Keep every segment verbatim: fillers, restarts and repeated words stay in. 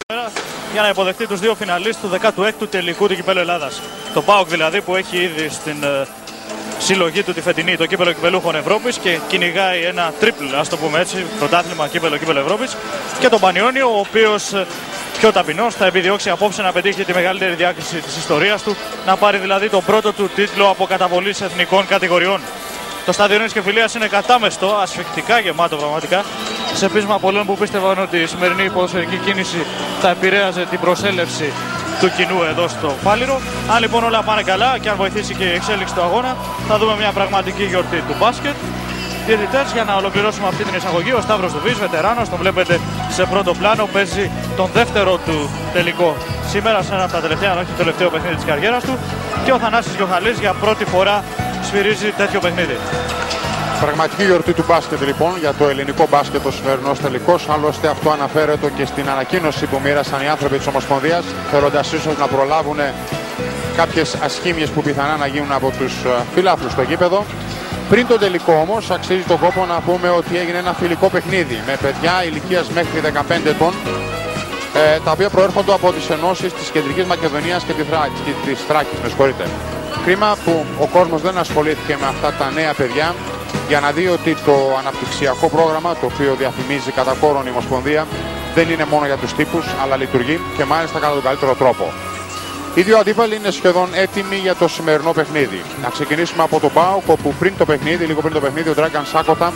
για να υποδεχτεί τους δύο φιναλίστ του δεκάτου έκτου τελικού του Κυπέλλου Ελλάδας. Το ΠΑΟΚ δηλαδή που έχει ήδη στην ε, συλλογή του τη φετινή το κύπελλο Κυπελλούχων Ευρώπης και κυνηγάει ένα τρίπλ, ας το πούμε έτσι, πρωτάθλημα κύπελλο Κύπελλο Ευρώπης, και τον Πανιόνιο, ο οποίος ε, πιο ταπεινός θα επιδιώξει απόψε να πετύχει τη μεγαλύτερη διάκριση της ιστορίας του, να πάρει δηλαδή τον πρώτο του τίτλο από καταβολής εθνικών κατηγοριών. Το στάδιο Ειρήνης και Φιλίας είναι κατάμεστο, ασφυκτικά γεμάτο πραγματικά, σε πείσμα πολλών που πίστευαν ότι η σημερινή ποδοσφαιρική κίνηση θα επηρέαζε την προσέλευση του κοινού εδώ στο Φάληρο. Αν λοιπόν όλα πάνε καλά και αν βοηθήσει και η εξέλιξη του αγώνα, θα δούμε μια πραγματική γιορτή του μπάσκετ. Διαιτητές, για να ολοκληρώσουμε αυτή την εισαγωγή, ο Σταύρος Δουβής, βετεράνος, τον βλέπετε σε πρώτο πλάνο, παίζει τον δεύτερο του τελικό σήμερα σε ένα από τα τελευταία, αν όχι το τελευταίο παιχνίδι της καριέρας του, και ο Θανάσης Γιοχαλής για πρώτη φορά σφυρίζει τέτοιο παιχνίδι. Πραγματική γιορτή του μπάσκετ λοιπόν για το ελληνικό μπάσκετ ο σημερινός τελικός. Άλλωστε αυτό αναφέρεται και στην ανακοίνωση που μοίρασαν οι άνθρωποι της Ομοσπονδίας, θέλοντας ίσως να προλάβουν κάποιες ασχήμιες που πιθανά να γίνουν από τους φιλάθλους στο γήπεδο. Πριν τον τελικό όμως αξίζει τον κόπο να πούμε ότι έγινε ένα φιλικό παιχνίδι με παιδιά ηλικίας μέχρι δεκαπέντε ετών, ε, τα οποία προέρχονται από τις ενώσεις της Κεντρικής Μακεδονίας και της Θράκης. Με συγχωρείτε. Κρίμα που ο κόσμος δεν ασχολήθηκε με αυτά τα νέα παιδιά για να δει ότι το αναπτυξιακό πρόγραμμα, το οποίο διαφημίζει κατά κόρον η Ομοσπονδία, δεν είναι μόνο για τους τύπους, αλλά λειτουργεί και μάλιστα κατά τον καλύτερο τρόπο. Οι δύο αντίπαλοι είναι σχεδόν έτοιμοι για το σημερινό παιχνίδι. Να ξεκινήσουμε από τον ΠΑΟΚ, όπου πριν το παιχνίδι, λίγο πριν το παιχνίδι, ο Ντράγκαν Σάκοτα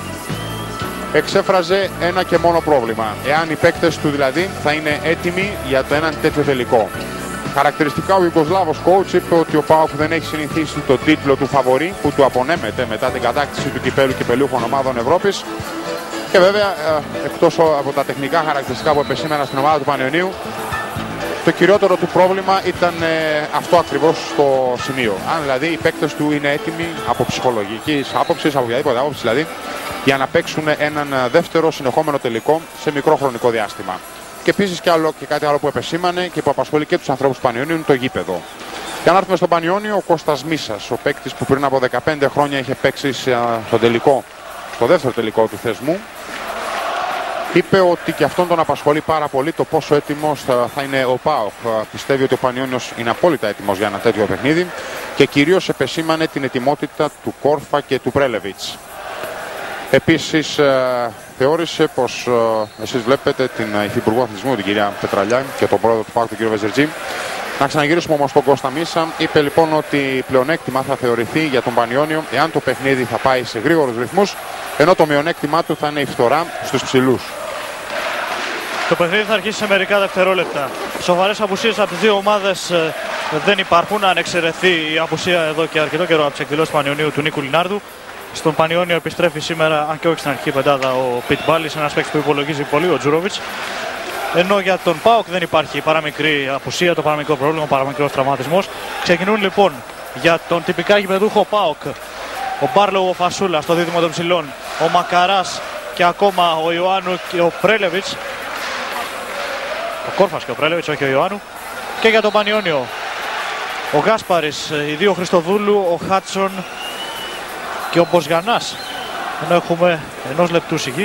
εξέφραζε ένα και μόνο πρόβλημα. Εάν οι παίκτες του δηλαδή θα είναι έτοιμοι για το έναν τέτοιο τελικό. Χαρακτηριστικά ο Ιουγκοσλάβος coach είπε ότι ο ΠΑΟΚ δεν έχει συνηθίσει τον τίτλο του φαβορί που του απονέμεται μετά την κατάκτηση του κυπέλλου Κυπελλούχων Ομάδων Ευρώπης. Και βέβαια, εκτός από τα τεχνικά χαρακτηριστικά που επεσήμενα στην ομάδα του Πανιωνίου, το κυριότερο του πρόβλημα ήταν ε, αυτό ακριβώς στο σημείο. Αν δηλαδή οι παίκτες του είναι έτοιμοι από ψυχολογικής άποψης, από οποιαδήποτε άποψη δηλαδή, για να παίξουν έναν δεύτερο συνεχόμενο τελικό σε μικρό χρονικό διάστημα. Και επίσης και, άλλο, και κάτι άλλο που επεσήμανε και που απασχολεί και τους ανθρώπους του Πανιώνιου είναι το γήπεδο. Για να έρθουμε στον Πανιώνιο, ο Κώστας Μίσας, ο παίκτης που πριν από δεκαπέντε χρόνια είχε παίξει στο τελικό, στο δεύτερο τελικό του θεσμού, είπε ότι και αυτόν τον απασχολεί πάρα πολύ το πόσο έτοιμος θα είναι ο ΠΑΟΚ. Πιστεύει ότι ο Πανιώνιος είναι απόλυτα έτοιμος για ένα τέτοιο παιχνίδι και κυρίως επεσήμανε την ετοιμότητα του Κόρφα και του Πρέλεβιτς. Επίσης ε, θεώρησε πως ε, εσείς βλέπετε την Υφυπουργό Αθλητισμού, την κυρία Πετραλιά, και τον πρόεδρο του ΠΑΟΚ, τον κύριο Βεζερτζή. Να ξαναγυρίσουμε όμως στον Κώστα Μίσα. Είπε λοιπόν ότι πλεονέκτημα θα θεωρηθεί για τον Πανιώνιο εάν το παιχνίδι θα πάει σε γρήγορους ρυθμούς, ενώ το μειονέκτημά του θα είναι η φθορά στους ψηλούς. Το παιχνίδι θα αρχίσει σε μερικά δευτερόλεπτα. Σοβαρές απουσίες από τις δύο ομάδες ε, δεν υπάρχουν, αν εξαιρεθεί η απουσία εδώ και αρκετό καιρό από τις εκδηλώσεις του Πανιωνίου του Νίκου Λινάρδου. Στον Πανιώνιο επιστρέφει σήμερα, αν και όχι στην αρχική πεντάδα, ο Πιτ Μπάλης, ένας παίκτης που υπολογίζει πολύ, ο Τζούροβιτς. Ενώ για τον ΠΑΟΚ δεν υπάρχει παραμικρή απουσία, το παραμικρό πρόβλημα, ο παραμικρός τραυματισμός. Ξεκινούν λοιπόν για τον τυπικά γηπεδούχο ΠΑΟΚ ο Μπάρλοου, ο Φασούλα στο δίδυμο των ψηλών, ο Μακαράς και ακόμα ο Ιωάννου και ο Πρέλεβιτς. Ο Κόρφας και ο Πρέλεβιτς, όχι ο Ιωάννου. Και για τον Πανιώνιο ο Γάσπαρης, οι δύο Χριστοδούλου, ο Χάτσον και ο Μποζγανάς. Ενώ έχουμε ενός λεπτού σιγή.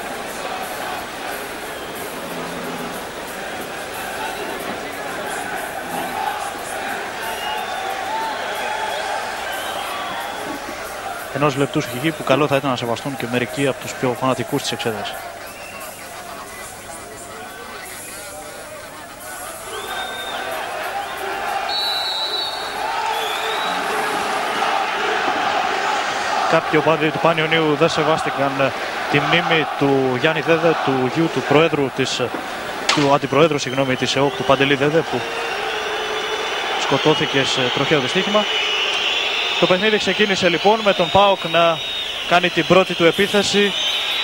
Ενός λεπτού σιγή που καλό θα ήταν να σεβαστούν και μερικοί από τους πιο φανατικούς της εξέδρας. Κάποιοι οπαδοί του Πανιωνίου δεν σεβάστηκαν τη μνήμη του Γιάννη Δέδε, του γιου του Προέδρου της, του Αντιπροέδρου συγγνώμη, της ΕΟΚ, του Παντελή Δέδε, που σκοτώθηκε σε τροχαίο δυστύχημα. Το παιχνίδι ξεκίνησε λοιπόν με τον ΠΑΟΚ να κάνει την πρώτη του επίθεση.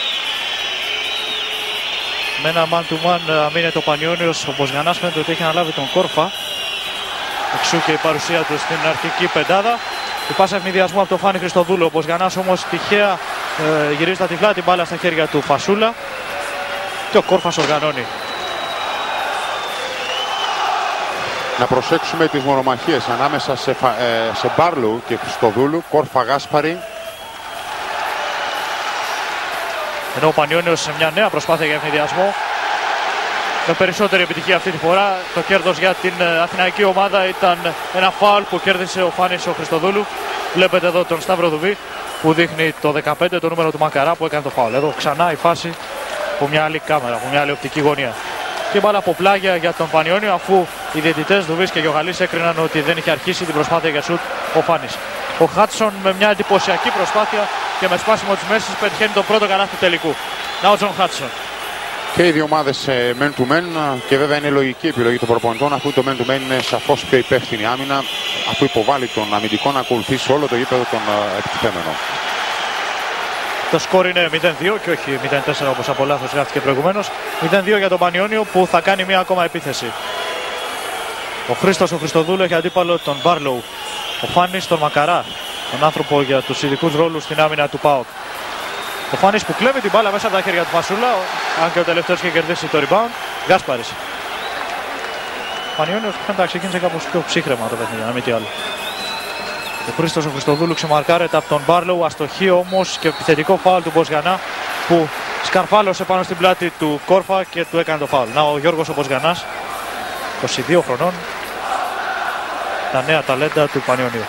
Με ένα man to man αμήνεται ο Πανιώνιος. Ο Μποζγανάς φαίνεται ότι έχει αναλάβει τον Κόρφα. Εξού και η παρουσία του στην αρχική πεντάδα. Η πάσα ευνηδιασμού από τον Φάνη Χριστοδούλου. Ο Μποζγανάς όμως τυχαία ε, γυρίζει τα τυφλά την μπάλα στα χέρια του Φασούλα. Και ο Κόρφας οργανώνει. Να προσέξουμε τις μονομαχίες ανάμεσα σε, ε, σε Μπάρλου και Χριστοδούλου, Κόρφα Γάσπαρη. Ενώ ο Πανιώνιος σε μια νέα προσπάθεια για ευνηδιασμό με περισσότερη επιτυχία αυτή τη φορά. Το κέρδος για την αθηναϊκή ομάδα ήταν ένα φάουλ που κέρδισε ο Φάνης ο Χριστοδούλου. Βλέπετε εδώ τον Σταύρο Δουβή που δείχνει το δεκαπέντε, το νούμερο του Μακαρά που έκανε το φάουλ. Εδώ ξανά η φάση από μια άλλη κάμερα, από μια άλλη οπτική γωνία. Και μπάλα από πλάγια για τον Πανιόνιο, αφού οι διαιτητές Δουβής και Γιωχαλής έκριναν ότι δεν είχε αρχίσει την προσπάθεια για σουτ ο Φάνης. Ο Χάτσον με μια εντυπωσιακή προσπάθεια και με σπάσιμο της μέσης πετυχαίνει το πρώτο καλάθι του τελικού. Να ο Τζον Χάτσον. Και οι δύο ομάδες men to men, και βέβαια είναι λογική επιλογή των προπονητών, αφού το men to men είναι σαφώς πιο υπεύθυνη άμυνα, αφού υποβάλλει τον αμυντικό να ακολουθήσει όλο το γήπεδο τον επιτιθέμενο. Το σκορ είναι μηδέν δύο και όχι μηδέν τέσσερα όπως από λάθος γράφτηκε προηγουμένως. μηδέν δύο για τον Πανιόνιο που θα κάνει μία ακόμα επίθεση. Ο Χρήστος ο Χριστοδούλου έχει αντίπαλο τον Μπάρλοου. Ο Φάνης τον Μακαρά, τον άνθρωπο για τους ειδικούς ρόλους στην άμυνα του ΠΑΟΚ. Ο Φάνης που κλέβει την μπάλα μέσα από τα χέρια του Φασούλα, αν και ο τελευταίος είχε κερδίσει το rebound. Γκάσπαρης. Ο Πανιόνιος φαίνεται να ξεκίνησε κάπως πιο ψύχρεμα το παιχνίδι, αν μη τι άλλο. Ο Χρήστος ο Χριστοδούλου ξεμαρκάρεται από τον Μπάρλοου, αστοχή όμως και επιθετικό φάουλ του Μποσγανά που σκαρφάλωσε πάνω στην πλάτη του Κόρφα και του έκανε το φάουλ. Να ο Γιώργος ο Μποσγανάς, είκοσι δύο χρονών, τα νέα ταλέντα του Πανιονίου.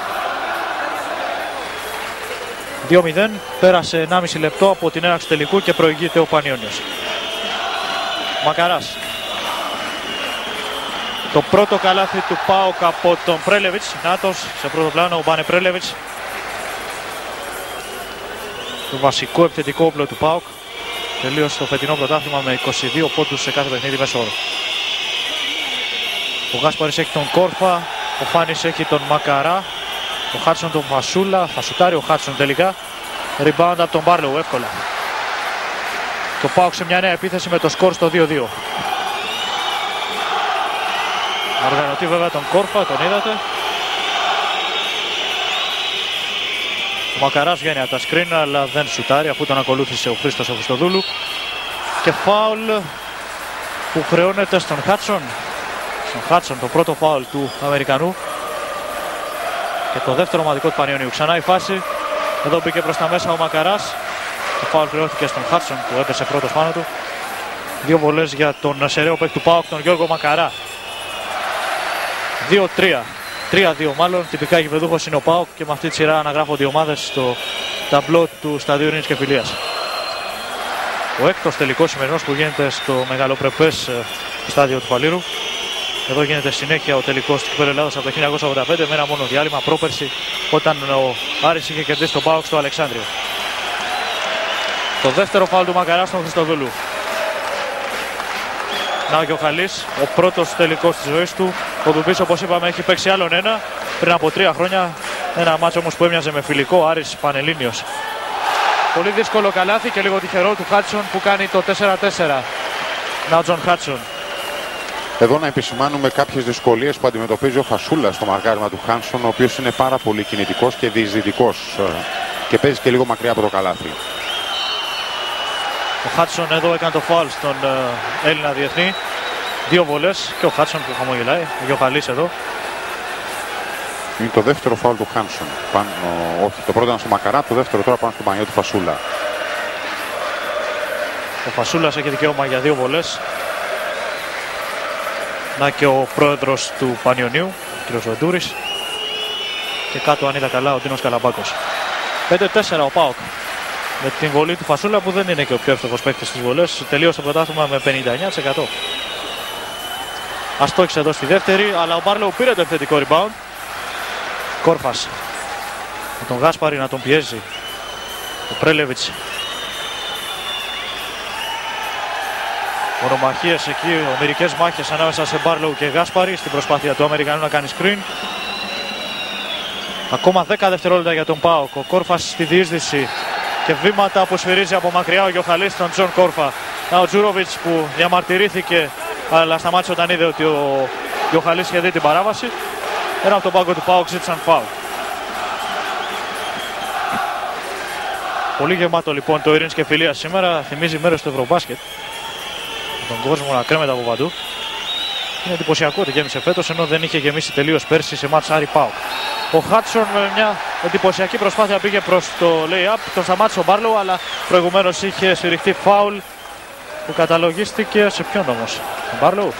δύο μηδέν, πέρασε ενάμιση λεπτό από την έναρξη τελικού και προηγείται ο Πανιόνιος. Μακαράς. Το πρώτο καλάθι του ΠΑΟΚ από τον Πρέλεβιτς. Νάτος σε πρώτο πλάνο ο Μπάνε Πρέλεβιτς. Το βασικό επιθετικό όπλο του ΠΑΟΚ. Τελείωσε το φετινό πρωτάθλημα με είκοσι δύο πόντους σε κάθε παιχνίδι μέσο όρο. Ο Γάσπαρης έχει τον Κόρφα. Ο Φάνης έχει τον Μακαρά. Ο Χάτσον τον Φασούλα. Θα σουτάρει ο Χάτσον τελικά. Rebound από τον Μπάρλοου εύκολα. Το ΠΑΟΚ σε μια νέα επίθεση με το σκορ στο δύο δύο. Οργανωτή βέβαια τον Κόρφα, τον είδατε. Ο Μακαράς βγαίνει από τα σκριν αλλά δεν σουτάρει αφού τον ακολούθησε ο Χρήστος ο Χριστοδούλου. Και φάουλ που χρεώνεται στον Χάτσον. Στον Χάτσον το πρώτο φάουλ του Αμερικανού. Και το δεύτερο ομαδικό του Πανιονίου. Ξανά η φάση. Εδώ μπήκε προς τα μέσα ο Μακαράς. Το φάουλ χρεώθηκε στον Χάτσον που έπεσε πρώτος πάνω του. Δύο βολές για τον σεραίο παίκτη του ΠΑΟΚ, τον Γιώργο Μακαρά. δύο τρία. τρία δύο μάλλον. Τυπικά γηπεδούχος είναι ο ΠΑΟΚ και με αυτή τη σειρά αναγράφονται οι ομάδες στο ταμπλό του Σταδίου Ειρήνης και Φιλίας. Ο έκτος τελικός σημερινός που γίνεται στο μεγαλοπρεπές στάδιο του Φαλήρου. Εδώ γίνεται συνέχεια ο τελικός του Κυπέλλου Ελλάδας από το χίλια εννιακόσια ογδόντα πέντε με ένα μόνο διάλειμμα πρόπερση όταν ο Άρης είχε κερδίσει τον ΠΑΟΚ στο Αλεξάνδριο. Το δεύτερο φάουλ του Μακαρά στον Χριστοδούλου. Να ο Γιωχαλής, ο πρώτος τελικός της ζωής του. Ο Δουβής, όπως είπαμε, έχει παίξει άλλον ένα πριν από τρία χρόνια. Ένα μάτσο όμως που έμοιαζε με φιλικό, Άρης Πανελλήνιος. Πολύ δύσκολο καλάθι και λίγο τυχερό του Χάτσον που κάνει το τέσσερα τέσσερα. Να ο Τζον Χάτσον. Εδώ να επισημάνουμε κάποιες δυσκολίες που αντιμετωπίζει ο Φασούλας στο μαρκάρισμα του Χάνσον, ο οποίος είναι πάρα πολύ κινητικός και διεισδυτικός και παίζει και λίγο μακριά από το καλάθι. Ο Χάτσον εδώ έκανε το φάουλ στον uh, Έλληνα διεθνή. Δύο βολές και ο Χάτσον που χαμογελάει. Ο Γιωχαλής εδώ. Είναι το δεύτερο φάουλ του Χάνσον. Πάνω, όχι, το πρώτο ήταν στο Μακαρά, το δεύτερο τώρα πάνω στο Πανιό του Φασούλα. Ο Φασούλας έχει δικαίωμα για δύο βολές. Να και ο πρόεδρος του Πανιωνίου, κ. Βεντούρης. Και κάτω, αν είδα καλά, ο Τίνος Καλαμπάκος. πέντε τέσσερα ο ΠΑΟΚ. Με την βολή του Φασούλα που δεν είναι και ο πιο εύστοχος παίκτης στις βολές. Τελείωσε το πρωτάθλημα με πενήντα εννέα τοις εκατό. Αστόχησε εδώ στη δεύτερη, αλλά ο Μπάρλοου πήρε το επιθετικό rebound. Κόρφας. Με τον Γάσπαρη να τον πιέζει. Ο Πρέλεβιτς. Μονομαχίες εκεί, ομηρικές μάχες ανάμεσα σε Μπάρλοου και Γάσπαρη στην προσπάθεια του Αμερικανού να κάνει screen. Ακόμα δέκα δευτερόλεπτα για τον ΠΑΟΚ. Ο Κόρφας στη διείσδυση και βήματα που σφυρίζει από μακριά ο Γιωχαλής στον Τζον Κόρφα. Ο Τζούροβιτς που διαμαρτυρήθηκε αλλά σταμάτησε όταν είδε ότι ο Γιωχαλής είχε δει την παράβαση. Ένα από τον πάγκο του ΠΑΟΚ ζήτησαν φάουλ. Πολύ γεμάτο λοιπόν το Ειρήνης και Φιλίας σήμερα. Θυμίζει μέρες του Ευρωμπάσκετ. Τον κόσμο να κρέμεται από παντού. Είναι εντυπωσιακό ότι γέμισε φέτος ενώ δεν είχε γεμίσει τελείως πέρσι σε μάτς Άρη ΠΑΟΚ. Ο Χάτσον με μια εντυπωσιακή προσπάθεια πήγε προς το lay-up. Τον σταμάτησε ο Μπάρλοου αλλά προηγουμένως είχε σφυριχτεί φάουλ που καταλογίστηκε σε ποιον όμως, τον Μπάρλοου.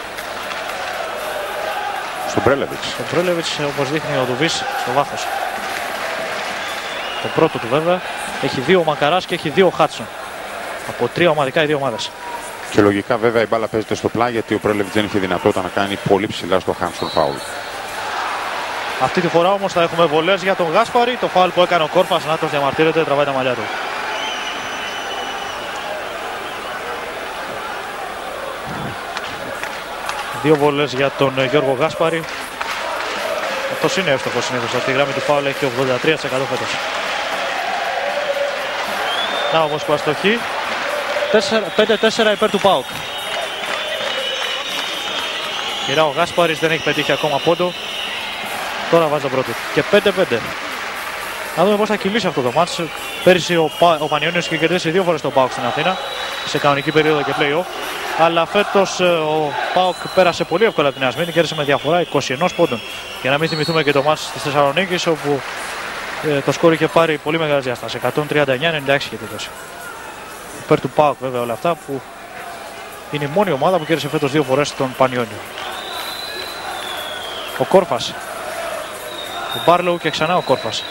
Στον Πρέλεβιτς. Στον Πρέλεβιτς, όπως δείχνει ο Ντουβίς στο βάθος. Το πρώτο του βέβαια. Έχει δύο ο Μακαράς και έχει δύο ο Χάτσον. Από τρία ομαδικά οι δύο ομάδες. Και λογικά βέβαια η μπάλα παίζεται στο πλάι, γιατί ο Πρέλεβιτς δεν είχε δυνατότητα να κάνει πολύ ψηλά στο Χάνσον φάουλ. Αυτή τη φορά όμως θα έχουμε βολές για τον Γάσπαρη. Το φάουλ που έκανε ο Κόρφας, να το διαμαρτύρεται, τραβάει τα μαλλιά του. Δύο βολές για τον Γιώργο Γάσπαρη. Αυτός είναι εύστοχος συνήθως. Αυτή η γράμμη του φάουλ έχει ογδόντα τρία τοις εκατό φέτος. Να όμως που αστοχεί. πέντε τέσσερα υπέρ του ΠΑΟΚ. Κυρά ο Γάσπαρης δεν έχει πετύχει ακόμα πόντο. Τώρα βάζει τον πρώτο. Και πέντε πέντε. Να δούμε πώς θα κυλήσει αυτό το μάτς. Πέρυσι ο, Πα... ο Πανιώνιος είχε κερδίσει δύο φορές τον ΠΑΟΚ στην Αθήνα, σε κανονική περίοδο και play-off. Αλλά φέτος ο ΠΑΟΚ πέρασε πολύ εύκολα από την Ασμήνη, κέρδισε με διαφορά είκοσι ένα πόντων. Για να μην θυμηθούμε και το μάτς της Θεσσαλονίκης, όπου ε, το σκόρ είχε πάρει πολύ μεγάλη διάσταση. εκατόν τριάντα εννιά ενενήντα έξι είχε τελειώσει. Υπέρ του ΠΑΟΚ βέβαια όλα αυτά, που είναι η μόνη ομάδα που κέρδισε φέτος δύο φορές τον Πανιώνιο. Ο Κόρφας. Ο Μπάρλοου και ξανά ο Κόρφας.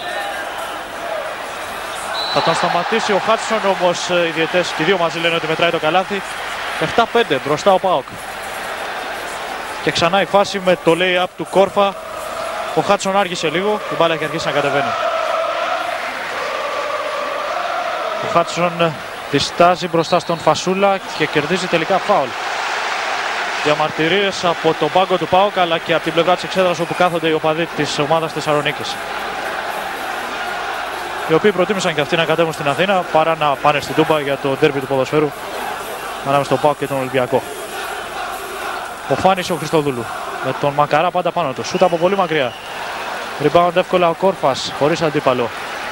Θα τον σταματήσει ο Χάτσον, όμως οι διαιτές και οι δύο μαζί λένε ότι μετράει το καλάθι. επτά πέντε μπροστά ο ΠΑΟΚ. Και ξανά η φάση με το lay-up του Κόρφα. Ο Χάτσον άργησε λίγο, η μπάλα έχει αρχίσει να κατεβαίνει. Ο Χάτσον διστάζει μπροστά στον Φασούλα και κερδίζει τελικά φάουλ. Διαμαρτυρίες από τον πάγκο του ΠΑΟΚ, αλλά και από την πλευρά της εξέδρας όπου κάθονται οι οπαδοί της ομάδας Θεσσαλονίκης, οι οποίοι προτίμησαν και αυτοί να κατέβουν στην Αθήνα παρά να πάνε στην Τούμπα για το ντέρμπι του ποδοσφαίρου ανάμεσα στον ΠΑΟΚ και τον Ολυμπιακό. Ο Φάνης ο Χριστοδούλου με τον Μακαρά πάντα πάνω του. Σούτ από πολύ μακριά. Rebound εύκολα ο Κόρφας χωρίς αντίπαλο.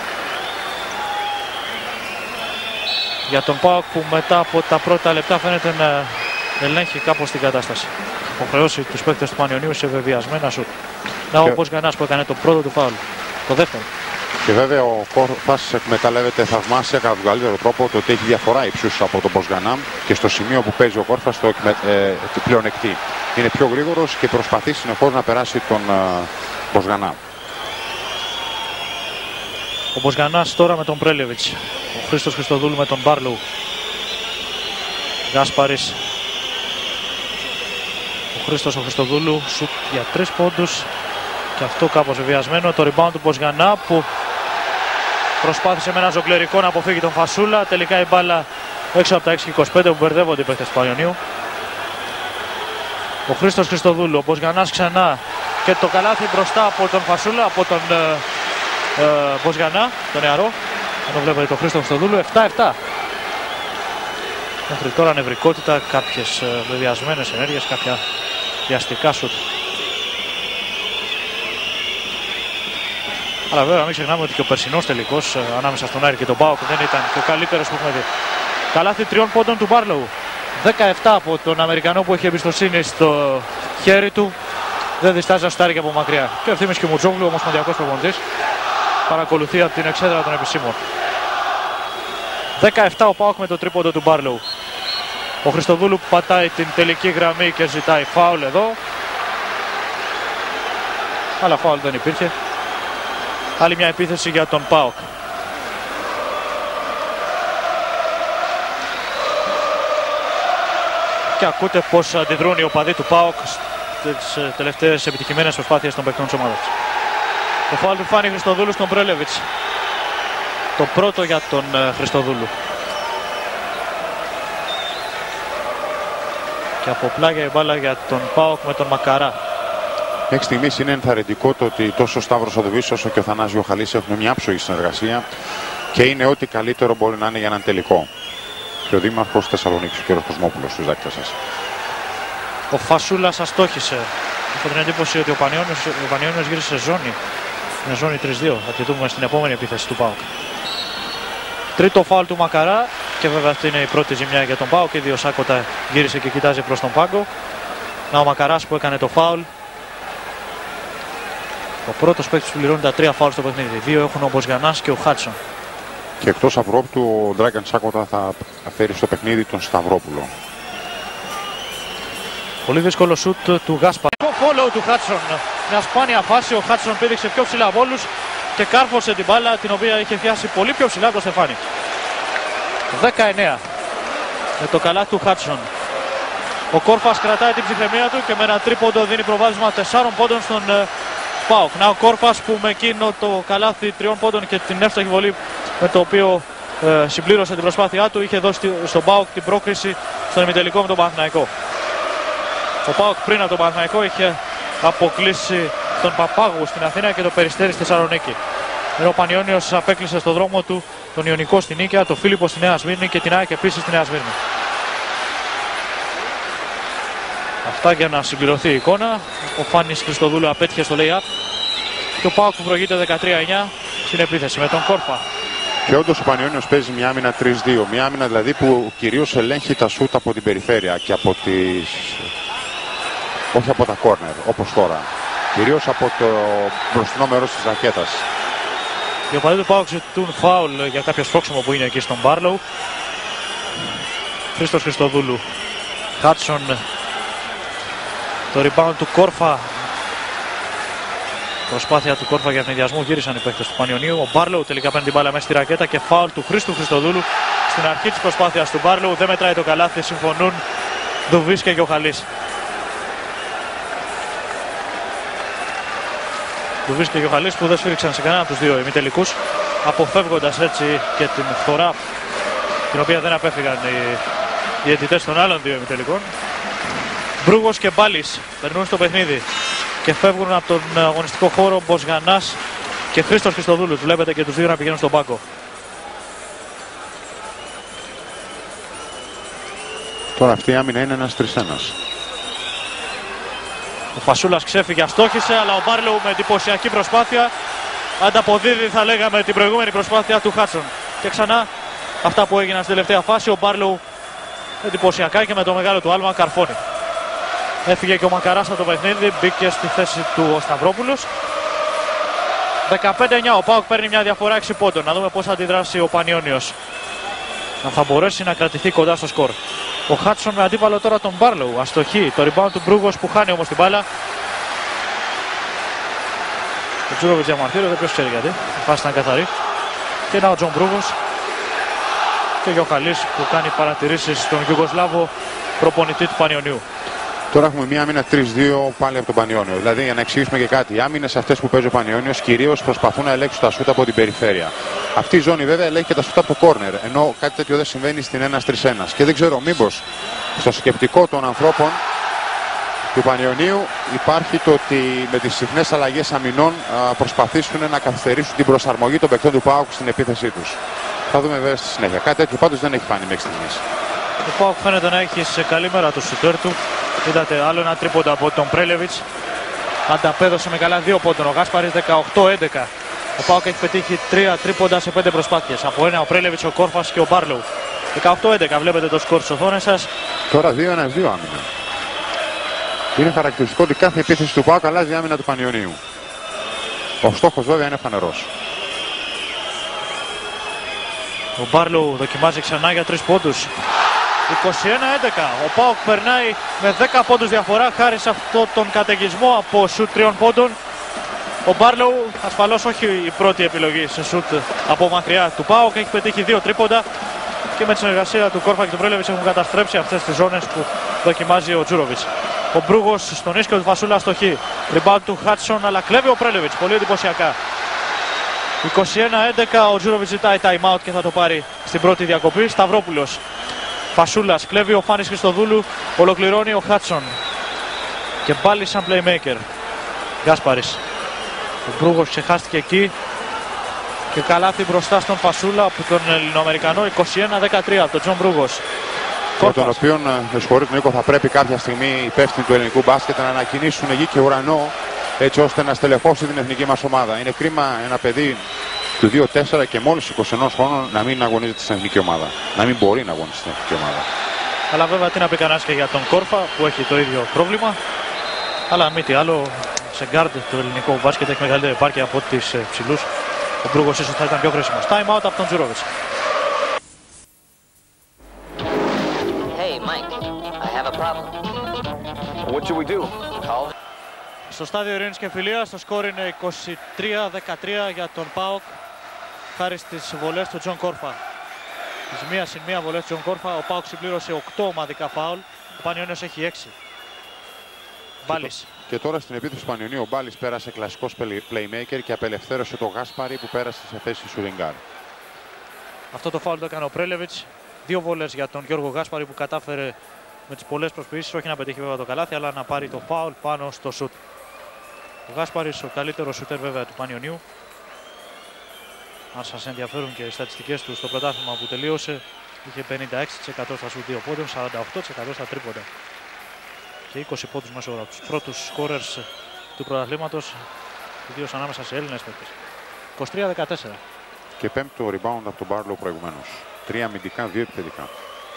Για τον ΠΑΟΚ που μετά από τα πρώτα λεπτά φαίνεται να ελέγχει κάπως την κατάσταση. Υποχρεώσει τους παίκτες του Πανιωνίου σε βεβαιασμένα σουτ. Να ο Μποζγανάς που έκανε το πρώτο του φάουλ. Το δεύτερο. Και βέβαια ο Κόρφας εκμεταλλεύεται θαυμάσια κατά τον καλύτερο τρόπο το ότι έχει διαφορά ύψους από τον Μποζγανά, και στο σημείο που παίζει ο Κόρφας το εκμε... ε, πλεονεκτεί. Είναι πιο γρήγορος και προσπαθεί συνεχώς να περάσει τον ε, Μποζγανά. Ο Μποζγανάς τώρα με τον Πρέλεβιτς. Ο Χρήστος Χριστοδούλου με τον Μπάρλοου. Γάσπαρης. Ο Χρήστος ο Χριστοδούλου σουτ για τρεις πόντους. Και αυτό κάπως βεβαιασμένο. Το rebound του Μποζγανά που προσπάθησε με ένα ζογκλερικό να αποφύγει τον Φασούλα. Τελικά η μπάλα έξω από τα έξι είκοσι πέντε που μπερδεύονται οι παίκτες του Πανιωνίου. Ο Χρήστος Χριστοδούλου, ο Μποζγανάς ξανά. Και το καλάθι μπροστά από τον Φασούλα, από τον ε, ε, Μποζγανά, τον νεαρό. Εδώ βλέπετε τον Χρήστο Χριστοδούλου, επτά επτά. Μέχρι τώρα νευρικότητα, κάποιες βεβαιασμένες ενέργειες, κάποια βιαστικά σουτ. Αλλά βέβαια μην ξεχνάμε ότι και ο περσινός τελικός ε, ανάμεσα στον Άρη και τον ΠΑΟΚ δεν ήταν και ο καλύτερος που έχουμε δει. Καλάθι τριών πόντων του Μπάρλοου. δέκα επτά από τον Αμερικανό που έχει εμπιστοσύνη στο χέρι του. Δεν διστάζει να σουτάρει και από μακριά. Και ο Ευθύμης Κιμουτζόγλου, ο ομοσπονδιακός προπονητής, παρακολουθεί από την εξέδρα των επισήμων. δέκα επτά ο ΠΑΟΚ με το τρίποντο του Μπάρλοου. Ο Χριστοδούλου πατάει την τελική γραμμή και ζητάει φάουλ εδώ. Αλλά φάουλ δεν υπήρχε. Άλλη μια επίθεση για τον ΠΑΟΚ. Και ακούτε πως αντιδρούν οι οπαδοί του ΠΑΟΚ στις τελευταίες επιτυχημένες προσπάθειες των παικτών της ομάδας. Το φάουλ του Φάνη Χριστοδούλου στον Πρέλεβιτς. Το πρώτο για τον Χριστοδούλου. Και από πλάγια η μπάλα για τον ΠΑΟΚ με τον Μακαρά. Μέχρι στιγμής είναι ενθαρρυντικό το ότι τόσο ο Σταύρος Οδοβής όσο και ο Θανάσιο Χαλής έχουν μια άψογη συνεργασία και είναι ό,τι καλύτερο μπορεί να είναι για έναν τελικό. Και ο Δήμαρχος Θεσσαλονίκης, ο κ. Κοσμόπουλος, στους δάκτυλα σας. Ο Φασούλας αστόχησε. Έχω την εντύπωση ότι ο Πανιώνιος, ο Πανιώνιος γύρισε σε ζώνη. Είναι ζώνη τρία δύο. Θα τη δούμε στην επόμενη επίθεση του ΠΑΟΚ. Τρίτο φάουλ του Μακαρά. Και βέβαια αυτή είναι η πρώτη ζημιά για τον ΠΑΟΚ. Ήδη ο Σάκοτα γύρισε και κοιτάζει προς τον πάγκο. Να ο Μακαράς που έκανε το φάουλ. Ο πρώτος παίκτης που πληρώνει τα τρία φάουλ στο παιχνίδι. Δύο έχουν ο Μποζγανάς και ο Χάτσον. Και εκτός Αυρόπτου, ο Ντράγκαν Σάκοτα θα φέρει στο παιχνίδι τον Σταυρόπουλο. Πολύ δύσκολο σουτ του Γκάσπαρη. Follow του Χάτσον. Μια σπάνια φάση. Ο Χάτσον πήδηξε πιο ψηλά από όλους και κάρφωσε την μπάλα την οποία είχε πιάσει πολύ πιο ψηλά το Στεφάνι. δεκαεννέα με το καλάθι του Χάτσον. Ο Κόρφας κρατάει την ψυχραιμία του και με ένα τρίποντο δίνει προβάδισμα τεσσάρων πόντων στον uh, ΠΑΟΚ. Να ο Κόρφας που με εκείνο το καλάθι τριών πόντων και την εύστοχη βολή με το οποίο uh, συμπλήρωσε την προσπάθειά του είχε δώσει στον ΠΑΟΚ την πρόκριση στον ημιτελικό με τον Παναθηναϊκό. Ο ΠΑΟΚ πριν από τον Παναθηναϊκό είχε αποκλείσει τον Παπάγου στην Αθήνα και το Περιστέρι στη Θεσσαλονίκη. Ενώ ο Πανιώνιος απέκλεισε στο δρόμο του τον Ιωνικό στη Νίκαια, τον Φίλιππο στη Νέα Σμύρνη και την ΑΕΚ επίσης στη Νέα Σμύρνη. Αυτά για να συμπληρωθεί η εικόνα. Ο Φάνης Χριστοδούλου απέτυχε στο lay-up και ο ΠΑΟΚ που προηγείται δεκατρία εννιά στην επίθεση με τον Κόρφα. Και όντως ο Πανιώνιος παίζει μια άμυνα τρία δύο. Μια άμυνα δηλαδή που κυρίως ελέγχει τα σούτ από την περιφέρεια και από τις... όχι από τα κόρνερ όπως τώρα. Κυρίως από το μπροστινό μέρος της ρακέτας. Οι οπαδοί του ΠΑΟΚ ζητούν φάουλ για κάποιο σπρώξιμο που είναι εκεί στον Μπάρλοου. Χρήστος Χριστοδούλου. Χάτσον. Το rebound του Κόρφα. Προσπάθεια του Κόρφα για ευνηδιασμό. Γύρισαν οι παίκτες του Πανιωνίου. Ο Μπάρλοου τελικά παίρνει την μπάλα μέσα στη ρακέτα και φάουλ του Χρήστου Χριστοδούλου στην αρχή της προσπάθειας του Μπάρλοου. Δεν μετράει το καλάθι. Συμφωνούν Δουβής και Γιοχαλής. Δουβής και Γιοχαλής που δεν σφύριξαν σε κανένα από τους δύο ημιτελικούς, αποφεύγοντας έτσι και την φθορά την οποία δεν απέφυγαν οι, οι αιτητές των άλλων δύο ημιτελικών. Μπρούγος και Μπάλης περνούν στο παιχνίδι και φεύγουν από τον αγωνιστικό χώρο Μποσγανάς και Χρήστος Χριστοδούλου. Βλέπετε και τους δύο να πηγαίνουν στον πάγκο. Τώρα αυτή η άμυνα είναι ένας τρεις ένας. Ο Φασούλας ξέφυγε, αστόχησε, αλλά ο Μπάρλοου με εντυπωσιακή προσπάθεια ανταποδίδει, θα λέγαμε, την προηγούμενη προσπάθεια του Χάτσον. Και ξανά αυτά που έγιναν στην τελευταία φάση, ο Μπάρλοου εντυπωσιακά και με το μεγάλο του άλμα καρφώνει. Έφυγε και ο Μακαράς από το παιχνίδι, μπήκε στη θέση του ο Σταυρόπουλος. δεκαπέντε εννιά, ο ΠΑΟΚ παίρνει μια διαφορά έξι πόντων. Να δούμε πώς θα αντιδράσει ο Πανιώνιος. Αν θα μπορέσει να κρατηθεί κοντά στο σκορ. Ο Χάτσον με αντίπαλο τώρα τον Μπάρλοου. Αστοχή. Το rebound του Μπρούγος που χάνει όμως την μπάλα. Ο Τζούροβιτς διαμαρτύρεται, ποιος ξέρει γιατί. Η φάση ήταν καθαρή. Και να ο Τζον Μπρούγος. Και ο Γιοχαλής που κάνει παρατηρήσεις στον Ιουγκοσλάβο προπονητή του Πανιωνίου. Τώρα έχουμε μια άμυνα τρεις δύο πάλι από τον Πανιώνιο. Δηλαδή για να εξηγήσουμε και κάτι, οι άμυνες αυτές που παίζει ο Πανιώνιος κυρίως προσπαθούν να ελέγξουν τα σούτα από την περιφέρεια. Αυτή η ζώνη βέβαια ελέγχει και τα σούτα από το κόρνερ. Ενώ κάτι τέτοιο δεν συμβαίνει στην ένα τρία ένα. Και δεν ξέρω, μήπως στο σκεπτικό των ανθρώπων του Πανιωνίου υπάρχει το ότι με τις συχνές αλλαγές αμυνών α, προσπαθήσουν να καθυστερήσουν την προσαρμογή των παικτών του ΠΑΟΚ στην επίθεσή τους. Θα δούμε βέβαια στη συνέχεια. Κάτι τέτοιο πάντως δεν έχει φάνει μέχρι στιγμής. Ο ΠΑΟΚ φαίνεται να έχει σε καλή μέρα το σουτέρ του. Είδατε άλλο ένα τρίποντο από τον Πρέλεβιτς. Ανταπέδωσε με καλά δύο πόντων. Ο Γκάσπαρης δεκαοκτώ έντεκα. Ο ΠΑΟΚ έχει πετύχει τρία τρίποντα σε πέντε προσπάθειες. Από ένα ο Πρέλεβιτς, ο Κόρφας και ο Μπάρλοου. δεκαοκτώ έντεκα βλέπετε το σκορ στις οθόνες σας. Τώρα δύο ένα δύο άμυνα. Είναι χαρακτηριστικό ότι κάθε επίθεση του ΠΑΟΚ αλλάζει η άμυνα του Πανιωνίου. Ο στόχος βέβαια είναι φανερός. Ο Μπάρλοου δοκιμάζει ξανά για τρεις πόντους. είκοσι ένα έντεκα. Ο ΠΑΟΚ περνάει με δέκα πόντους διαφορά χάρη σε αυτόν τον καταιγισμό από σουτ τριών πόντων. Ο Μπάρλοου ασφαλώς όχι η πρώτη επιλογή σε σουτ από μακριά του ΠΑΟΚ. Έχει πετύχει δύο τρίποντα και με τη συνεργασία του Κόρφα και του Πρέλεβιτς έχουν καταστρέψει αυτές τις ζώνες που δοκιμάζει ο Τζούροβιτς. Ο Μπρούγος στον ίσκιο του Φασούλα αστοχή. Rebound του Χάτσον, αλλά κλέβει ο Πρέλεβιτς πολύ εντυπωσιακά. είκοσι ένα έντεκα. Ο Τζούροβιτς ζητάει time out και θα το πάρει στην πρώτη διακοπή. Σταυρόπουλος. Φασούλας, κλέβει ο Φάνης Χριστοδούλου, ολοκληρώνει ο Χάτσον. Και πάλι σαν playmaker. Γκάσπαρης. Ο Μπρούγος ξεχάστηκε εκεί. Και καλάθι μπροστά στον Φασούλα από τον Ελληνοαμερικανό. είκοσι ένα δεκατρία από τον Τζον Μπρούγος. Για τον οποίο, με συγχωρείτε Νίκο, θα πρέπει κάποια στιγμή οι υπεύθυνοι του ελληνικού μπάσκετ να ανακοινήσουν γη και ουρανό έτσι ώστε να στελεχώσει την εθνική μας ομάδα. Είναι κρίμα ένα παιδί του δύο τέσσερα και μόλις είκοσι ένα χρόνων να μην αγωνίζεται στην εθνική ομάδα. Να μην μπορεί να αγωνίζεται στην εθνική ομάδα. Αλλά βέβαια τι να πει κανένας και για τον Κόρφα που έχει το ίδιο πρόβλημα. Αλλά μη τι άλλο, σε γκάρντ το ελληνικό μπάσκετ έχει μεγαλύτερη επάρκεια από τις ψηλούς. Ο Μπρούγος ίσως θα ήταν πιο χρήσιμος. Time out από τον Τζουρόβιτς. Hey Mike, I have a problem. Στο στάδιο Ειρήνης και Φιλίας το σκόρ είναι είκοσι τρία δεκατρία για τον ΠΑΟΚ χάρη στις βολές του Τζον Κόρφα. Τις μία συν μία βολές του Τζον Κόρφα, ο ΠΑΟΚ συμπλήρωσε οκτώ ομαδικά φάουλ, ο Πανιώνιος έχει έξι. Μπάλις. Και τώρα στην επίθεση του Πανιωνίου ο Μπάλις πέρασε κλασικός playmaker και απελευθέρωσε το Γάσπαρη που πέρασε σε θέση Σουρινγκάρ. Αυτό το φάουλ το έκανε ο Πρέλεβιτς. Δύο βολές για τον Γιώργο Γάσπαρη που κατάφερε με τις πολλές προσποιήσεις, όχι να πετύχει βέβαια το καλάθι, αλλά να πάρει το φάουλ πάνω στο σουτ. Ο Γάσπαρης, ο καλύτερος σουτέρ βέβαια του Πανιωνίου. Αν σας ενδιαφέρουν και οι στατιστικές του στο πρωτάθλημα που τελείωσε, είχε πενήντα έξι τοις εκατό στα σουτ δύο πόντων, σαράντα οκτώ τοις εκατό στα τρίποντα. Και είκοσι πόντους μέσω ώρα. Τους πρώτους σκόρερς του πρωταθλήματος, ιδίως ανάμεσα σε Έλληνες παίκτες. είκοσι τρία δεκατέσσερα. Και πέμπτο rebound από τον Μπάρλο προηγουμένως. Τρία αμυντικά, δύο επιθετικά.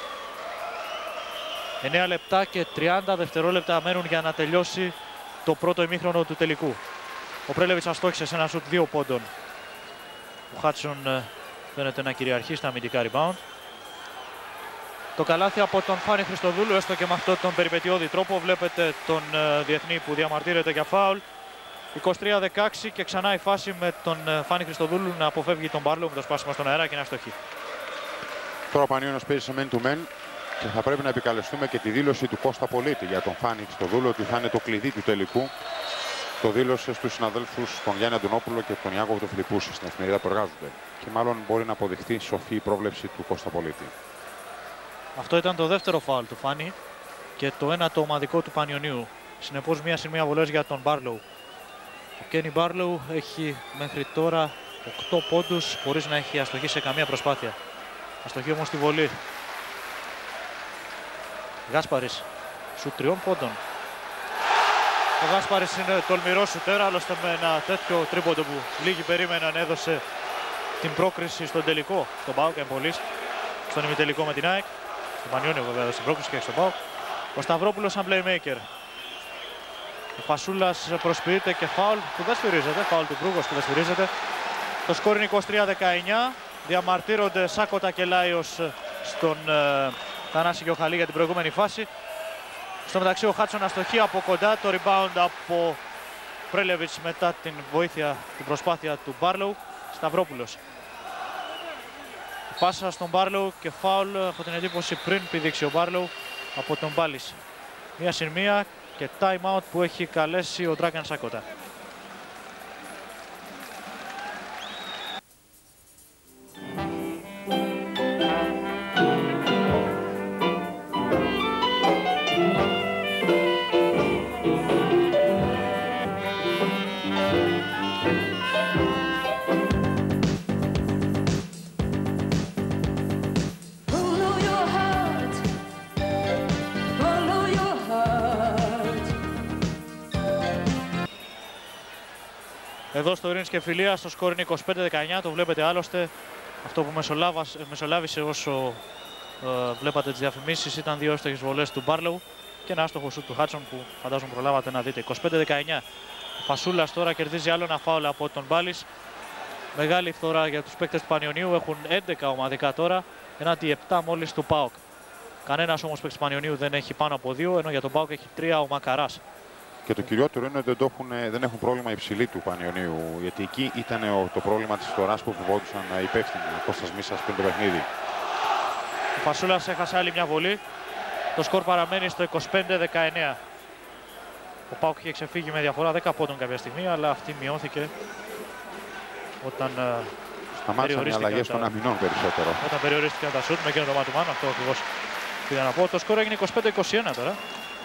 εννέα λεπτά και τριάντα δευτερόλεπτα μένουν για να τελειώσει το πρώτο ημίχρονο του τελικού. Ο Πρέλεβιτς αστόχησε σε ένα σουτ δύο πόντων. Ο Χάτσον φαίνεται να κυριαρχεί στα αμυντικά rebound. Το καλάθι από τον Φάνη Χριστοδούλου, έστω και με αυτόν τον περιπετειώδη τρόπο. Βλέπετε τον uh, διεθνή που διαμαρτύρεται για φάουλ. είκοσι τρία δεκαέξι και ξανά η φάση με τον uh, Φάνη Χριστοδούλου να αποφεύγει τον Μπάρλο με το σπάσιμο στον αέρα και να στοχεί. Τώρα ο Πανιώνιος παίζει σε man to man και θα πρέπει να επικαλεστούμε και τη δήλωση του Κώστα Πολίτη για τον Φάνη Χριστοδούλου ότι θα είναι το κλειδί του τελικού. Το δήλωσε στους συναδέλφους τον Γιάννη Αντωνόπουλο και τον Ιάκωβο Φιλιππούση στην εφημερίδα που εργάζονται. Και μάλλον μπορεί να αποδειχθεί σοφή η πρόβλεψη του Κώστα Πολίτη. Αυτό ήταν το δεύτερο φάουλ του Φάνη και το ένα το ομαδικό του Πανιωνίου. Συνεπώς μία συν μία βολές για τον Μπάρλοου. Ο Κένι Μπάρλοου έχει μέχρι τώρα οκτώ πόντους χωρίς να έχει αστοχή σε καμία προσπάθεια. Αστοχή όμως στη βολή. Γάσπαρης, σου τριών πόντων. Ο Γάσπαρης είναι τολμηρός σουτέρ, άλλωστε με ένα τέτοιο τρίποντο που λίγοι περίμεναν έδωσε την πρόκριση στον τελικό, στον ΠΑΟΚ εμπολής, στον ημιτελικό με την ΑΕΚ. Στον Πανιώνιο βέβαια έδωσε την πρόκριση και στον ΠΑΟΚ. Ο Σταυρόπουλος σαν playmaker. Ο Φασούλας προσποιείται και φάουλ που δεν σφυρίζεται, φάουλ του Μπρούγκος που δεν σφυρίζεται. Το σκόρ είναι είκοσι τρία δεκαεννιά. Διαμαρτύρονται Σάκοτα και Λάιος στον ε, Θανάση Γιοχαλή για την προηγούμενη φάση. Στο μεταξύ ο Χάτσον αστοχεί από κοντά, το rebound από Πρέλεβιτς μετά την βοήθεια, την προσπάθεια του Μπάρλοου. Σταυρόπουλος. Πάσα στον Μπάρλοου και φάουλ, έχω την εντύπωση πριν πηδήξει ο Μπάρλοου από τον Μπάλις. Μία συν μία και time out που έχει καλέσει ο Ντράγκαν Σάκοτα. Εδώ στο Ειρήνης και Φιλίας το σκόρ είναι είκοσι πέντε δεκαεννιά, το βλέπετε άλλωστε. Αυτό που μεσολάβησε όσο ε, βλέπατε τις διαφημίσεις ήταν δύο άστοχες βολές του Μπάρλοου και ένα άστοχο σουτ του Χάτσον που φαντάζομαι προλάβατε να δείτε. είκοσι πέντε δεκαεννιά. Ο Φασούλας τώρα κερδίζει άλλο ένα φάουλ από τον Μπάλις. Μεγάλη φθορά για τους παίκτες του Πανιωνίου, έχουν έντεκα ομαδικά τώρα, ενάντια επτά μόλις του ΠΑΟΚ. Κανένας όμως παίκτης του Πανιωνίου δεν έχει πάνω από δύο, ενώ για τον ΠΑΟΚ έχει τρία ο Μακαράς. Και το κυριότερο είναι ότι δεν, το έχουν, δεν έχουν πρόβλημα υψηλή του Πανιωνίου. Γιατί εκεί ήταν το πρόβλημα της φθοράς που φοβόντουσαν οι υπεύθυνοι. Ο Κώστας Μίσας πριν το παιχνίδι. Ο Φασούλας έχασε άλλη μια βολή. Το σκορ παραμένει στο είκοσι πέντε δεκαεννιά. Ο ΠΑΟΚ είχε ξεφύγει με διαφορά δέκα πόντων κάποια στιγμή, αλλά αυτή μειώθηκε όταν σταμάτησαν οι αλλαγές των αμυνών περισσότερο. Όταν περιορίστηκαν τα σουτ με εκείνο το μάτι μάνο, αυτό ακριβώς πήγα να πω. Το σκορ έγινε είκοσι πέντε είκοσι ένα τώρα.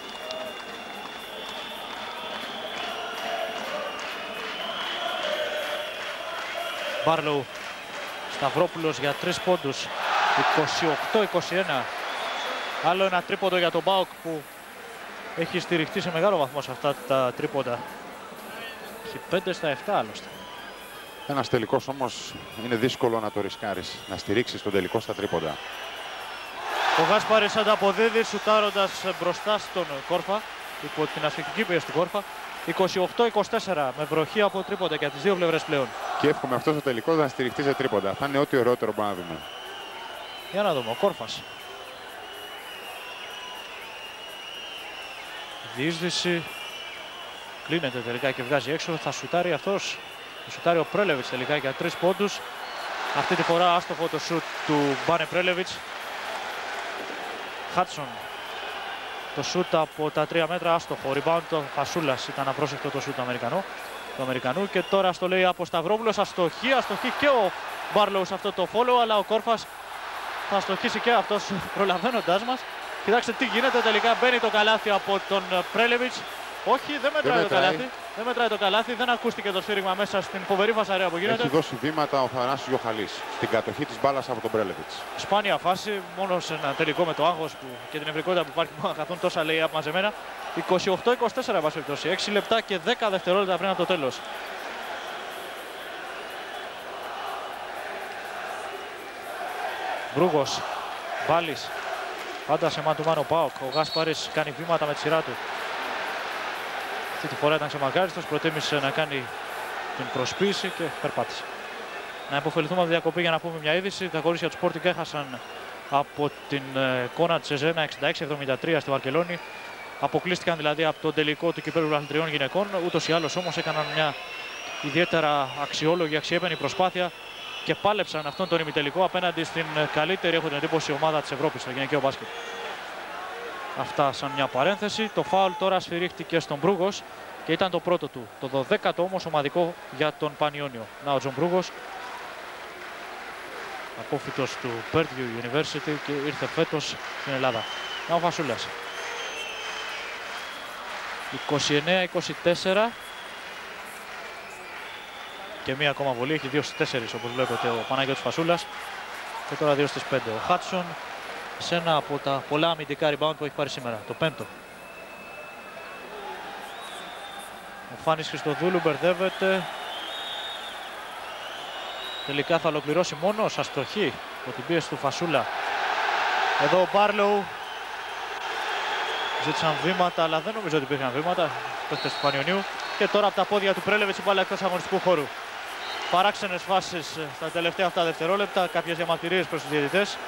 Μπάρλοου, Σταυρόπουλος για τρεις πόντους, είκοσι οκτώ είκοσι ένα. Άλλο ένα τρίποντο για τον ΠΑΟΚ που έχει στηριχτεί σε μεγάλο βαθμό σε αυτά τα τρίποντα. Έχει πέντε στα επτά άλλωστε. Ένας τελικός όμως είναι δύσκολο να το ρισκάρεις, να στηρίξεις τον τελικό στα τρίποντα. Ο Γάσπαρης ανταποδίδει σουτάροντας μπροστά στον Κόρφα, υπό την ασφυκτική πίεση του Κόρφα. είκοσι οκτώ είκοσι τέσσερα με βροχή από τρίποντα και από τις δύο πλευρές πλέον. Και εύχομαι αυτό το τελικό να στηριχτεί σε τρίποντα. Θα είναι ό,τι ωραιότερο μπορούμε να δούμε. Για να δούμε, ο Κόρφας. διείσδυση. Κλείνεται τελικά και βγάζει έξω. Θα σουτάρει αυτός. Θα σουτάρει ο Πρέλεβιτς τελικά για τρεις πόντους. Αυτή τη φορά άστοχο το σουτ του Μπάνε Πρέλεβιτς. Χάτσον. Το σουτ από τα τρία μέτρα άστοχο. Rebound το Φασούλας. Ήταν απρόσεκτο το σουτ του Αμερικανού. Του Αμερικανού. Και τώρα στο λέει από Σταυρόπουλος. Αστοχή. Αστοχή και ο Μπάρλοου σε αυτό το follow. Αλλά ο Κόρφας θα αστοχίσει και αυτός προλαβαίνοντάς μας. Κοιτάξτε τι γίνεται. Τελικά μπαίνει το καλάθι από τον Πρέλεβιτς. Όχι, δεν μετράει, δεν μετράει. το καλάθι. Δεν μετράει το καλάθι. Δεν ακούστηκε το σφύριγμα μέσα στην φοβερή φασαρία που γίνεται. Έχει δώσει βήματα ο Θανάσης Γιοχαλής στην κατοχή της μπάλας από τον Πρέλεβιτς. Σπάνια φάση, μόνο σε ένα τελικό με το άγχος που, και την ευρικότητα που υπάρχει που καθούν τόσα λέει μαζεμένα. είκοσι οκτώ είκοσι τέσσερα βάση περιπτώσει. έξι λεπτά και δέκα δευτερόλεπτα πριν από το τέλος. Μπρούγος, Μπάλης, πάντα σε μάτου Πάοκ. Ο Γάσπαρης κάνει βήματα με τη σειρά του. Αυτή τη φορά ήταν ξεμαγκάριστος, προτίμησε να κάνει την προσποίηση και περπάτησε. Να υποφεληθούμε από τη διακοπή για να πούμε μια είδηση. Τα κορίτσια του Sporting έχασαν από την Κόνα Τσεζένα εξήντα έξι εβδομήντα τρία στη Βαρκελόνη. Αποκλείστηκαν δηλαδή από τον τελικό του κυπέλλου πρωταθλητριών γυναικών. Ούτως ή άλλως όμως έκαναν μια ιδιαίτερα αξιόλογη, αξιέπαινη προσπάθεια και πάλεψαν αυτόν τον ημιτελικό απέναντι στην καλύτερη, έχω την εντύπωση, ομάδα της Ευρώπης στο γυναικείο μπάσκετ. Αυτά σαν μια παρένθεση. Το φάουλ τώρα σφυρίχτηκε στον Μπρούγος και ήταν το πρώτο του. Το δωδέκατο όμως ομαδικό για τον Πανιόνιο. Να ο Τζον Μπρούγος, απόφοιτος του Purdue University και ήρθε φέτος στην Ελλάδα. Να ο Φασούλας. είκοσι εννέα είκοσι τέσσερα. Και μία ακόμα βολή. Έχει δύο στις τέσσερις όπως βλέπετε ο Παναγιώτης Φασούλας. Και τώρα δύο στις πέντε. Ο Χάτσον σε ένα από τα πολλά αμυντικά rebound που έχει πάρει σήμερα. Το πέμπτο. Ο Φάνης Χριστοδούλου μπερδεύεται. Τελικά θα ολοκληρώσει μόνος. Αστοχή από την πίεση του Φασούλα. Εδώ ο Μπάρλοου. Ζήτησαν βήματα, αλλά δεν νομίζω ότι υπήρχαν βήματα. Παίχτες του Πανιωνίου. Και τώρα από τα πόδια του Πρέλεβιτς η μπάλα εκτός αγωνιστικού χώρου. Παράξενες φάσεις στα τελευταία αυτά δευτερόλεπτα. Κάποιες διαμαρτυρίες προς τους διαιτητές.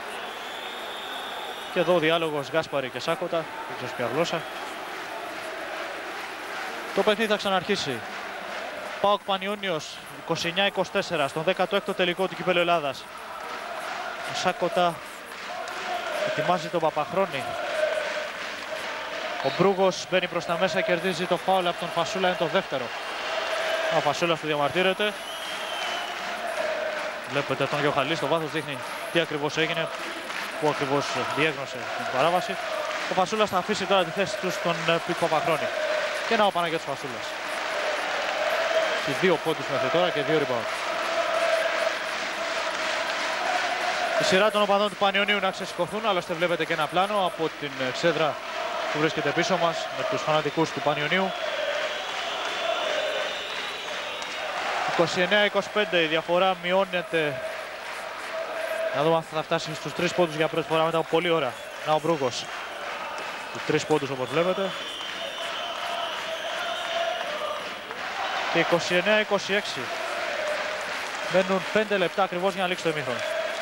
Και εδώ ο διάλογος Γάσπαρη και Σάκοτα. Δεν ξέρω ποια γλώσσα. Το παιχνίδι θα ξαναρχίσει. ΠΑΟΚ Πανιόνιος είκοσι εννέα είκοσι τέσσερα στον δέκατο έκτο τελικό του κυπέλλου Ελλάδας. Ο Σάκοτα ετοιμάζει τον Παπαχρόνη. Ο Μπρούγος μπαίνει προς τα μέσα, κερδίζει το φάουλ από τον Φασούλα, είναι το δεύτερο. Ο Φασούλας του διαμαρτύρεται. Βλέπετε τον Γιοχαλή στο βάθος, δείχνει τι ακριβώς έγινε, που ακριβώς διέγνωσε την παράβαση. Ο Φασούλας θα αφήσει τώρα τη θέση του στον Πιτ Παπαχρόνη. Και να ο Παναγιώτης Φασούλας. Και δύο πόντους μέχρι τώρα και δύο rebound. Η σειρά των οπαδών του Πανιωνίου να ξεσηκωθούν, άλλωστε βλέπετε και ένα πλάνο από την εξέδρα που βρίσκεται πίσω μας με τους φανατικούς του Πανιωνίου. είκοσι εννέα είκοσι πέντε η διαφορά μειώνεται. Να δούμε αν θα φτάσει στους τρεις πόντους για πρώτη φορά μετά από πολλή ώρα. Να ο Μπρούγος. Τους τρεις πόντους όπως βλέπετε. Και είκοσι εννέα είκοσι έξι. Μένουν πέντε λεπτά ακριβώς για να λήξει το ημίχρονο.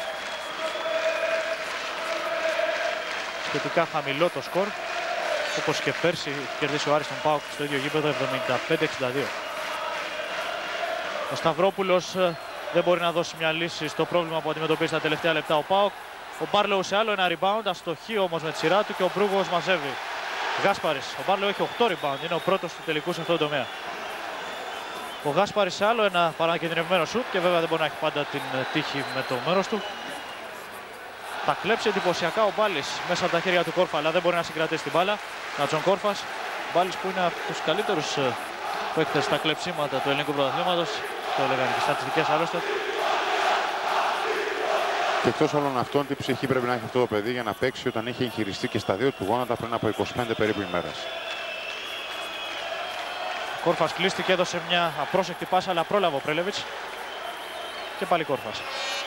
Σχετικά χαμηλό το σκορ. Όπως και πέρσι κερδίσει ο Άρης τον ΠΑΟΚ στο ίδιο γήπεδο εβδομήντα πέντε εξήντα δύο. Ο Σταυρόπουλος δεν μπορεί να δώσει μια λύση στο πρόβλημα που αντιμετωπίζει τα τελευταία λεπτά ο ΠΑΟΚ. Ο Μπάρλοου σε άλλο ένα rebound, αστοχή όμως με τη σειρά του και ο Μπρούγος μαζεύει. Γάσπαρης. Ο Μπάρλοου έχει οκτώ rebound, είναι ο πρώτος του τελικού σε αυτό το τομέα. Ο Γάσπαρης σε άλλο ένα παρακινδυνευμένο σουτ και βέβαια δεν μπορεί να έχει πάντα την τύχη με το μέρος του. Θα κλέψει εντυπωσιακά ο Μπάλης μέσα από τα χέρια του Κόρφα, αλλά δεν μπορεί να συγκρατήσει την μπάλα. Να Τζον Κόρφας. Μπάλης που είναι από τους καλύτερους παίκτες στα κλεψίματα του ελληνικού πρωταθλήματος. Το έλεγαν και οι στατιστικές άλλωστε. Και εκτός όλων αυτών, τι ψυχή πρέπει να έχει αυτό το παιδί για να παίξει όταν είχε εγχειριστεί και στα δύο του γόνατα πριν από είκοσι πέντε περίπου ημέρες. Ο Κόρφας κλείστηκε, έδωσε μια απρόσεκτη πάσα, αλλά πρόλαβε ο Πρέλεβιτς. Και πάλι Κόρφας.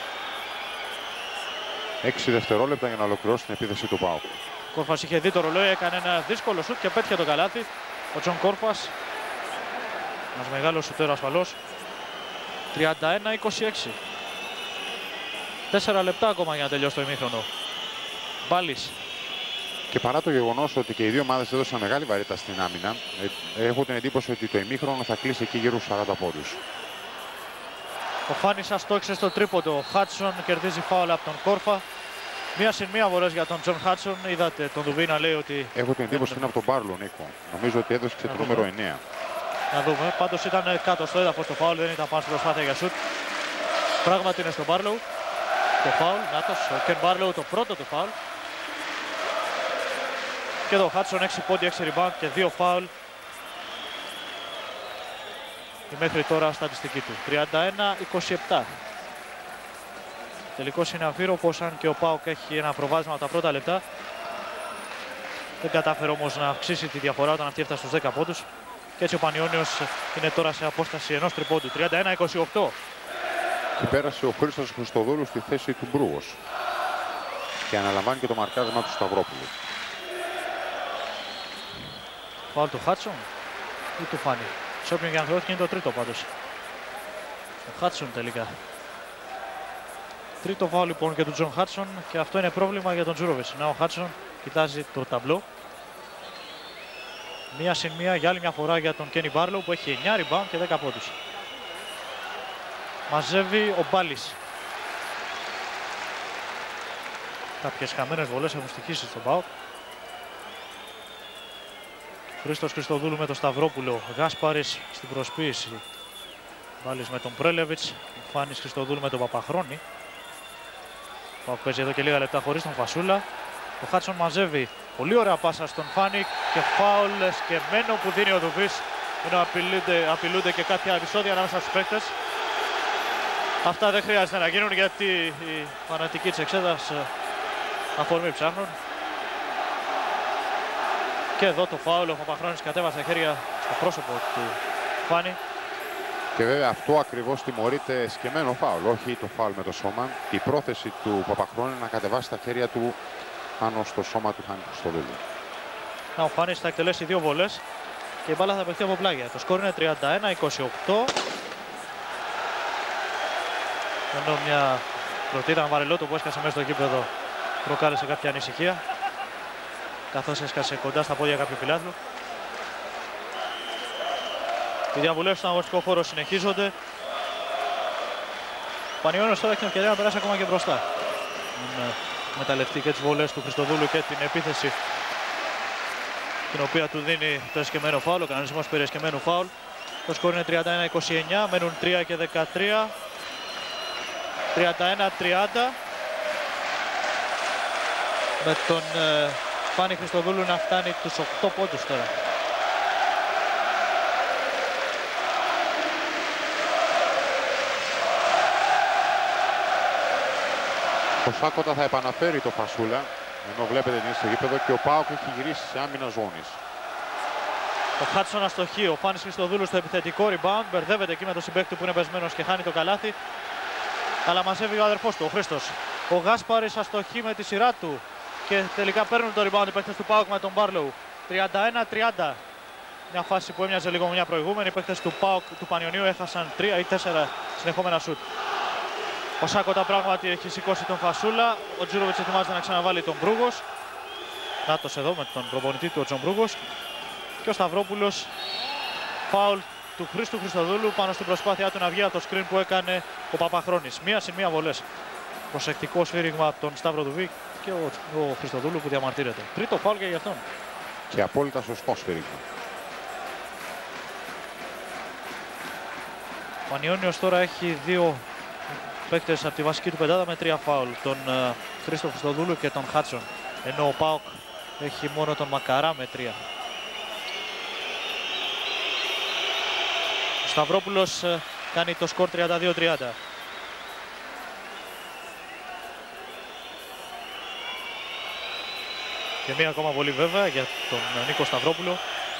έξι δευτερόλεπτα για να ολοκληρώσει την επίθεση του ΠΑΟΚ. Ο Κόρφας είχε δει το ρολόι, έκανε ένα δύσκολο σουτ και πέτυχε το καλάθι. Ο Τζον Κόρφας, ένας μεγάλος σουτέρ ασφαλώς. τριάντα ένα είκοσι έξι. Τέσσερα λεπτά ακόμα για να τελειώσει το ημίχρονο. Μπάλης. Και παρά το γεγονός ότι και οι δύο ομάδες έδωσαν μεγάλη βαρύτητα στην άμυνα, έχω την εντύπωση ότι το ημίχρονο θα κλείσει εκεί γύρω στους σαράντα πόντους. Ο Φάνης αστόχησε στο τρίποντο. Ο Χάτσον κερδίζει φάουλ από τον Κόρφα. Μία συν μία βολές για τον Τζον Χάτσον. Είδατε τον Δουβί να λέει ότι. Έχω την εντύπωση ότι είναι από τον Μπάρλο, Νίκο. Νομίζω ότι έδωσε και το νούμερο εννέα. Να δούμε. Πάντως ήταν κάτω στο έδαφος το φάουλ, δεν ήταν πάνω στην προσπάθεια για σουτ. Πράγματι είναι στον Μπάρλο. Το φάουλ, νάτος, ο Κεν Μπάρλο το πρώτο του φάουλ. Και εδώ ο Χάτσον έξι πόντι, έξι rebound και δύο φάουλ. Η μέχρι τώρα στατιστική του. τριάντα ένα είκοσι επτά. Τελικώς είναι αμφίροπος, αν και ο ΠΑΟΚ έχει ένα προβάδισμα από τα πρώτα λεπτά. Δεν κατάφερε όμως να αυξήσει τη διαφορά όταν αυτή έφτασε στους δέκα πόντους. Και έτσι ο Πανιώνιος είναι τώρα σε απόσταση ενός τριπόντου. τριάντα ένα είκοσι οκτώ. Και πέρασε ο Χρήστος Χριστοδούλου στη θέση του Μπρούγος. Και αναλαμβάνει και το μαρκάρισμα του Σταυρόπουλου. Φάουλ του Χάτσον ή του Φάνη. Σε όποιον και αν θεώθηκε είναι το τρίτο πάντως. Ο Χάτσον τελικά. Τρίτο φάουλ λοιπόν και του Τζον Χάτσον και αυτό είναι πρόβλημα για τον Τζούροβιτς. Να ο Χάτσον κοιτάζει το ταμπλό. Μία συν μία για άλλη μια φορά για τον Κένι Μπάρλο που έχει εννέα rebound και δέκα πόντους. Μαζεύει ο Μπάλης. Κάποιες χαμένες βολές έχουν στοιχήσει στον ΠΑΟΚ. Χρήστος Χριστοδούλου με τον Σταυρόπουλο. Γάσπαρης στην προσποίηση. Μπάλης με τον Πρέλεβιτς. Φάνης Χριστοδούλου με τον Παπαχρόνη. Ο ΠΑΟΚ παίζει εδώ και λίγα λεπτά χωρίς τον Φασούλα. Ο Χάτσον μαζεύει. Πολύ ωραία πάσα στον Φάνη και φάουλ σκεμμένο που δίνει ο Δουβής. Ενώ απειλούνται, απειλούνται και κάποια επεισόδια ανάμεσα στους παίκτες. Αυτά δεν χρειάζεται να γίνουν γιατί οι φανατικοί της Εξέδρας αφορμή ψάχνουν. Και εδώ το φάουλ, ο Παπαχρόνης κατέβασε τα χέρια στο πρόσωπο του Φάνη. Και βέβαια αυτό ακριβώς τιμωρείται σκεμμένο φάουλ, όχι το φάουλ με το σώμα. Η πρόθεση του Παπαχρόνη να κατεβάσει τα χέρια του πάνω στο σώμα του Χάνη Χριστοδούλου. Ο Φάνης θα εκτελέσει δύο βολές και η μπάλα θα παιχτεί από πλάγια. Το σκορ είναι τριάντα ένα είκοσι οκτώ. Ενώ μια πρωτήρα Βαρελότο που έσκασε μέσα στο γήπεδο προκάλεσε κάποια ανησυχία, καθώς έσκασε κοντά στα πόδια κάποιου φιλάθλου. Οι διαβουλεύσεις στον αγωνιστικό χώρο συνεχίζονται. Ο Πανιώνιος τώρα έχει την ευκαιρία να περάσει ακόμα και μπροστά. Με μεταλλευτεί και τις βολές του Χριστοδούλου και την επίθεση την οποία του δίνει το εσκεμμένο φάουλ, ο κανονισμός περί εσκεμμένου φάουλ. Το σκορ είναι τριάντα ένα είκοσι εννέα, μένουν τρία και δεκατρία. τριάντα ένα τριάντα. Με τον ε, Φάνη Χριστοδούλου να φτάνει τους οκτώ πόντους τώρα. Ο Σάκοτα θα επαναφέρει το Φασούλα, ενώ βλέπετε την στο γήπεδο και ο ΠΑΟΚ έχει γυρίσει σε άμυνα ζώνης. Ο Χάτσον αστοχεί, ο Φάνης Χριστοδούλου στο επιθετικό rebound, μπερδεύεται εκεί με τον συμπαίκτη που είναι πεσμένος και χάνει το καλάθι. Αλλά μαζεύει ο αδερφός του, ο Χρήστος. Ο Γάσπαρης αστοχεί με τη σειρά του και τελικά παίρνουν το rebound οι παίκτες του ΠΑΟΚ με τον Μπάρλοου. τριάντα ένα τριάντα. Μια φάση που έμοιαζε λίγο με μια προηγούμενη. Οι παίκτες του ΠΑΟΚ του Πανιωνίου έχασαν τρία ή τέσσερα συνεχόμενα σουτ. Ο Σάκοτα πράγματι έχει σηκώσει τον Φασούλα. Ο Τζούροβιτς ετοιμάζεται να ξαναβάλει τον Μπρούγος. Νάτος εδώ με τον προπονητή του, ο Τζον Μπρούγος. Και ο Σταυρόπουλος, φάουλ του Χρήστου Χριστοδούλου πάνω στην προσπάθειά του να βγει από το screen που έκανε ο Παπαχρόνης. Μία συν μία βολές. Προσεκτικό σφύριγμα από τον Σταύρο Δουβί και ο, ο Χριστοδούλου που διαμαρτύρεται. Τρίτο φάουλ και για αυτόν. Και απόλυτα σωστό σφύριγμα. Ο Πανιώνιος τώρα έχει δύο παίκτες από τη βασική του πεντάδα με τρία φάουλ. Τον uh, Χρήστο Χριστοδούλου και τον Χάτσον. Ενώ ο ΠΑΟΚ έχει μόνο τον Μακαρά με τρία. Ο Σταυρόπουλος uh, κάνει το σκορ τριάντα δύο τριάντα. Και μία ακόμα βολή βέβαια για τον Νίκο Σταυρόπουλο.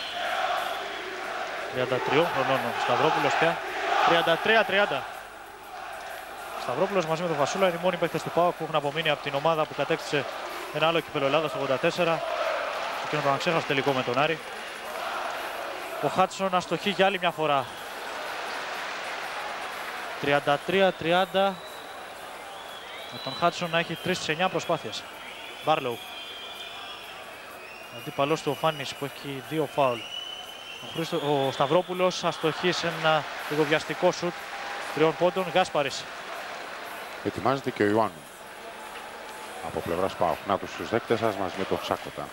τριάντα τρία χρονών ο Σταυρόπουλος πια. τριάντα τρία τριάντα. Σταυρόπουλος μαζί με τον Βασούλα είναι οι μόνοι παίκτες του ΠΑΟΚ που έχουν απομείνει από την ομάδα που κατέκτησε ένα άλλο κύπελλο Ελλάδας το ογδόντα τέσσερα. Και τον ξέχασε τελικό με τον Άρη. Ο Χάτσον αστοχεί για άλλη μια φορά. τριάντα τρία τριάντα. Με τον Χάτσον να έχει τρεις στις εννέα προσπάθειες. Μπάρλοου. αντίπαλος του ο Φάνης που έχει δύο φάουλ. Ο, Χρήστο, ο Σταυρόπουλος αστοχεί σε ένα λιγοβιαστικό σουτ τριών πόντων. Γάσπαρης. Ετοιμάζεται και ο Ιωάννου από πλευράς ΠΑΟΚ. Να τους τους δέκτες σας μαζί με τον Σάκοτα.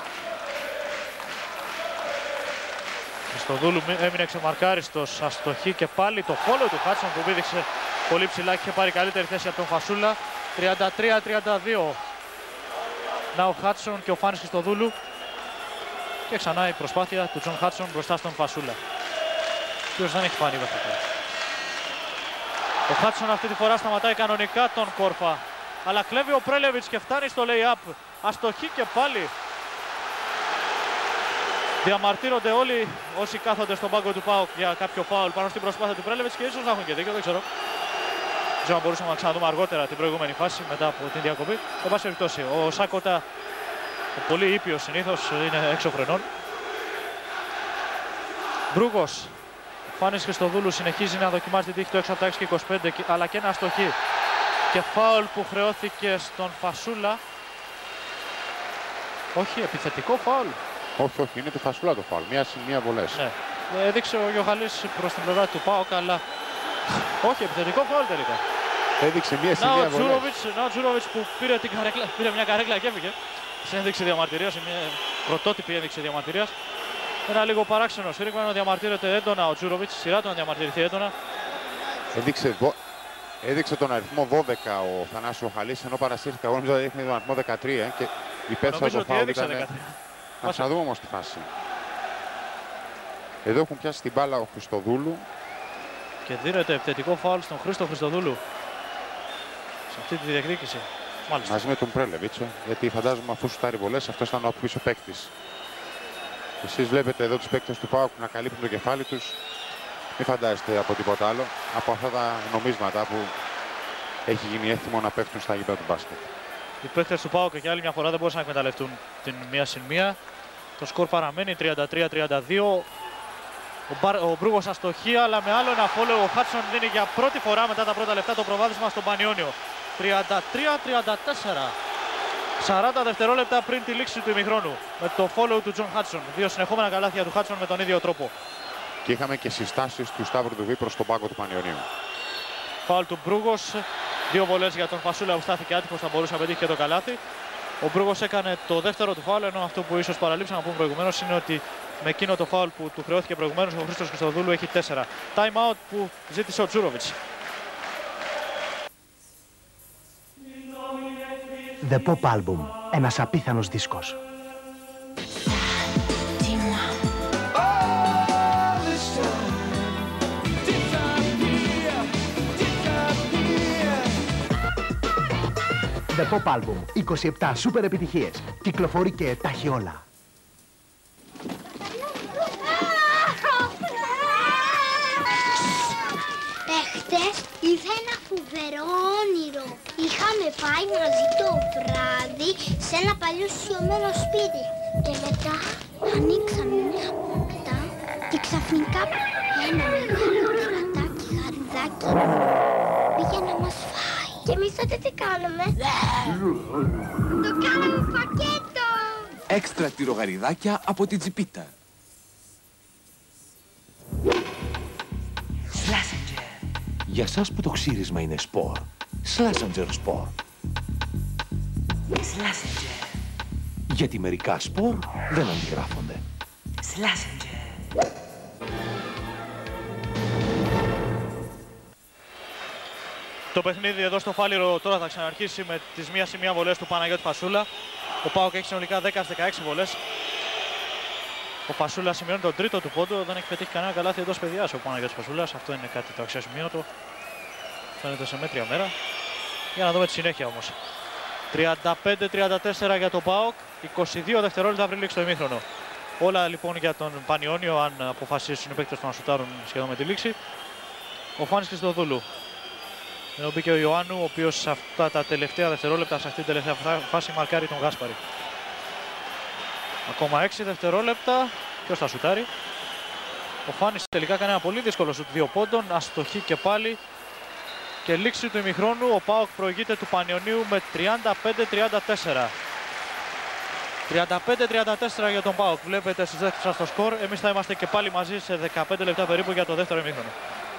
Χριστοδούλου έμεινε ξεμαρκάριστος, αστοχή και πάλι το φόλο του Χάτσον που πήδηξε πολύ ψηλά και είχε πάρει καλύτερη θέση από τον Φασούλα. τριάντα τρία τριάντα δύο. Να ο Χάτσον και ο Φάνης Χριστοδούλου. Και ξανά η προσπάθεια του Τζον Χάτσον μπροστά στον Φασούλα, ο οποίος δεν έχει φανεί βαθικά. Ο Χάτσον αυτή τη φορά σταματάει κανονικά τον Κόρφα, αλλά κλέβει ο Πρέλεβιτς και φτάνει στο lay-up. Αστοχή και πάλι. Διαμαρτύρονται όλοι όσοι κάθονται στον πάγκο του ΠΑΟΚ για κάποιο φάουλ πάνω στην προσπάθεια του Πρέλεβιτς και ίσως να έχουν και δίκιο, δεν ξέρω. Δεν ξέρω αν μπορούσαμε να ξαναδούμε αργότερα την προηγούμενη φάση μετά από την διακοπή. Εν πάση περιπτώσει, ο Σάκοτα, ο πολύ ήπιος συνήθως, είναι έξω φρενών. Μπρούγκος. Φάνης Χριστοδούλου συνεχίζει να δοκιμάζει την τύχη του έξω από τα έξι και είκοσι πέντε, αλλά και ένα αστοχή. Και φάουλ που χρεώθηκε στον Φασούλα. Όχι, επιθετικό φάουλ. Όχι, όχι, είναι του Φασούλα το φάουλ. Μία συν μία βολές. Ναι. Έδειξε ο Γιωχαλής προς την πλευρά του ΠΑΟΚ, αλλά όχι, επιθετικό φάουλ τελικά. Έδειξε μία συν Να μία ο βολές. Τζούροβιτς, να ο Τζούροβιτς που πήρε, την καρέκλα, πήρε μια καρέκλα και έφυγε. Σε ένδειξη διαμαρτυρίας, μια πρωτότυπη ένδειξη διαμαρτυρίας. Ένα λίγο παράξενο σφύριγμα, να διαμαρτύρεται έντονα ο Τζούροβιτς, σειρά του να διαμαρτυρηθεί έντονα. Έδειξε, δο... Έδειξε τον αριθμό δώδεκα ο Θανάσης ο Χαλής, ενώ παρασύρθηκα. Εγώ νομίζω ότι έδειχνε τον αριθμό δεκατρία και υπέθεσα το φάουλ ήταν. Να ξαναδούμε όμως τη φάση. Εδώ έχουν πιάσει την μπάλα ο Χριστοδούλου. Και δίνεται επιθετικό φάουλ στον Χρήστο Χριστοδούλου σε αυτή τη διεκδίκηση. Μάλιστα. Μαζί με τον Πρέλεβιτς, γιατί φαντάζομαι αφού σουτάρει βολές, αυτός ήταν ο πίσω παίκτης. Εσείς βλέπετε εδώ τους παίκτες του ΠΑΟΚ να καλύπτουν το κεφάλι τους. Μην φαντάζεστε από τίποτα άλλο, από αυτά τα νομίσματα που έχει γίνει έθιμο να πέφτουν στα γήπεδα του μπάσκετ. Οι παίκτες του ΠΑΟΚ και άλλη μια φορά δεν μπορούσαν να εκμεταλλευτούν την μία συν μία. Το σκορ παραμένει τριάντα τρία τριάντα δύο. Ο, Μπαρ, ο Μπρούγκος αστοχεί, αλλά με άλλο ένα φόλο ο Χάτσον δίνει για πρώτη φορά μετά τα πρώτα λεπτά το προβάδισμα στον Πανιόνιο. τριάντα τρία τριάντα τέσσερα. σαράντα δευτερόλεπτα πριν τη λήξη του ημιχρόνου. Με το follow του Τζον Χάτσον. Δύο συνεχόμενα καλάθια του Χάτσον με τον ίδιο τρόπο. Και είχαμε και συστάσεις του Σταύρου Δουβή προς τον πάγκο του Πανιωνίου. Φάουλ του Μπρούγκος. Δύο βολές για τον Φασούλα που στάθηκε άτυχος, θα μπορούσε να πετύχει και το καλάθι. Ο Μπρούγκος έκανε το δεύτερο του φάουλ, ενώ αυτό που ίσως παραλείψαμε να πούμε προηγουμένως είναι ότι με εκείνο το φάουλ που του χρεώθηκε προηγουμένως ο Χρήστος Χριστοδούλου έχει τέσσερα. Time out που ζήτησε ο Τζούροβιτς. The Pop Album, ένας απίθανος δίσκος. The Pop Album, είκοσι επτά σούπερ επιτυχίες. Κυκλοφορεί και τα έχει όλα. Εχθές είδα ένα φοβερό όνειρο. Είχαμε πάει μαζί το βράδυ σε ένα παλιό σιωμένο σπίτι. Και μετά ανοίξαμε μια πόρτα και ξαφνικά ένα μεγάλο κερατάκι γαριδάκι πήγε να μας φάει. Και εμείς τότε τι κάναμε? Το κάναμε πακέτο! Έξτρα τυρογαριδάκια από την Τζιπίτα. Σλάσεντζερ. Για σας που το ξύρισμα είναι σπορ. Σλάσεντζερ σπορ. Σλάσεντζερ. Γιατί μερικά σπορ δεν αντιγράφονται. Σλάσεντζερ. Το παιχνίδι εδώ στο Φάληρο τώρα θα ξαναρχίσει με τις μία σημεία βολές του Παναγιώτη Φασούλα. Ο ΠΑΟΚ έχει συνολικά δέκα δεκαέξι βολές. Ο Φασούλας σημειώνει τον τρίτο του πόντο. Δεν έχει πετύχει κανένα καλάθι εντός παιδιάς ο Παναγιώτης Φασούλας. Αυτό είναι κάτι το αξιοσημείωτο. Φαίνεται σε μέτρια μέρα. Για να δούμε τη συνέχεια όμως. τριάντα πέντε τριάντα τέσσερα για τον ΠΑΟΚ. είκοσι δύο δευτερόλεπτα πριν λήξει το ημίχρονο. Όλα λοιπόν για τον Πανιόνιο, αν αποφασίσουν οι παίκτες να σουτάρουν σχεδόν με τη λήξη. Ο Φάνης Χριστοδούλου. Ενώ μπήκε ο Ιωάννου, ο οποίος σε αυτά τα τελευταία δευτερόλεπτα, σε αυτή την τελευταία φάση, μαρκάρει τον Γάσπαρη. Ακόμα έξι δευτερόλεπτα. Ποιος θα σουτάρει? Ο Φάνης τελικά κάνει ένα πολύ δύσκολο σουτ δύο πόντων. Αστοχή και πάλι. Και λήξη του ημιχρόνου. Ο ΠΑΟΚ προηγείται του Πανιωνίου με τριάντα πέντε τριάντα τέσσερα. τριάντα πέντε τριάντα τέσσερα για τον ΠΑΟΚ. Βλέπετε συζήτησα στο σκορ. Εμείς θα είμαστε και πάλι μαζί σε δεκαπέντε λεπτά περίπου για το δεύτερο ημίχρονο.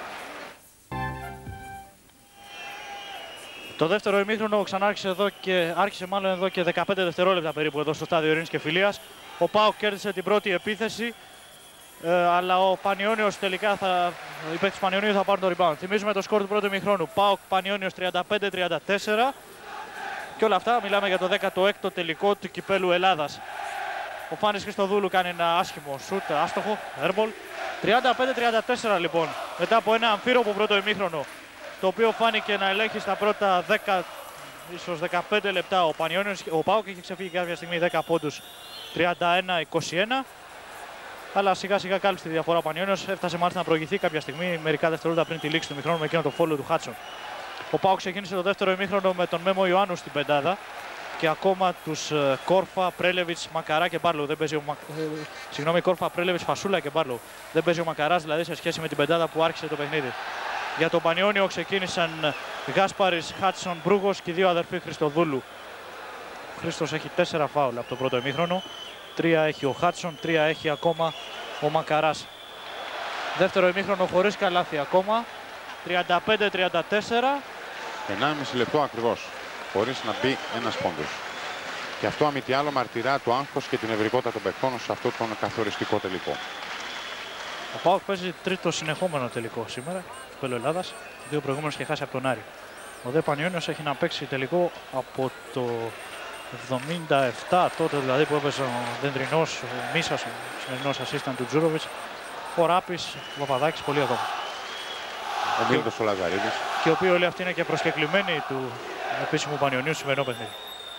Το δεύτερο ημίχρονο ξανά άρχισε, εδώ και, άρχισε μάλλον εδώ και δεκαπέντε δευτερόλεπτα περίπου εδώ στο στάδιο Ειρήνης και Φιλίας. Ο ΠΑΟΚ κέρδισε την πρώτη επίθεση, ε, αλλά ο Πανιώνιος τελικά θα, οι παίκτες Πανιωνίου θα πάρουν το rebound. Θυμίζουμε το σκορ του πρώτου ημίχρονου. ΠΑΟΚ Πανιώνιος τριάντα πέντε τριάντα τέσσερα. Και όλα αυτά μιλάμε για το δέκατο έκτο τελικό του Κυπέλλου Ελλάδας. Ο Φάνης Χριστοδούλου κάνει ένα άσχημο σουτ, άστοχο, airball. τριάντα πέντε τριάντα τέσσερα λοιπόν, μετά από ένα αμφίροπο πρώτο ημίχρονο, το οποίο φάνηκε να ελέγχει στα πρώτα δέκα, ίσως δεκαπέντε λεπτά ο Πανιώνιος. Ο ΠΑΟΚ είχε ξεφύγει κάποια στιγμή δέκα πόντους, τριάντα ένα είκοσι ένα. Αλλά σιγά σιγά κάλυψε τη διαφορά ο Πανιώνιος. Έφτασε μάλιστα να προηγηθεί κάποια στιγμή, μερικά δευτερόλεπτα πριν τη λήξη του ημιχρόνου, με εκείνο το φόλο του Χάτσον. Ο ΠΑΟΚ ξεκίνησε το δεύτερο ημίχρονο με τον Μέμο Ιωάννου στην πεντάδα και ακόμα τους uh, Κόρφα, Πρέλεβιτς, Μακαρά και Μπάρλοου. Δεν παίζει ο Μα... ε, συγγνώμη, Κόρφα, Πρέλεβιτς, Φασούλα και Μπάρλοου. Δεν παίζει ο Μακαράς δηλαδή σε σχέση με την πεντάδα που άρχισε το παιχνίδι. Για τον Πανιώνιο ξεκίνησαν Γάσπαρης, Χάτσον, Μπρούγος και οι δύο αδερφοί Χριστοδούλου. Ο Χρήστος έχει τέσσερα φάουλ από το πρώτο ημίχρονο. Τρία έχει ο Χάτσον, τρία έχει ακόμα ο Μακαράς. Δεύτερο ημίχρονο χωρίς καλάθι ακόμα. τριάντα πέντε τριάντα τέσσερα. ενάμιση λεπτό ακριβώς, χωρίς να μπει ένας πόντος. Και αυτό αμή τι άλλο μαρτυρά το άγχος και την ευρικότητα των παιχτών σε αυτό τον καθοριστικό τελικό. Ο ΠΑΟΚ παίζει τρίτο συνεχόμενο τελικό σήμερα, Κυπέλλου Ελλάδας. Δύο προηγούμενους είχε χάσει από τον Άρη. Ο Δε Πανιώνιος έχει να παίξει τελικό από το εβδομήντα επτά, τότε δηλαδή που έπαιζε ο Δεντρινός, ο Μίσας, ο σημερινός assistant του Τζούροβιτς, ο Ράπης, ο Παπαδάκης, πολύ ακόμα. Ο Μίλτος ο Λαζαρίδης. Και ο οποίος όλοι αυτοί είναι και προσκεκλημένοι του επίσημου Πανιωνίου στο σημερινό παιχνίδι.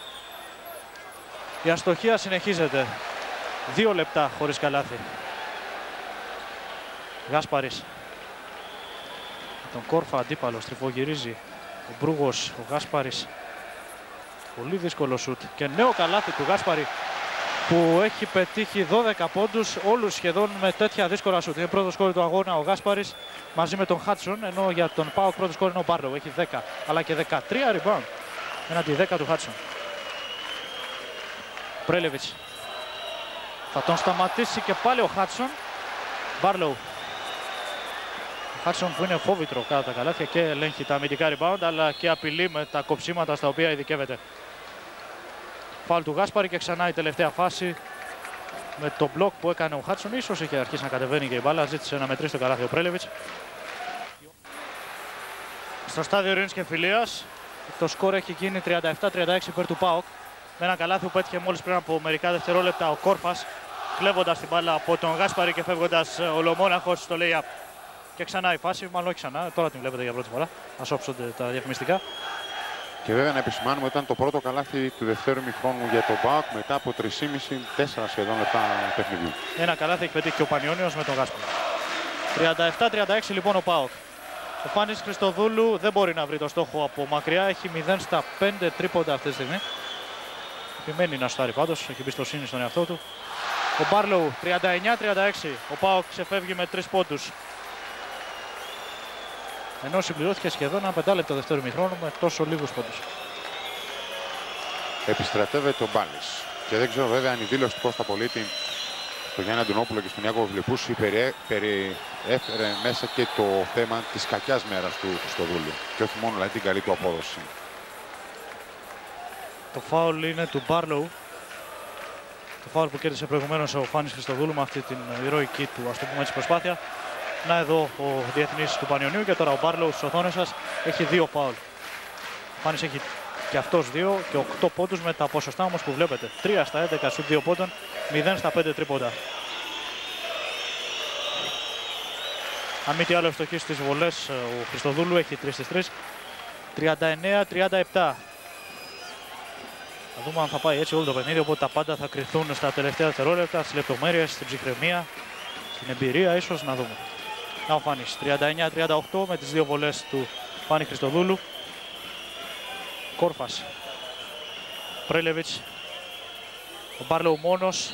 Η αστοχία συνεχίζεται. Δύο λεπτά χωρίς καλάθι. Γάσπαρης. Τον Κόρφα αντίπαλο στριφογυρίζει. Ο Μπρούγος, ο Γάσπαρης. Πολύ δύσκολο σουτ. Και νέο καλάθι του Γάσπαρη που έχει πετύχει δώδεκα πόντους, όλους σχεδόν με τέτοια δύσκολα σουτ. Είναι πρώτο σκόρ του αγώνα ο Γάσπαρης μαζί με τον Χάτσον, ενώ για τον ΠΑΟΚ πρώτο σκόρ είναι ο Μπάρλοου. Έχει δέκα, αλλά και δεκατρία rebound έναντι δέκα του Χάτσον. Πρέλεβιτς. Θα τον σταματήσει και πάλι ο Χάτσον. Μπάρλοου. Ο Χάτσον που είναι φόβητρο κάτω τα καλάθια και ελέγχει τα αμυντικά rebound, αλλά και απειλεί με τα κοψίματα στα οποία ειδικεύεται. Φάουλ του Γάσπαρη και ξανά η τελευταία φάση με το μπλοκ που έκανε ο Χάτσον. Ίσως είχε αρχίσει να κατεβαίνει και η μπάλα. Ζήτησε να μετρήσει το καλάθι ο Πρέλεβιτς. Στο στάδιο Ειρήνης και Φιλίας το σκορ έχει γίνει τριάντα επτά τριάντα έξι υπέρ του ΠΑΟΚ. Με ένα καλάθι που πέτυχε μόλις πριν από μερικά δευτερόλεπτα ο Κόρφας, κλέβοντας την μπάλα από τον Γάσπαρη και φεύγοντας ολομόναχος στο lay-up. Και ξανά η φάση, μάλλον όχι ξανά, τώρα την βλέπετε για πρώτη φορά. Ας όψονται τα διαφημιστικά. Και βέβαια να επισημάνουμε ότι ήταν το πρώτο καλάθι του δευτέρου ημιχρόνου για τον ΠΑΟΚ μετά από τρία και μισό τέσσερα σχεδόν λεπτά παιχνιδιού. Ένα καλάθι έχει πετύχει και ο Πανιώνιος με τον Γάσπαρη. τριάντα επτά τριάντα έξι λοιπόν ο ΠΑΟΚ. Ο Φάνης Χριστοδούλου δεν μπορεί να βρει το στόχο από μακριά. Έχει μηδέν στα πέντε τρίποντα αυτή τη στιγμή. Επιμένει να στάρει πάντως, έχει εμπιστοσύνη στον εαυτό του. Ο Μπάρλοου τριάντα εννιά τριάντα έξι. Ο ΠΑΟΚ ξεφεύγει με τρεις πόντους. Ενώ συμπληρώθηκε σχεδόν ένα πεντάλεπτο δεύτερο ημιχρόνου με τόσο λίγους πόντους. Επιστρατεύεται ο Μπάλης. Και δεν ξέρω βέβαια αν η δήλωση του Κώστα Πολίτη στο Γιάννη Αντωνόπουλο και στον Ιάκωβο Βλεπούση περιέφερε μέσα και το θέμα της κακιάς μέρας του Χριστοδούλου. Και όχι μόνο δηλαδή την καλή του απόδοση. Το φάουλ είναι του Μπάρλοου. Το φάουλ που κέρδισε προηγουμένως ο Φάνης Χριστοδούλου με αυτή την ηρωική του, ας το πούμε έτσι, προσπάθεια. Να εδώ ο διεθνής του Πανιωνίου και τώρα ο Μπάρλοου στις οθόνες σας έχει δύο φάουλ. Ο Φάνης έχει και αυτός δύο και οκτώ πόντους με τα ποσοστά όμως που βλέπετε. τρία στα έντεκα σου δύο πόντων, μηδέν στα πέντε τρίποντα. Αν μη τι άλλο ευστοχεί στις βολές ο Χριστοδούλου έχει τρία στις τρία. τριάντα εννέα τριάντα επτά. Θα δούμε αν θα πάει έτσι όλο το παιχνίδι, οπότε τα πάντα θα κρυθούν στα τελευταία δευτερόλεπτα, στις λεπτομέρειες, στην ψυχραιμία, στην εμπειρία ίσως, να δούμε. Να ο Φάνης, τριάντα εννέα τριάντα οκτώ με τις δύο βολές του Φάνη Χριστοδούλου. Κόρφας. Πρέλεβιτς. Ο Μπάρλοου μόνος.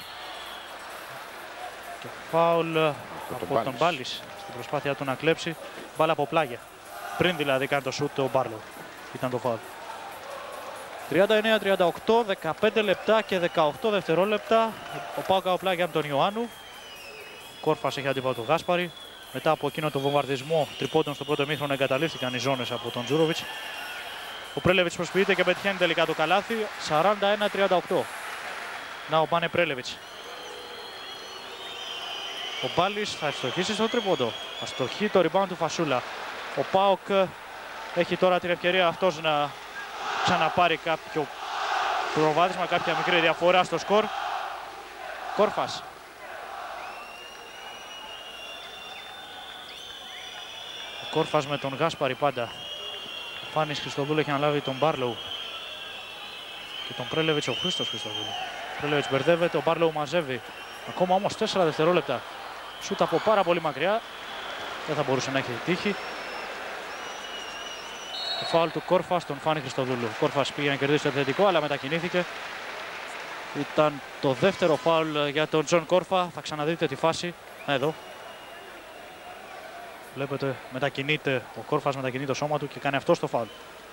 Και φάουλ από, από τον Μπάλης στην προσπάθειά του να κλέψει. Μπάλα από πλάγια. Πριν δηλαδή κάνει το σούτ ο Μπάρλοου. Ήταν το φάουλ. τριάντα εννέα τριάντα οκτώ, δεκαπέντε λεπτά και δεκαοκτώ δευτερόλεπτα. Ο ΠΑΟΚ αοπλάγει από τον Ιωάννου. Κόρφας έχει αντίπαλο τον Γάσπαρη. Μετά από εκείνο το βομβαρδισμό τριπώντων στο πρώτο ημίχρονο εγκαταλείφθηκαν οι ζώνες από τον Τζούροβιτς. Ο Πρέλεβιτς προσποιείται και πετυχαίνει τελικά το καλάθι. σαράντα ένα τριάντα οκτώ. Να ο Πάνε Πρέλεβιτς. Ο Μπάλης θα ευστοχίσει στο τρίποντο. Αστοχεί το rebound του Φασούλα. Ο ΠΑΟΚ έχει τώρα την ευκαιρία αυτός να ξαναπάρει κάποιο προβάδισμα, κάποια μικρή διαφορά στο σκορ. Κόρφας. Ο Κόρφας με τον Γάσπαρη πάντα. Ο Φάνης Χριστοδούλου έχει αναλάβει τον Μπάρλοου. Και τον Πρέλεβιτς ο Χρήστος Χριστοδούλου. Ο Πρέλεβιτς μπερδεύεται, ο Μπάρλοου μαζεύει. Ακόμα όμως τέσσερα δευτερόλεπτα. Σούτ από πάρα πολύ μακριά. Δεν θα μπορούσε να έχει τύχη. Το φάουλ του Κόρφα στον Φάνη Χριστοδούλου. Ο Κόρφας πήγε να κερδίσει το επιθετικό, αλλά μετακινήθηκε. Ήταν το δεύτερο φάουλ για τον Τζον Κόρφα. Θα ξαναδείτε τη φάση. Εδώ. Βλέπετε, μετακινείται ο Κόρφας, μετακινεί το σώμα του και κάνει αυτό το φάουλ.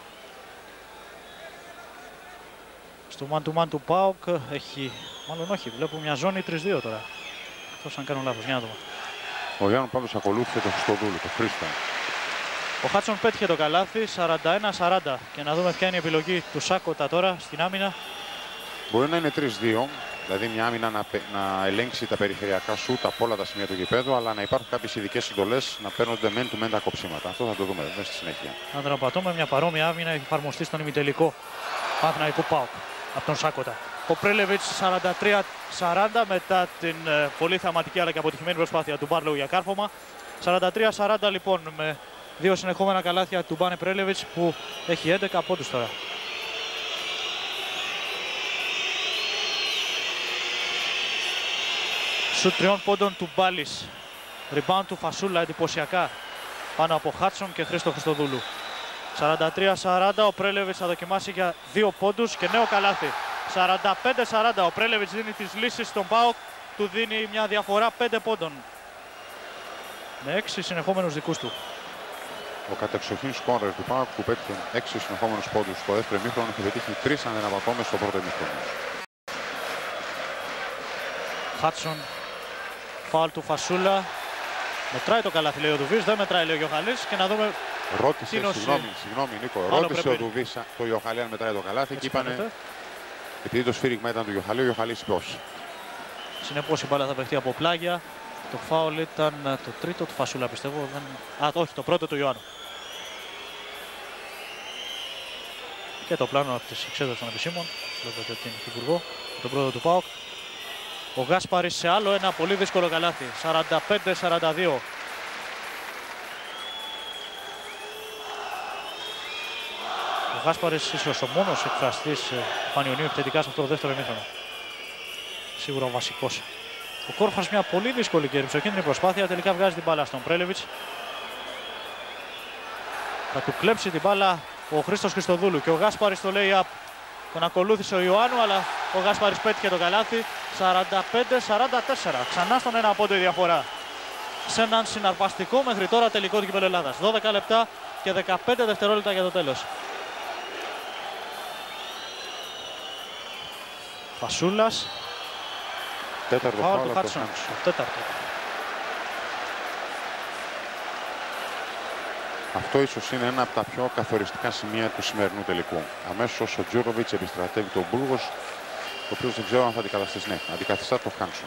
Στο man to man του ΠΑΟΚ έχει, μάλλον όχι, βλέπουμε μια ζώνη τρία δύο τώρα. Αυτός αν κάνω λάθος, για να δούμε. Ο Γιάννου πάντως ακολούθησε τον Χριστοδούλου, τον Χρήστο. Ο Χάτσον πέτυχε το καλάθι, σαράντα ένα σαράντα. Και να δούμε ποια είναι η επιλογή του Σάκοτα τώρα στην άμυνα. Μπορεί να είναι τρία δύο, δηλαδή μια άμυνα να, να ελέγξει τα περιφερειακά σούτ από όλα τα σημεία του γηπέδου, αλλά να υπάρχουν κάποιες ειδικές συντολές να παίρνονται men to men τα κοψίματα. Αυτό θα το δούμε βέβαια στη συνέχεια. Αν δραπατούμε, μια παρόμοια άμυνα έχει εφαρμοστεί στον ημιτελικό Παναθηναϊκού ΠΑΟΚ από τον Σάκοτα. Ο Πρέλεβιτς σαράντα τρία σαράντα μετά την ε, πολύ θεαματική αλλά και αποτυχημένη προσπάθεια του Μπάρλοου για κάρφωμα. σαράντα τρία σαράντα λοιπόν με δύο συνεχόμενα καλάθια του Μπάνε Πρέλεβιτς που έχει έντεκα πόντους τώρα. Σουτ τριών πόντων του Μπάλης. Rebound του Φασούλα εντυπωσιακά πάνω από Χάτσον και Χρήστο Χριστοδούλου. σαράντα τρία σαράντα ο Πρέλεβιτς θα δοκιμάσει για δύο πόντους και νέο καλάθι. σαράντα πέντε σαράντα ο Πρέλεβιτς δίνει τις λύσεις στον ΠΑΟΚ, του δίνει μια διαφορά πέντε πόντων. Με έξι συνεχόμενους δικούς του. Ο κατεξοχήν σκόρερ του ΠΑΟΚ που πέτυχε έξι συνεχόμενους πόντους στο δεύτερο ημίχρονο έχει πετύχει τρεις αν δεν απατώμε στο πρώτο ημίχρονο. Χάτσον, φάουλ του Φασούλα. Μετράει το καλάθι, λέει ο Δουβής, δεν μετράει, λέει ο Γιωχαλής. Και να δούμε. Ρώτησε, Τίνος... συγγνώμη, συγγνώμη Νίκο, Άλλο ρώτησε πρέπει... ο Δουβής το Γιωχαλή αν μετράει το καλάθι και είπανε. Φαίνεται. Επειδή το σφύριγμα ήταν του Γιωχαλή, ο Γιωχαλής είπε όχι. Συνεπώς η μπάλα θα παιχτεί από πλάγια. Το φάουλ ήταν το τρίτο του Φασούλα, πιστεύω. Δεν... Α, όχι, το πρώτο του Ιωάννου. Και το πλάνο της εξέδωσης των επισήμων. Βλέπετε την Υπουργό, τον πρώτο του ΠΑΟΚ. Ο Γάσπαρης σε άλλο ένα πολύ δύσκολο καλάθι. σαράντα πέντε σαράντα δύο. Ο Γάσπαρης ίσως ο μόνος εκφραστής του Πανιωνίου επιθετικά σε αυτό το δεύτερο ημίχρονο. Σίγουρα ο βασικός. Ο Κόρφας μια πολύ δύσκολη και ρυψοκίνδυνη προσπάθεια. Τελικά βγάζει την μπάλα στον Πρέλεβιτς. Θα του κλέψει την μπάλα ο Χρήστος Χριστοδούλου και ο Γάσπαρης στο lay-up. Τον ακολούθησε ο Ιωάννου, αλλά ο Γάσπαρης πέτυχε το καλάθι. σαράντα πέντε σαράντα τέσσερα. Ξανά στον ένα πόντο η διαφορά. Σε έναν συναρπαστικό μέχρι τώρα τελικό του κυπέλλου Ελλάδας. δώδεκα λεπτά και δεκαπέντε δευτερόλεπτα για το τέλος. Φασούλας. Τέταρτο φάουλ του από Χάτσον. Τέταρτο. Αυτό ίσως είναι ένα από τα πιο καθοριστικά σημεία του σημερινού τελικού. Αμέσως ο Τζούροβιτς επιστρατεύει τον Μπούργος, ο οποίος δεν ξέρω αν θα αντικαταστήσει. Ναι, αντικαθιστά τον Χάνσον.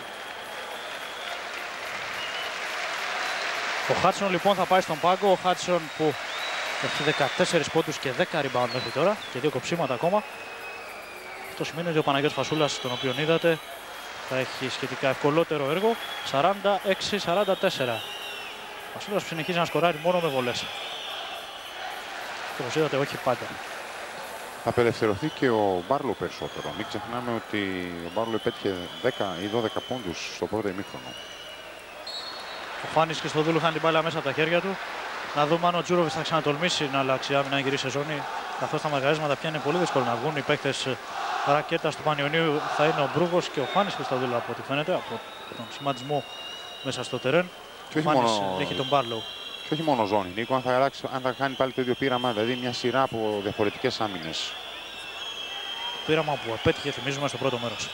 Ο Χάτσον λοιπόν θα πάει στον πάγκο. Ο Χάτσον που έχει δεκατέσσερις πόντους και δέκα rebound μέχρι τώρα και δύο κοψίματα ακόμα. Αυτό σημαίνει ότι ο Παναγιώτης Φασούλας, τον οποίο είδατε, θα έχει σχετικά ευκολότερο έργο. σαράντα έξι σαράντα τέσσερα. Ο Φασούλας που συνεχίζει να σκοράρει μόνο με βολές. Και όπως είδατε, όχι πάντα. Θα απελευθερωθεί και ο Μπάρλο περισσότερο. Μην ξεχνάμε ότι ο Μπάρλο επέτυχε δέκα ή δώδεκα πόντους στο πρώτο ημίχρονο. Ο Φάνης Χριστοδούλου χάνει την μπάλα μέσα από τα χέρια του. Να δούμε αν ο Τζούροβιτς θα ξανατολμήσει να αλλάξει άμυνα, να γυρίσει σε ζώνη. Καθώς τα μαργαρίσματα πια είναι πολύ δύσκολο να βγουν. Οι παίκτες ρακέτας του Πανιωνίου θα είναι ο Μπρούγος και ο Φάνης Χριστοδούλου από ό,τι φαίνεται, από τον σχηματισμό μέσα στο τερέν. Και όχι, Φάνης μόνο... έχει τον Μπάρλοου. και όχι μόνο ζώνη. Νίκο, αν θα, αλλάξει, αν θα κάνει πάλι το ίδιο πείραμα, δηλαδή μια σειρά από διαφορετικές άμυνες. πείραμα που απέτυχε, θυμίζουμε, στο πρώτο μέρος.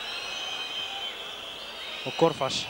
Ο Κόρφας.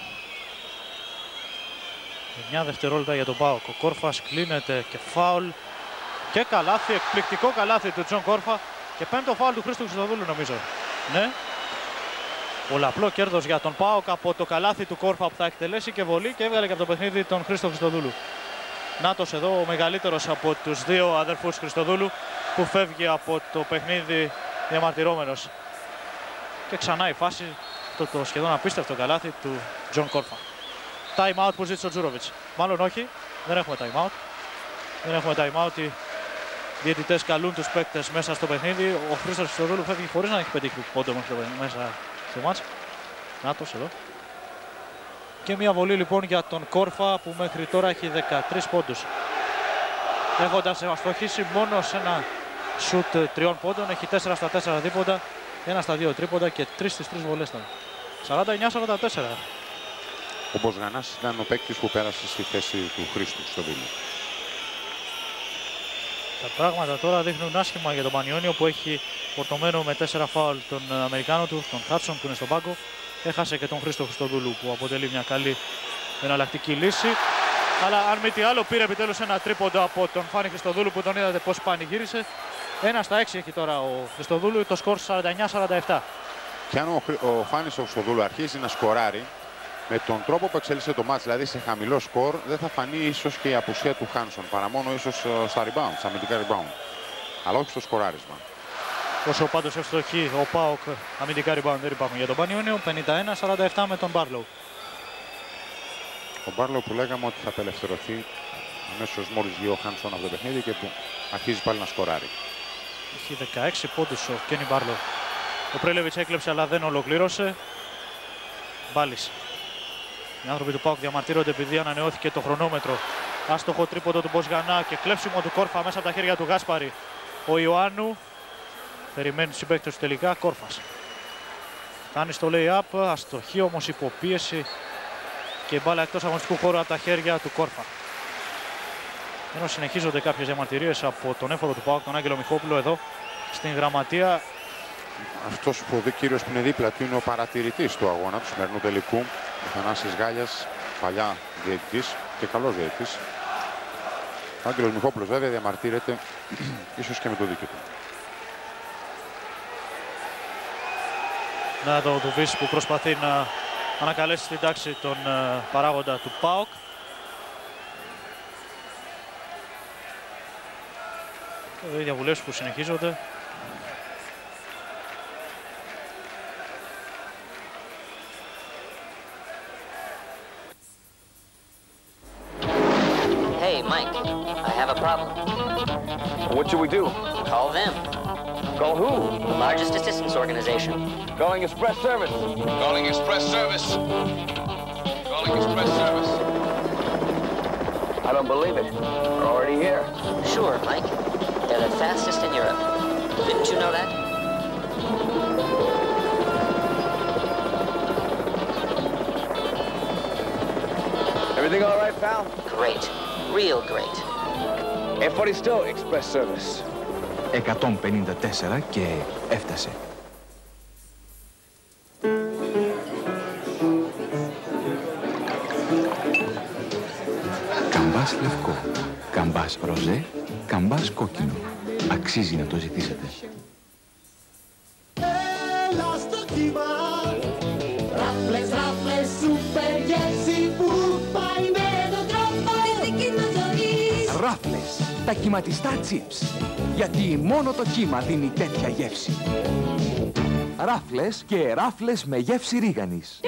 εννιά δευτερόλεπτα για τον ΠΑΟΚ. Ο Κόρφας κλείνεται και φάουλ. Και καλάθι, εκπληκτικό καλάθι του Τζον Κόρφα. Και πέμπτο φάουλ του Χρήστου Χριστοδούλου, νομίζω. Ναι. Πολλαπλό κέρδος για τον ΠΑΟΚ από το καλάθι του Κόρφα που θα εκτελέσει και βολή και έβγαλε και από το παιχνίδι τον Χρήστο Χριστοδούλου. Νάτος εδώ ο μεγαλύτερος από τους δύο αδερφούς Χριστοδούλου που φεύγει από το παιχνίδι διαμαρτυρόμενος. Και ξανά η φάση, το, το σχεδόν απίστευτο καλάθι του Τζον Κόρφα. Time out που ζήτησε ο Τζούροβιτς. Μάλλον όχι, δεν έχουμε time out. Δεν έχουμε time out. Οι διαιτητές καλούν τους παίκτες μέσα στο παιχνίδι. Ο Χρήστος Χριστοδούλου φεύγει χωρίς να έχει πετύχει πόντο μέσα στο μάτς. Νάτος εδώ. Και μια βολή λοιπόν για τον Κόρφα που μέχρι τώρα έχει δεκατρείς πόντους. Έχοντας αστοχήσει μόνο σε ένα σουτ τριών πόντων, έχει τέσσερα στα τέσσερα δίποντα, ένα στα δύο τρίποντα και τρεις στις τρεις βολές. σαράντα εννιά σαράντα τέσσερα. Ο Μποσγανάς ήταν ο παίκτης που πέρασε στη θέση του Χρήστου στο Δήμο. Τα πράγματα τώρα δείχνουν άσχημα για τον Πανιόνιο που έχει φορτωμένο με τέσσερα φάουλ τον Αμερικάνο του, τον Χάτσον που είναι στον πάγκο. Έχασε και τον Χρήστο Χριστοδούλου που αποτελεί μια καλή εναλλακτική λύση. Αλλά αν μη τι άλλο πήρε επιτέλους ένα τρίποντο από τον Φάνη Χριστοδούλου που τον είδατε πώς πανηγύρισε. Ένα στα έξι έχει τώρα ο Χριστοδούλου, το σκορ σαράντα εννιά σαράντα επτά. Και αν ο, ο Φάνης ο Χριστοδούλου αρχίζει να σκοράρει με τον τρόπο που εξέλιξε το μάτς, δηλαδή σε χαμηλό σκορ, δεν θα φανεί ίσως και η απουσία του Χάνσον, παρά μόνο ίσως στα rebound, στα αμυντικά rebound. Αλλά όχι στο σκοράρισμα. Όσο πάντως ευστοχεί ο ΠΑΟΚ, αμυντικά rebound δεν υπάρχουν για τον Πανιόνιο. πενήντα ένα σαράντα επτά με τον Μπάρλοου. Ο Μπάρλοου που λέγαμε ότι θα απελευθερωθεί αμέσως μόλις βγει ο Χάνσον από το παιχνίδι και που αρχίζει πάλι να σκοράρει. Έχει δεκαέξι πόντους ο Κένι Μπάρλοου. Ο Πρέλεβιτς έκλεψε αλλά δεν ολοκλήρωσε. Μπάλις. Οι άνθρωποι του ΠΑΟΚ διαμαρτύρονται επειδή ανανεώθηκε το χρονόμετρο. Άστοχο τρίποντο του Μποσγανά και κλέψιμο του Κόρφα μέσα από τα χέρια του Γάσπαρη. Ο Ιωάννου περιμένει τους συμπαίκτες του τελικά. Κόρφας. Κάνει στο lay-up, αστοχή όμως υποπίεση και η μπάλα εκτός αγωνιστικού χώρου από τα χέρια του Κόρφα. Ενώ συνεχίζονται κάποιες διαμαρτυρίες από τον έφορο του ΠΑΟΚ, τον Άγγελο Μιχόπουλο εδώ στην γραμματεία. Αυτός που ο κύριος που είναι δίπλα του είναι ο παρατηρητής του αγώνα του σημερινού τελικού. Ο Θανάσης Γάλιας, παλιά διαιτητής και καλός διαιτητής. Ο Άγγελος Μιχόπουλος βέβαια διαμαρτύρεται ίσως και με το δίκαιο του. Να το Δουβής που προσπαθεί να ανακαλέσει στην τάξη τον uh, παράγοντα του ΠΑΟΚ. Οι διαβουλεύσεις που συνεχίζονται. Hey, Mike, I have a problem. What should we do? Call them. Call who? The largest assistance organization. Calling Express Service. Calling Express Service. Calling Express Service. I don't believe it. We're already here. Sure, Mike. They're the fastest in Europe. Didn't you know that? Everything all right, pal? Great. Real great. Ευχαριστώ, Express Service. εκατόν πενήντα τέσσερα και έφτασε. Καμπάς λευκό, καμπάς ροζέ, καμπάς κόκκινο. Αξίζει να το ζητήσετε. Έλα στο κύμα, ράφλες, ράφλες, σούπερ γεύση που πάει με τον τρόπο της δικής μας ζωής. Ράφλες, τα κυματιστά τσιπς. Γιατί μόνο το κύμα δίνει τέτοια γεύση. Ράφλες και ράφλες με γεύση ρίγανης.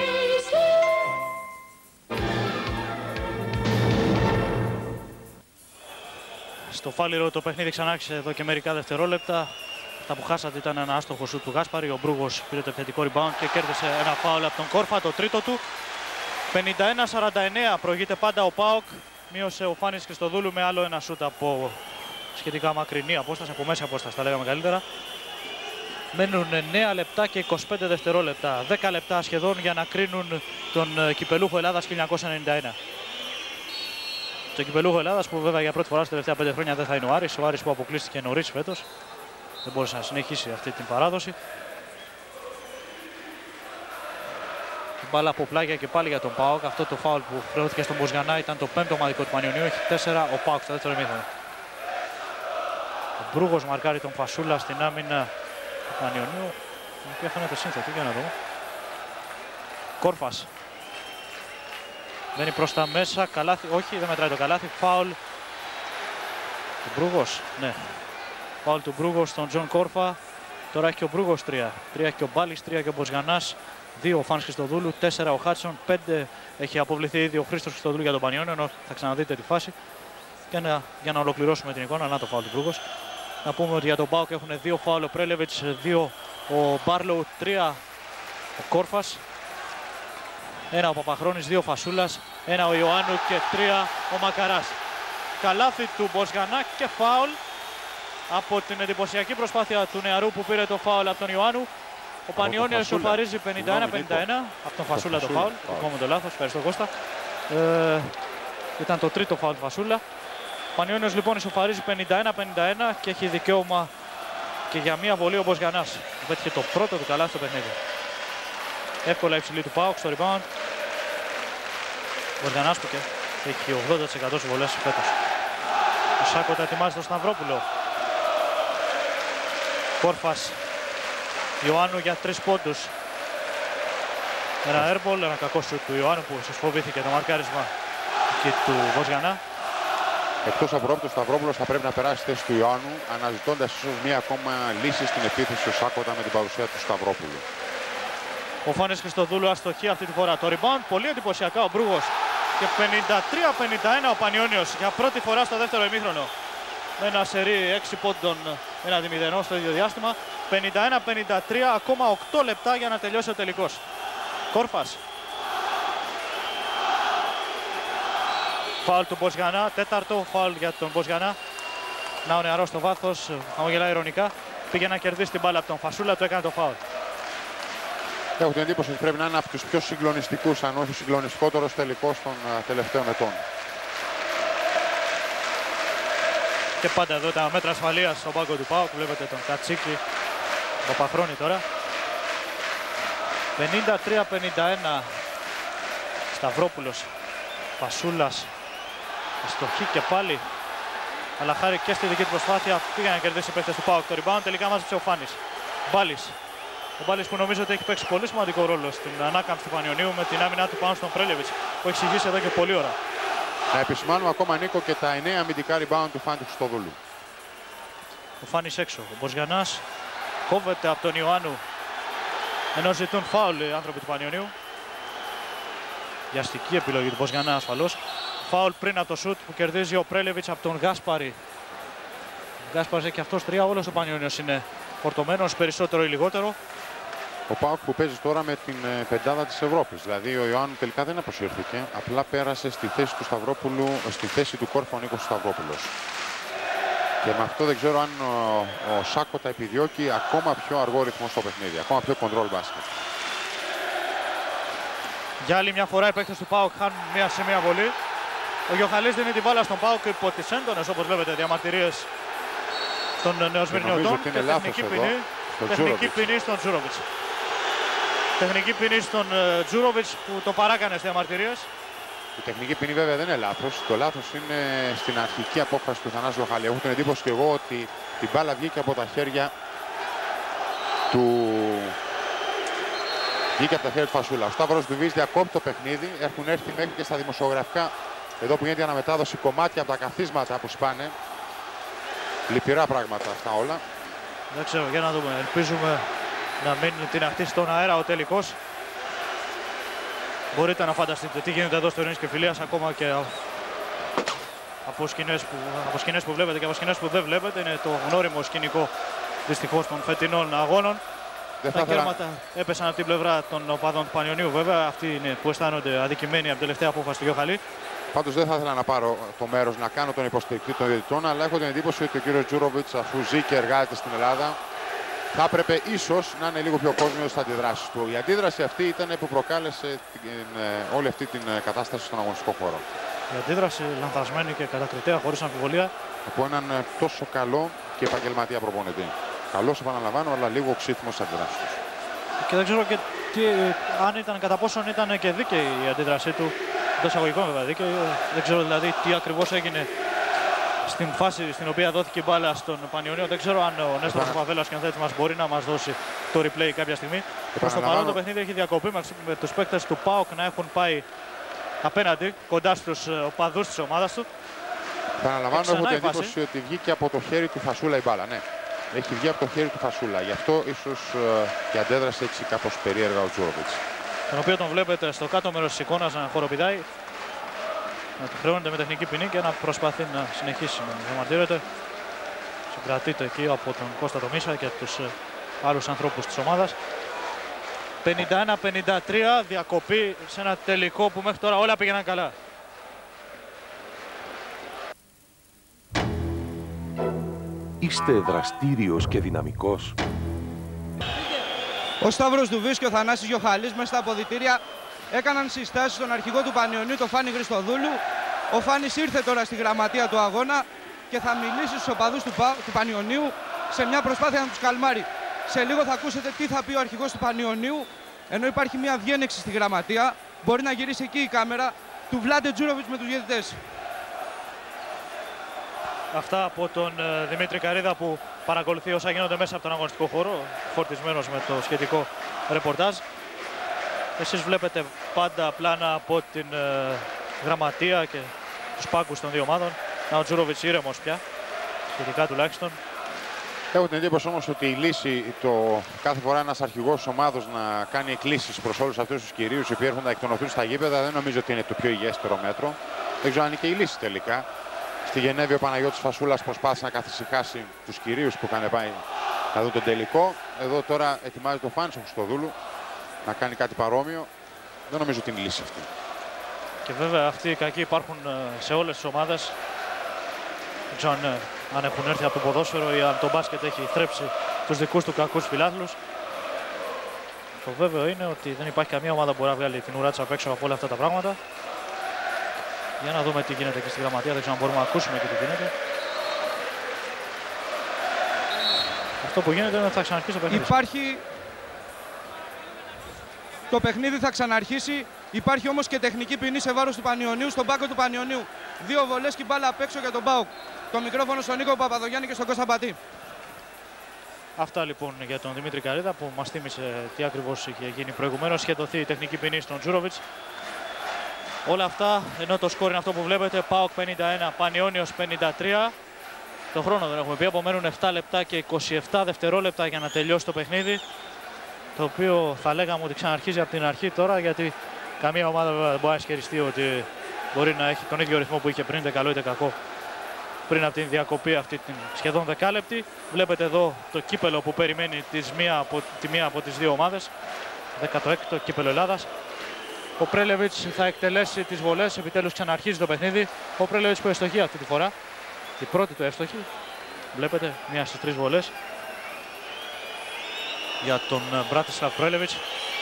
Στο Φάληρο το παιχνίδι ξανά άρχισε εδώ και μερικά δευτερόλεπτα. Αυτά που χάσατε ήταν ένα άστοχο σουτ του Γάσπαρη. Ο Μπρούγος πήρε το επιθετικό rebound και κέρδισε ένα φάουλ από τον Κόρφα, το τρίτο του. πενήντα ένα σαράντα εννέα προηγείται πάντα ο ΠΑΟΚ. Μείωσε ο Φάνης Χριστοδούλου με άλλο ένα σουτ από σχετικά μακρινή απόσταση, από μέση απόσταση τα λέγαμε καλύτερα. Μένουν εννέα λεπτά και είκοσι πέντε δευτερόλεπτα. δέκα λεπτά σχεδόν για να κρίνουν τον κυπελούχο Ελλάδας χίλια εννιακόσια ενενήντα ένα. Το κυπελούχο Ελλάδας που βέβαια για πρώτη φορά στα τελευταία πέντε χρόνια δεν θα είναι ο Άρης. Ο Άρης που αποκλείστηκε νωρίς φέτος. Δεν μπόρεσε να συνεχίσει αυτή την παράδοση. Μπάλα από πλάγια και πάλι για τον ΠΑΟΚ. Αυτό το φάουλ που χρεώθηκε στον Μποσγανά ήταν το πέμπτο ομαδικό του Πανιωνίου. Έχει τέσσερα ο ΠΑΟΚ στο δεύτερο ημίχρονο. Ο Μπρούγος μαρκάρει τον Φασούλα στην άμυνα του Πανιωνίου. Η οποία φαίνεται σύνθετη, για να δούμε. Κόρφας. Μένει προς τα μέσα, καλάθι, όχι δεν μετράει το καλάθι, φάουλ του Μπρούγος, ναι. Φάουλ του Μπρούγος στον Τζον Κόρφα. Τώρα έχει και ο Μπρούγος τρία. Τρία έχει και ο Μπάλης, τρία και ο Μποσγανάς. Δύο ο Φάνης Χριστοδούλου, τέσσερα ο Χάτσον, πέντε έχει αποβληθεί ήδη ο Χρήστος Χριστοδούλου για τον Πανιόνιο, ενώ θα ξαναδείτε τη φάση. Και να, για να ολοκληρώσουμε την εικόνα, να το φάουλ του Μπρούγος. Να πούμε ότι για τον ΠΑΟΚ έχουν δύο φάουλ ο Πρέλεβιτς, δύο ο Μπάρλοου, τρία ο Κόρφας. Ένα ο Παπαχρόνης, δύο ο Φασούλας, ένα ο Ιωάννου και τρία ο Μακαράς. Καλάθι του Μποσγανά και φάουλ από την εντυπωσιακή προσπάθεια του νεαρού που πήρε το φάουλ από τον Ιωάννου. Ο Πανιώνιος ισοφαρίζει πενήντα ένα πενήντα ένα. Από τον Φασούλα το φάουλ. Δικό μου το λάθος. Ευχαριστώ Κώστα. Ε, ήταν το τρίτο φάουλ του Φασούλα. Ο Πανιώνιος λοιπόν ισοφαρίζει πενήντα ένα πενήντα ένα και έχει δικαίωμα και για μία βολή ο Μποσγανάς. Που πέτυχε το πρώτο του καλάθι στο παιχνίδι. Εύκολα υψηλή του ΠΑΟΚ στο rebound. Ο Μποσγανάς που και έχει ογδόντα τοις εκατό στις βολές φέτος. Ο Σάκοτα ετοιμάζει τον Σταυρόπουλο. Κόρφας. Ιωάννου για τρεις πόντους. Ένα airball, ένα κακό σουτ του Ιωάννου που ίσως φοβήθηκε το μαρκάρισμα και του Μποσγανά. Εκτός από το Σταυρόπουλος θα πρέπει να περάσει στη θέση του Ιωάννου, αναζητώντας ίσως μία ακόμα λύση στην επίθεση ο Σάκοτα με την παρουσία του Σταυρόπουλου. Ο Φάνης Χριστοδούλου αστοχεί αυτή τη φορά. Το rebound πολύ εντυπωσιακά ο Μπρούγος. Και πενήντα τρία πενήντα ένα ο Πανιώνιος για πρώτη φορά στο δεύτερο ημίχρονο. Με ένα σερί έξι πόντων έναντι μηδενό στο ίδιο διάστημα. πενήντα ένα πενήντα τρία, ακόμα οκτώ λεπτά για να τελειώσει ο τελικός. Κόρφας. Φάουλ του Μποσγανά, τέταρτο φάουλ για τον Μποσγανά. Να ο νεαρός στο βάθος, χαμογελάει ειρωνικά. Πήγε να κερδίσει την μπάλα από τον Φασούλα, του έκανε το φάουλ. Έχω την εντύπωση ότι πρέπει να είναι από τους πιο συγκλονιστικούς, αν όχι συγκλονιστικότερος τελικός των τελευταίων ετών. Και πάντα εδώ τα μέτρα ασφαλείας στον πάγκο του ΠΑΟΚ. Βλέπετε τον Κατσίκη, τον Παπαχρόνη τώρα. πενήντα τρία πενήντα ένα. Σταυρόπουλος, Φασούλας, αστοχή και πάλι. Αλλά χάρη και στη δική του προσπάθεια πήγαν να κερδίσει οι παίκτες του ΠΑΟΚ. Το rebound τελικά μάζεψε ο Φάνης. Μπάλης. Ο Μπάλης που νομίζω ότι έχει παίξει πολύ σημαντικό ρόλο στην ανάκαμψη του Πανιωνίου με την άμυνά του πάνω στον Πρέλεβιτς που έχει συγγύσει εδώ και πολλή ώρα. Να επισημάνουμε ακόμα, Νίκο, και τα εννέα αμυντικά rebound του Φάνη Χριστοδούλου. Ο Φάνης έξω. Ο Μποσγανάς κόβεται από τον Ιωάννου ενώ ζητούν φάουλ οι άνθρωποι του Πανιωνίου. Βιαστική επιλογή του Μποσγανά ασφαλώς. Φάουλ πριν από το σουτ που κερδίζει ο Πρέλεβιτς από τον Γκάσπαρη. Ο Γκάσπαρης έχει και αυτός τρία, όλος ο Πανιώνιος είναι φορτωμένος περισσότερο ή λιγότερο. Ο ΠΑΟΚ που παίζει τώρα με την πεντάδα της Ευρώπης. Δηλαδή ο Ιωάννου τελικά δεν αποσύρθηκε, απλά πέρασε στη θέση του Σταυρόπουλου, στη θέση του Κόρφα ο Νίκος Σταυρόπουλος. Και με αυτό δεν ξέρω αν ο, ο Σάκοτα επιδιώκει ακόμα πιο αργό ρυθμό στο παιχνίδι, ακόμα πιο control μπάσκετ. Για άλλη μια φορά οι παίκτες του ΠΑΟΚ χάνουν μια σε μια βολή. Ο Γιωχαλής δίνει την μπάλα στον ΠΑΟΚ υπό τις έντονες, όπως βλέπετε, διαμαρτυρίες των νεοσμυρνιωτών και τεχνική ποινή, τεχνική ποινή στον Τζούροβιτς. Τεχνική ποινή στον uh, Τζούροβιτς που το παράκανε στις διαμαρτυρίες. Η τεχνική ποινή βέβαια δεν είναι λάθος. Το λάθος είναι στην αρχική απόφαση του Θανάση Γιωχαλή. Έχω την εντύπωση και εγώ ότι την μπάλα βγήκε από τα χέρια του... Βγήκε από τα χέρια του Φασούλα. Ο Σταύρος Δουβής διακόπτει το παιχνίδι. Έχουν έρθει μέχρι και στα δημοσιογραφικά εδώ που γίνεται η αναμετάδοση κομμάτια από τα καθίσματα που σπάνε. Λυπηρά πράγματα αυτά όλα. Δεν ξέρω, για να δούμε. Ελπίζουμε να μην την αχτίσει στον αέρα ο τελικός. Μπορείτε να φανταστείτε τι γίνεται εδώ στο Ειρήνης και Φιλίας, ακόμα και από σκηνές που, από σκηνές που βλέπετε και από σκηνές που δεν βλέπετε. Είναι το γνώριμο σκηνικό δυστυχώς των φετινών αγώνων. Δεν Τα ήθελα... κέρματα έπεσαν από την πλευρά των οπαδών του Πανιωνίου, βέβαια. Αυτοί είναι που αισθάνονται αδικημένοι από την τελευταία απόφαση του Γιωχαλή. Πάντως δεν θα ήθελα να πάρω το μέρος να κάνω τον υποστηρικτή των διαιτητών, αλλά έχω την εντύπωση ότι ο κύριος Τζούροβιτς, αφού ζει και εργάζεται στην Ελλάδα, θα έπρεπε ίσως να είναι λίγο πιο κόσμιος στις αντιδράσεις του. Η αντίδραση αυτή ήταν που προκάλεσε την, όλη αυτή την κατάσταση στον αγωνιστικό χώρο. Η αντίδραση λανθασμένη και κατακριτέα, χωρίς αμφιβολία. Από έναν τόσο καλό και επαγγελματία προπονητή. Καλώς, επαναλαμβάνω, αλλά λίγο οξύθυμος στις αντιδράσεις του. Και δεν ξέρω και τι, αν ήταν, κατά πόσον ήταν και δίκαιη η αντίδρασή του, το εισαγωγικό βέβαια δίκαιη. Δεν ξέρω δηλαδή τι ακριβώς έγινε στην φάση στην οποία δόθηκε η μπάλα στον Πανιωνίο. Δεν ξέρω αν ο Νέστορος Παπαβέλας και ο θέτη μας μπορεί να μας δώσει το replay κάποια στιγμή. Προς το παρόν το παιχνίδι έχει διακοπή με τους παίκτες του ΠΑΟΚ να έχουν πάει απέναντι, κοντά στους οπαδούς της ομάδας του. Επαναλαμβάνω, έχω την εντύπωση ότι βγήκε από το χέρι του Φασούλα η μπάλα. Ναι, έχει βγει από το χέρι του Φασούλα. Γι' αυτό ίσως uh, και αντέδρασε έτσι κάπως περίεργα ο Τζούροβιτς. Τον οποίο τον βλέπετε στο κάτω μέρος της εικόνας να χοροπηδάει, να του χρεώνεται με τεχνική ποινή και να προσπαθεί να συνεχίσει να διαμαρτύρεται. Συγκρατείται εκεί από τον Κώστα Τομίσα και τους uh, άλλους ανθρώπους της ομάδας. πενήντα ένα πενήντα τρία, διακοπή σε ένα τελικό που μέχρι τώρα όλα πήγαιναν καλά. Είστε δραστήριος και δυναμικός. Ο Σταύρος Δουβής και ο Θανάσης Γιοχαλής μέσα στα αποδυτήρια έκαναν συστάσεις στον αρχηγό του Πανιωνίου, τον Φάνη Χριστοδούλου. Ο Φάνης ήρθε τώρα στη γραμματεία του αγώνα και θα μιλήσει στους οπαδούς του, Πα... του Πανιωνίου σε μια προσπάθεια να τους καλμάρει. Σε λίγο θα ακούσετε τι θα πει ο αρχηγός του Πανιωνίου, ενώ υπάρχει μια διένεξη στη γραμματεία. Μπορεί να γυρίσει εκεί η κάμερα του Βλάντε Τζούροβιτς με τους διαιτητές. Αυτά από τον uh, Δημήτρη Καρίδα που παρακολουθεί όσα γίνονται μέσα από τον αγωνιστικό χώρο, φορτισμένος με το σχετικό ρεπορτάζ. Εσείς βλέπετε πάντα πλάνα από την uh, γραμματεία και τους πάγκους των δύο ομάδων. Να ο Τζούροβιτς ήρεμος πια, σχετικά τουλάχιστον. Έχω την εντύπωση όμως ότι η λύση, το κάθε φορά ένας αρχηγός ομάδος να κάνει εκκλήσεις προς όλους αυτούς τους κυρίους οι οποίοι έρχονται να εκτονωθούν στα γήπεδα, δεν νομίζω ότι είναι το πιο υγιέστερο μέτρο. Δεν ξέρω αν είναι και η λύση τελικά. Στη Γενέβη ο Παναγιώτης Φασούλας προσπάθησε να καθησυχάσει τους κυρίους που είχαν πάει να δουν τον τελικό. Εδώ τώρα ετοιμάζεται ο Φάνης ο Χριστοδούλου να κάνει κάτι παρόμοιο. Δεν νομίζω ότι είναι η λύση αυτή. Και βέβαια αυτοί οι κακοί υπάρχουν σε όλες τις ομάδες. Δεν ξέρω αν, αν έχουν έρθει από το ποδόσφαιρο ή αν το μπάσκετ έχει θρέψει τους δικούς του κακούς φιλάθλους. Το βέβαιο είναι ότι δεν υπάρχει καμία ομάδα που μπορεί να βγάλει την ουρά της απ' έξω από όλα αυτά τα πράγματα. Για να δούμε τι γίνεται και στη γραμματεία, δεν ξέρω αν μπορούμε να ακούσουμε και τι γίνεται. Αυτό που γίνεται είναι ότι θα ξαναρχίσει το παιχνίδι. Υπάρχει... Το παιχνίδι θα ξαναρχίσει. Υπάρχει όμως και τεχνική ποινή σε βάρος του Πανιωνίου, στον πάγκο του Πανιωνίου. Δύο βολές και η μπάλα απ' έξω για τον ΠΑΟΚ. Το μικρόφωνο στον Νίκο Παπαδογιάννη και στον Κώστα Πατή. Αυτά λοιπόν για τον Δημήτρη Καρίδα που μας θύμισε τι ακριβώς είχε γίνει προηγουμένως. Είχε δοθεί η τεχνική ποινή στον Τζούροβιτς. Όλα αυτά, ενώ το σκόρ είναι αυτό που βλέπετε, ΠΑΟΚ πενήντα ένα, Πανιώνιος πενήντα τρία. Το χρόνο δεν έχουμε πει, απομένουν επτά λεπτά και είκοσι επτά δευτερόλεπτα για να τελειώσει το παιχνίδι. Το οποίο θα λέγαμε ότι ξαναρχίζει από την αρχή τώρα, γιατί καμία ομάδα βέβαια δεν μπορεί να ισχυριστεί ότι μπορεί να έχει τον ίδιο ρυθμό που είχε πριν, είτε καλό είτε κακό, πριν από την διακοπή αυτή την σχεδόν δεκάλεπτη. Βλέπετε εδώ το κύπελο που περιμένει τις μία από, τη μία από τις δύο ομάδες, δέκατο έκτο κύπελο Ελλάδας. Ο Πρέλεβιτς θα εκτελέσει τις βολές, επιτέλους ξαναρχίζει το παιχνίδι. Ο Πρέλεβιτς που ευστοχεί αυτή τη φορά, η πρώτη του εύστοχη. Βλέπετε, μία στις τρεις βολές για τον Μπράτισλαβ Πρέλεβιτς.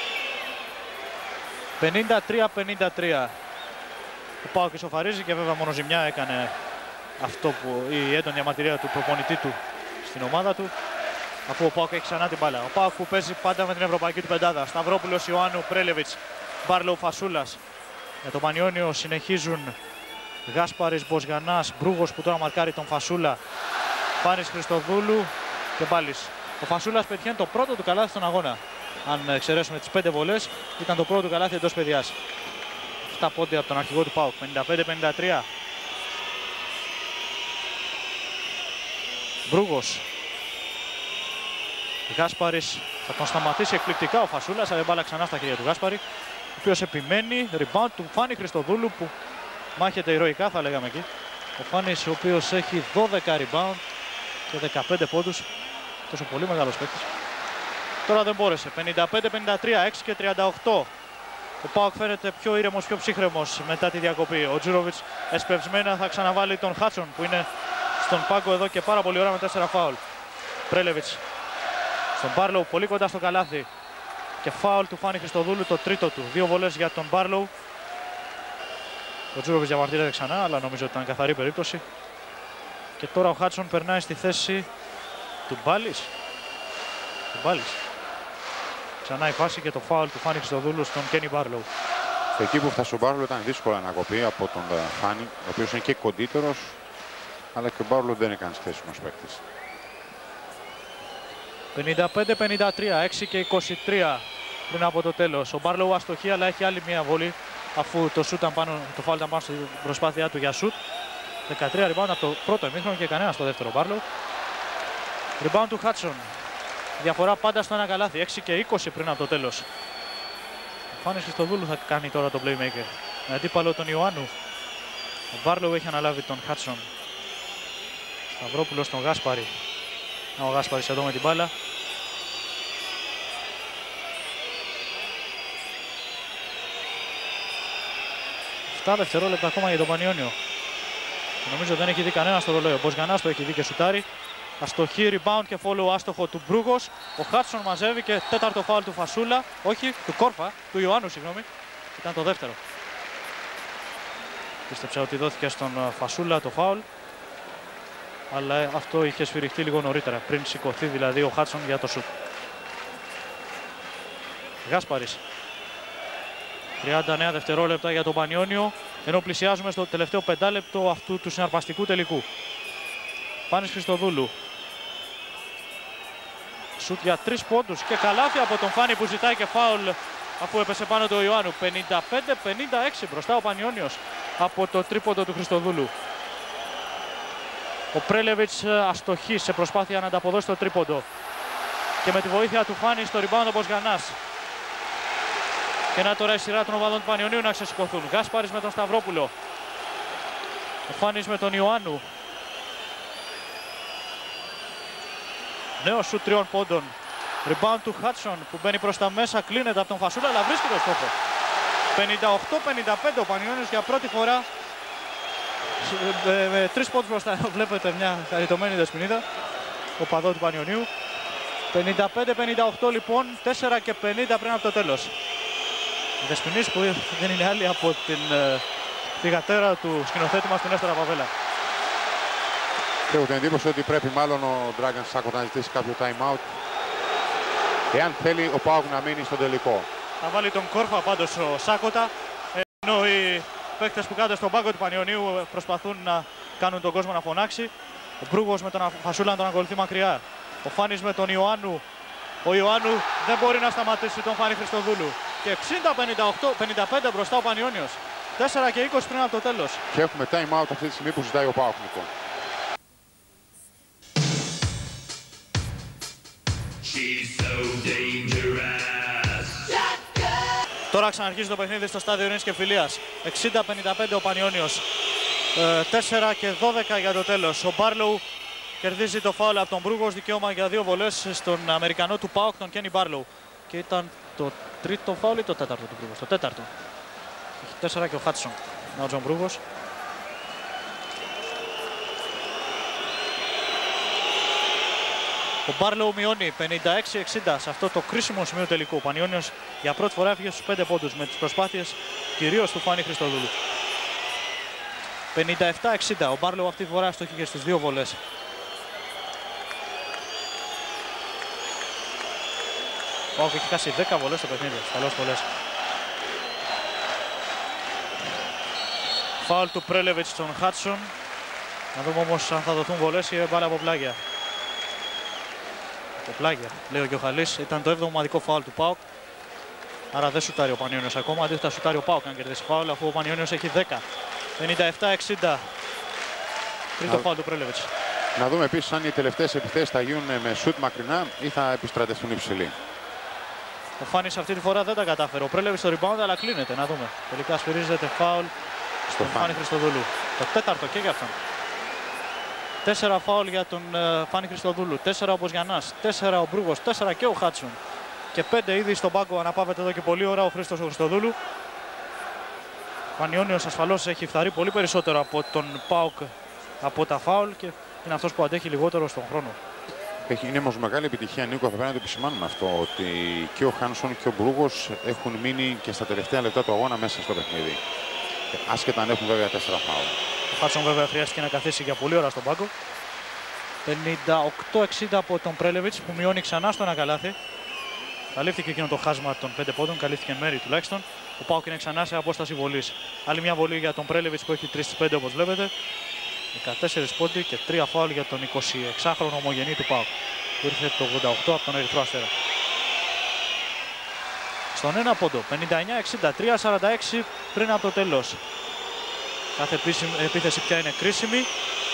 πενήντα τρία πενήντα τρία. Ο ΠΑΟΚ ισοφαρίζει και βέβαια μόνο ζημιά έκανε αυτό που η έντονη διαμαρτυρία του προπονητή του στην ομάδα του, αφού ο ΠΑΟΚ έχει ξανά την μπάλα. Ο ΠΑΟΚ που παίζει πάντα με την ευρωπαϊκή του πεντάδα. Σταυρόπουλος, Ιωάννου, Πρέλεβιτς, Μπάρλοου, Φασούλας. Για το Πανιώνιο συνεχίζουν Γάσπαρης, Μποσγανάς, Μπρούγος που τώρα μαρκάρει τον Φασούλα, Φάνης Χριστοδούλου και Μπάλης. Ο Φασούλας πετυχαίνει το πρώτο του καλάθι στον αγώνα. Αν εξαιρέσουμε τις πέντε βολές, ήταν το πρώτο του καλάθι εντός παιδιάς. Αυτά πόντι από τον αρχηγό του ΠΑΟΚ. πενήντα πέντε πενήντα τρία. Μπρούγος. Γάσπαρης θα τον σταματήσει εκπληκτικά ο Φασούλας, αλλά μπάλα ξανά στα χέρια του Γάσπαρη, ο οποίος επιμένει. Rebound του Φάνη Χριστοδούλου που μάχεται ηρωικά, θα λέγαμε εκεί. Ο Φάνης ο οποίος έχει δώδεκα rebound και δεκαπέντε πόντους. Τόσο πολύ μεγάλος παίκτης. Τώρα δεν μπόρεσε. πενήντα πέντε πενήντα τρία, έξι και τριάντα οκτώ. Ο ΠΑΟΚ φαίνεται πιο ήρεμος, πιο ψύχρεμος μετά τη διακοπή. Ο Τζούροβιτς εσπευσμένα θα ξαναβάλει τον Χάτσον που είναι στον πάγκο εδώ και πάρα πολύ ώρα με τέσσερα φάουλ. Πρέλεβιτς στον Μπάρλοου πολύ κοντά στο καλάθι και φάουλ του Φάνη Χριστοδούλου, το τρίτο του. Δύο βολές για τον Μπάρλοου. Ο Τζούροβιτς διαμαρτύρεται ξανά, αλλά νομίζω ότι ήταν καθαρή περίπτωση. Και τώρα ο Χάτσον περνάει στη θέση του Μπάλης. Του Μπάλης. ξανά η φάση και το φάουλ του Φάνη Χριστοδούλου στον Κένι Μπάρλοου. Εκεί που φτάσει ο Μπάρλοου ήταν δύσκολα να κοπεί από τον Φάνη, ο οποίος είναι και κοντύτερος, αλλά και ο Μπάρλοου δεν είναι κανείς χθεσινός παίκτης. πενήντα πέντε πενήντα τρία, έξι και είκοσι τρία πριν από το τέλος. Ο Μπάρλοου αστοχεί, αλλά έχει άλλη μια βολή, αφού το, σούτ πάνω, το φάουλ ήταν πάνω στην προσπάθειά του για σούτ. δεκατρία rebound από το πρώτο ημίχρονο και κανένα στο δεύτερο Μπάρλοου. Rebound του Χάτσον. Διαφορά πάντα στο ένα καλάθι, έξι και είκοσι πριν από το τέλος. Ο Φάνης Χριστοδούλου θα κάνει τώρα το playmaker. Με αντίπαλο τον Ιωάννου. Ο Μπάρλοου έχει αναλάβει τον Χάτσον. Σταυρόπουλος τον Γάσπαρη. Ο Γάσπαρης εδώ με την μπάλα. επτά δευτερόλεπτα ακόμα για τον Πανιόνιο. Νομίζω δεν έχει δει κανένα στο ρολόι. Ο Μποσγανάς το έχει δει και σουτάρει. Αστοχή, rebound και follow άστοχο του Μπρούγος. Ο Χάτσον μαζεύει και τέταρτο φάουλ του Φασούλα. Όχι, του Κόρφα, του Ιωάννου, συγγνώμη. Ήταν το δεύτερο. Πίστεψα ότι δόθηκε στον Φασούλα το φάουλ. Αλλά αυτό είχε σφυριχτεί λίγο νωρίτερα. Πριν σηκωθεί δηλαδή ο Χάτσον για το σουτ. Γάσπαρης. τριάντα εννέα δευτερόλεπτα για τον Πανιόνιο. Ενώ πλησιάζουμε στο τελευταίο πεντάλεπτο αυτού του συναρπαστικού τελικού. Φάνης Χριστοδούλου. Σουτ για τρεις πόντους και καλάθι από τον Φάνη που ζητάει και φάουλ αφού έπεσε πάνω του Ιωάννου. πενήντα πέντε πενήντα έξι μπροστά ο Πανιόνιος από το τρίποντο του Χριστοδούλου. Ο Πρέλεβιτς αστοχεί σε προσπάθεια να ανταποδώσει το τρίποντο. Και με τη βοήθεια του Φάνη στο rebound ο Μποσγανάς. Και να τώρα η σειρά των ομάδων του Πανιωνίου να ξεσηκωθούν. Γάσπαρης με τον Σταυρόπουλο. Ο Φάνης με τον Ιωάννου. Νέο σουτ τριών πόντων. Rebound του Χάτσον που μπαίνει προς τα μέσα, κλείνεται από τον Φασούλα, αλλά βρίσκει το στόχο. πενήντα οκτώ πενήντα πέντε ο Πανιώνιος για πρώτη φορά. Με τρεις πόντους μπροστά. Βλέπετε μια χαριτωμένη δεσποινίδα. Ο παδό του Πανιωνίου. πενήντα πέντε πενήντα οκτώ λοιπόν, τέσσερα και πενήντα πριν από το τέλος. Η δεσποινής που δεν είναι άλλη από την θυγατέρα του σκηνοθέτη μας, τον Νέστορα Παβέλα. Και έχω την εντύπωση ότι πρέπει μάλλον ο Dragan Σάκοτα να ζητήσει κάποιο time out. Εάν θέλει ο ΠΑΟΚ να μείνει στο τελικό. Θα βάλει τον Κόρφα πάντως ο Σάκοτα. Ενώ οι παίκτες που κάτω στον πάγκο του Πανιωνίου προσπαθούν να κάνουν τον κόσμο να φωνάξει. Ο Μπρούγος με τον Φασούλα να τον ακολουθεί μακριά. Ο Φάνης με τον Ιωάννου. Ο Ιωάννου δεν μπορεί να σταματήσει τον Φάνη Χριστοδούλου. Και εξήντα πενήντα οκτώ πενήντα πέντε μπροστά ο Πανιώνιος. τέσσερα και είκοσι πριν από το τέλος. Και έχουμε time out αυτή τη στιγμή που ζητάει ο ΠΑΟΚ. So τώρα ξαναρχίζει το παιχνίδι στο στάδιο Ειρήνης και Φιλίας. εξήντα πενήντα πέντε ο Πανιώνιος. Ε, τέσσερα και δώδεκα για το τέλος. Ο Μπάρλοου κερδίζει το φάουλ από τον Μπρούγος. Δικαίωμα για δύο βολές στον Αμερικανό του ΠΑΟΚ, τον Κένι Μπάρλοου. Και ήταν το τρίτο φάουλ ή το τέταρτο του Μπρούγος? Το τέταρτο. Έχει τέσσερα και ο Χάτσον. Ο Τζον Μπρούγος. Ο Μπάρλοου μειώνει πενήντα έξι εξήντα σε αυτό το κρίσιμο σημείο τελικού. Ο Πανιώνιος για πρώτη φορά έφυγε στους πέντε πόντους με τις προσπάθειες κυρίως του Φάνη Χριστοδούλου. πενήντα επτά εξήντα. Ο Μπάρλοου αυτή τη φορά στόχηκε στις δύο βολές. Ο Πάοκ έχει χάσει δέκα βολές στο παιχνίδι. Καλώς βολές. Φάουλ του Πρέλεβιτς στον Χάτσον. Να δούμε όμως αν θα δοθούν βολές ή μπάλα από πλάγια. Από πλάγια, λέει ο Γιωχαλής. Ήταν το έβδομο ομαδικό φάουλ του ΠΑΟΚ. Άρα δεν σουτάρει ο Πανιώνιος ακόμα. Αντίθετα σουτάρει ο ΠΑΟΚ αν κερδίσει φάουλ, αφού ο Πανιώνιος έχει δέκα. πενήντα επτά εξήντα. Τρίτο φάουλ του Πρέλεβιτς. Να δούμε επίσης αν οι τελευταίες επιθέσεις θα γίνουν με σουτ μακρινά ή θα επιστρατευτούν υψηλοί. Ο Φάνης αυτή τη φορά δεν τα κατάφερε. Ο Πρέλεβιτς στο rebound, αλλά κλείνεται. Να δούμε. Τελικά σφυρίζεται φάουλ στον Φάνη Χριστοδούλου. Το τέταρτο και για αυτόν. Τέσσερα φάουλ για τον uh, Φάνη Χριστοδούλου. Τέσσερα ο Μποσγιανάς. Τέσσερα ο Μπρούγος. Τέσσερα και ο Χάτσον. Και πέντε ήδη στον πάγκο αναπαύεται εδώ και πολλή ώρα ο Χρήστος ο Χριστοδούλου. Ο Πανιώνιος ασφαλώς έχει φθαρεί πολύ περισσότερο από τον ΠΑΟΚ από τα φάουλ και είναι αυτός που αντέχει λιγότερο στον χρόνο. Είναι όμως μεγάλη επιτυχία, Νίκο, θα πρέπει να το επισημάνουμε αυτό, ότι και ο Χάνσον και ο Μπρούγος έχουν μείνει και στα τελευταία λεπτά του αγώνα μέσα στο παιχνίδι. Άσχετα αν έχουν βέβαια τέσσερα φάουλ. Ο Χάτσον βέβαια χρειάστηκε να καθίσει για πολλή ώρα στον πάγκο. πενήντα οκτώ εξήντα από τον Πρέλεβιτς που μειώνει ξανά στο ένα καλάθι. Καλύφθηκε εκείνο το χάσμα των πέντε πόντων, καλύφθηκε εν μέρη τουλάχιστον. Ο ΠΑΟΚ είναι ξανά σε απόσταση βολής. Άλλη μια βολή για τον Πρέλεβιτς που έχει τρία στις πέντε όπως βλέπετε. δεκατέσσερις πόντοι και τρία φάουλ για τον εικοσιεξάχρονο ομογενή του ΠΑΟΚ που ήρθε το ογδόντα οκτώ από τον Ερυθρό Αστέρα. Στον ένα πόντο, πενήντα εννιά εξήντα τρία σαράντα έξι πριν από το τέλος. Κάθε επίθεση πια είναι κρίσιμη.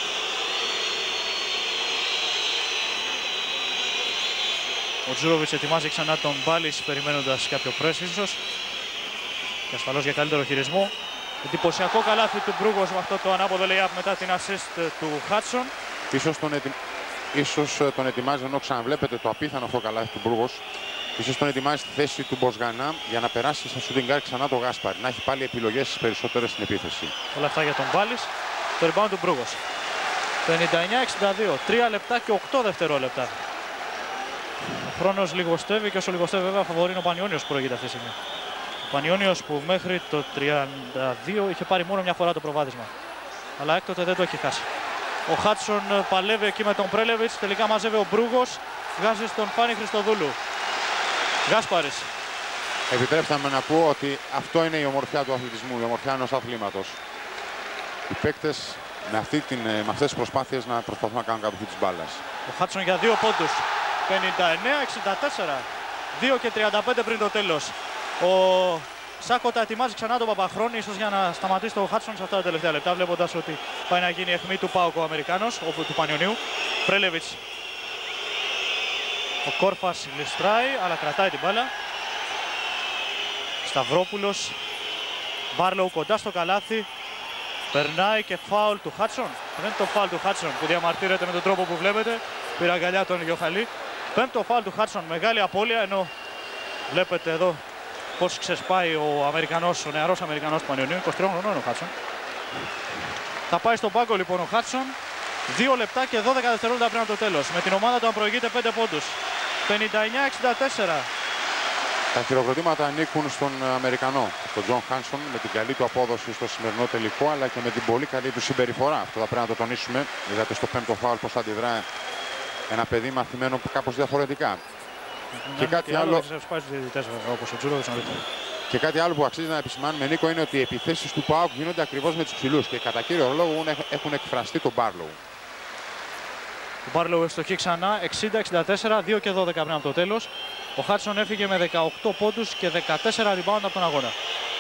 Ο Τζούροβιτς ετοιμάζει ξανά τον Μπάλις περιμένοντας κάποιο πρέσ ίσως και ασφαλώς για καλύτερο χειρισμό. Εντυπωσιακό καλάθι του Μπρούγκος με αυτό το ανάποδο lay-up μετά την assist του Χάτσον. Ίσως τον, ετι... Ίσως τον ετοιμάζει, ενώ ξαναβλέπετε το απίθανο αυτό καλάθι του Μπρούγκος. Ίσως τον ετοιμάζει στη θέση του Μποσγανά για να περάσει στα shooting guard ξανά το Γάσπαρη. Να έχει πάλι επιλογές στις περισσότερες στην επίθεση. Όλα αυτά για τον Μπάλις. Το rebound του Μπρούγκος. πενήντα εννιά εξήντα δύο, τρία λεπτά και οκτώ δευτερόλεπτα. Ο χρόνος λιγοστεύει και όσο λιγοστεύει βέβαια φαβορεί είναι ο Πανιόνιος που προηγείται αυτή τη στιγμή. Ο Πανιόνιος που μέχρι το τριάντα δύο είχε πάρει μόνο μια φορά το προβάδισμα. Αλλά έκτοτε δεν το έχει χάσει. Ο Χάτσον παλεύει εκεί με τον Πρέλεβιτς. Τελικά μαζεύει ο Μπρούγκος. Βγάζει στον Φάνη Χριστοδούλου. Γάσπαρης. Επιτρέψτε με να πω ότι αυτό είναι η ομορφιά του αθλητισμού, η ομορφιά ενός αθλήματος. Οι παίκτες με, αυτή την, με αυτές τις προσπάθειες να προσπαθούν να κάνουν κατοχή της μπάλας. Ο Χάτσον για δύο πόντους. πενήντα εννιά εξήντα τέσσερα. δύο και τριάντα πέντε πριν το τέλος. Ο Σάκοτα ετοιμάζει ξανά τον Παπαχρόνη, ίσως για να σταματήσει τον Χάτσον σε αυτά τα τελευταία λεπτά, βλέποντας ότι πάει να γίνει αιχμή του ΠΑΟΚ ο Αμερικάνος, του Πανιωνίου. Πρέλεβιτς. Ο Κόρφας ληστράει, αλλά κρατάει την μπάλα. Σταυρόπουλος. Μπάρλοου κοντά στο καλάθι. Περνάει και φάουλ του Χάτσον. Πέμπτο φάουλ του Χάτσον που διαμαρτύρεται με τον τρόπο που βλέπετε. Πήρε αγκαλιά τον Γιοχαλή. Πέμπτο φάουλ του Χάτσον. Μεγάλη απώλεια, ενώ βλέπετε εδώ πώς ξεσπάει ο Αμερικανός, ο νεαρός Αμερικανός του Πανιωνίου. είκοσι τριών χρονών ο Χάτσον. Θα πάει στον πάγκο λοιπόν ο Χάτσον. δύο λεπτά και δώδεκα δευτερόλεπτα πριν από το τέλος. Με την ομάδα του να προηγείται πέντε πόντους. πενήντα εννιά εξήντα τέσσερα. Τα χειροκροτήματα ανήκουν στον Αμερικανό, τον Τζον Χάνσον, με την καλή του απόδοση στο σημερινό τελικό, αλλά και με την πολύ καλή του συμπεριφορά. Αυτό θα πρέπει να το τονίσουμε. Είδατε στο πέμπτο φάουλ πώς αντιδρά ένα παιδί μαθημένο κάπως διαφορετικά. Mm-hmm. Και κάτι άλλο... ο και κάτι άλλο που αξίζει να επισημάνουμε, Νίκο, είναι ότι οι επιθέσεις του ΠΑΟΚ γίνονται ακριβώς με τους ψηλούς και κατά κύριο λόγο έχουν εκφραστεί τον Μπάρλοου. Ο Μπάρλοου ευστοχεί ξανά, εξήντα εξήντα τέσσερα, δύο και δώδεκα πριν από το τέλος. Ο Χάτσον έφυγε με δεκαοκτώ πόντους και δεκατέσσερα rebound από τον αγώνα.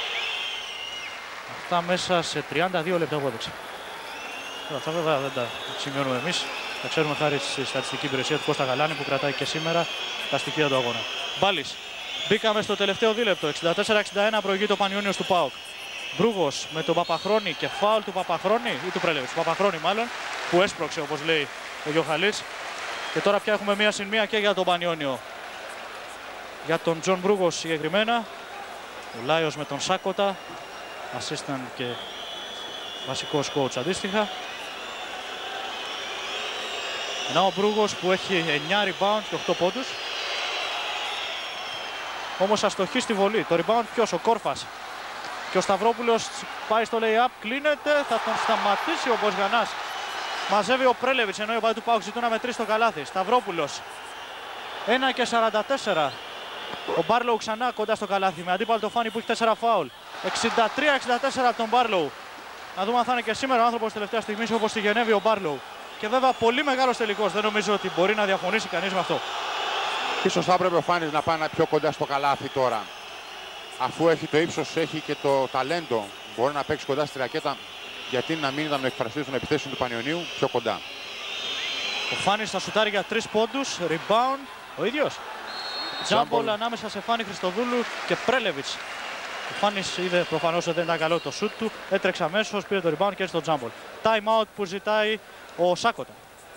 Αυτά μέσα σε τριάντα δύο λεπτά που έδειξε. Αυτά βέβαια δεν τα σημειώνουμε εμείς. Τα ξέρουμε χάρη στη στατιστική υπηρεσία του Κώστα Γαλάνη που κρατάει και σήμερα τα στοιχεία του αγώνα. Μπάλις. Μπήκαμε στο τελευταίο δίλεπτο. εξήντα τέσσερα εξήντα ένα προηγείται ο Πανιόνιος του ΠΑΟΚ. Μπρούγος με τον Παπαχρόνη και φάουλ του Παπαχρόνη ή του Πρέλεβιτς. Του Παπαχρόνη μάλλον που έσπρωξε όπως λέει ο Γιοχαλής. Και τώρα πια έχουμε μία συν μία και για τον Πανιόνιο. Για τον Τζον Μπρούγος συγκεκριμένα. Ο Λάιος με τον Σάκοτα. Assistant και βασικός coach αντίστοιχα. Ενώ ο Μπρούγος που έχει εννιά rebound και οκτώ πόντους. Όμως αστοχή στη βολή. Το rebound ποιος? Ο Κόρφας. Και ο Σταυρόπουλος πάει στο lay-up, κλείνεται, θα τον σταματήσει ο Μποσγανάς. Μαζεύει ο Πρέλεβιτς, ενώ οι οπαδοί του ΠΑΟΚ ζητούν να μετρήσει το καλάθι. Σταυρόπουλος. ένα και σαράντα τέσσερα. Ο Μπάρλοου ξανά κοντά στο καλάθι με αντίπαλο το Φάνη που έχει τέσσερα φάουλ. εξήντα τρία εξήντα τέσσερα από τον Μπάρλοου. Να δούμε αν θα είναι και σήμερα ο άνθρωπος τελευταία στιγμή όπως στη Γενέβη ο Μπάρλοου. Και βέβαια πολύ μεγάλος τελικός. Δεν νομίζω ότι μπορεί να διαφωνήσει κανείς με αυτό. Ίσως θα έπρεπε ο Φάνης να πάει πιο κοντά στο καλάθι τώρα. Αφού έχει το ύψος, έχει και το ταλέντο, μπορεί να παίξει κοντά στη ρακέτα. Γιατί να μην ήταν ο εκφραστής των επιθέσεων του Πανιωνίου πιο κοντά. Ο Φάνης θα σουτάρει για τρεις πόντους. Rebound ο ίδιος. Τζάμπολ ανάμεσα σε Φάνη Χριστοδούλου και Πρέλεβιτς. Ο Φάνης είδε προφανώς ότι δεν ήταν καλό το σουτ του. Έτρεξε αμέσως, πήρε το rebound και έτσι το τζάμπολ. Time out που ζητάει ο Σάκοτα.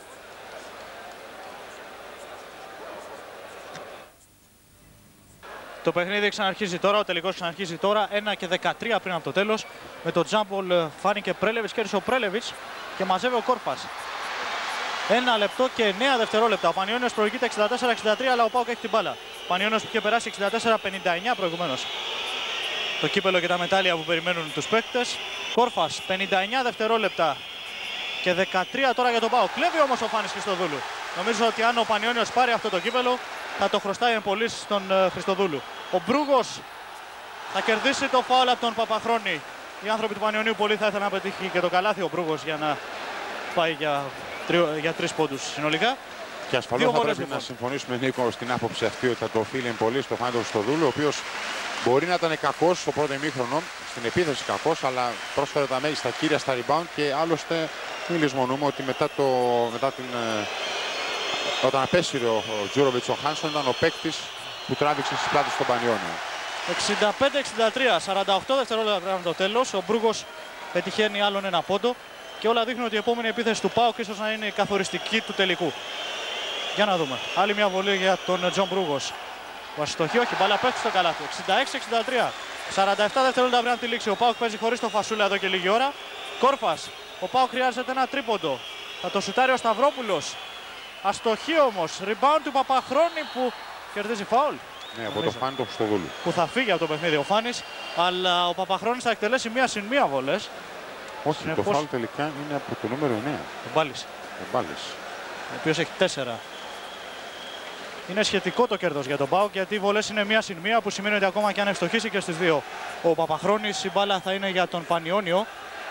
Το παιχνίδι ξαναρχίζει τώρα, ο τελικός ξαναρχίζει τώρα. ένα και δεκατρία πριν από το τέλος. Με το τζάμπολ φάνηκε Πρέλεβιτς, κέρδισε ο Πρέλεβιτς και μαζεύει ο Κόρφας. Ένα λεπτό και εννέα δευτερόλεπτα. Ο Πανιόνιος προηγείται εξήντα τέσσερα εξήντα τρία, αλλά ο ΠΑΟΚ έχει την μπάλα. Ο Πανιόνιος που είχε περάσει εξήντα τέσσερα πενήντα εννέα προηγουμένως. Το κύπελο και τα μετάλλια που περιμένουν τους παίκτες. Κόρφας, πενήντα εννέα δευτερόλεπτα και δεκατρία τώρα για τον ΠΑΟΚ. Κλέβει όμως ο Φάνης Χριστοδούλου. Νομίζω ότι αν ο Πανιόνιος πάρει αυτό το κύπελο, θα το χρωστάει εν πολύ στον uh, Χριστοδούλου. Ο Μπρούγος θα κερδίσει το φάουλ από τον Παπαχρόνη. Οι άνθρωποι του Πανιωνίου πολύ θα ήθελαν να πετύχει και το καλάθι ο Μπρούγος για να πάει για, τρι, για τρεις πόντους συνολικά. Και ασφαλώς θα πρέπει λοιπόν να συμφωνήσουμε, Νίκο, στην άποψη αυτή ότι θα το οφείλει εν πολύ στο Φάνη του Χριστοδούλου, ο οποίος μπορεί να ήταν κακός στο πρώτο ημίχρονο, στην επίθεση κακός, αλλά πρόσφερε τα μέγιστα κύρια στα rebound και άλλωστε μην λησμονούμε ότι μετά, το, μετά την, όταν απέσυρε ο Τζούροβιτς ο Χάνσον ήταν ο παίκτης που τράβηξε στις πλάτες στον Πανιώνιο. εξήντα πέντε εξήντα τρία, σαράντα οκτώ δευτερόλεπτα πριν το τέλος. Ο Μπρούγος πετυχαίνει άλλον ένα πόντο και όλα δείχνουν ότι η επόμενη επίθεση του ΠΑΟΚ ίσως να είναι η καθοριστική του τελικού. Για να δούμε. Άλλη μια βολή για τον Τζον Μπρούγος. Ο αστοχή, όχι, μπάλα πέφτει στο καλάθι. εξήντα έξι εξήντα τρία. σαράντα επτά δευτερόλεπτα πριν από τη λήξη. Ο ΠΑΟΚ παίζει χωρίς το Φασούλα εδώ και λίγη ώρα. Κόρφας. Ο ΠΑΟΚ χρειάζεται ένα τρίποντο. Θα το σουτάρει ο Σταυρόπουλος. Αστοχή όμως. Rebound του Παπαχρόνη που κερδίζει φάουλ. Ναι, από το Φάνη του Χριστοδούλου. Που θα φύγει από το παιχνίδι ο Φάνης. Αλλά ο Παπαχρόνης θα εκτελέσει μία συν μία βολές. Όχι, Συνεπώς... το φάουλ τελικά είναι από το νούμερο εννέα. Ο Μπάλης. Ο Μπάλης. Ο οποίος έχει τέσσερα. Είναι σχετικό το κέρδος για τον ΠΑΟΚ γιατί οι βολές είναι μία συν μία που σημαίνει ότι ακόμα και αν ευστοχίσει και στις δύο ο Παπαχρόνης, η μπάλα θα είναι για τον Πανιώνιο.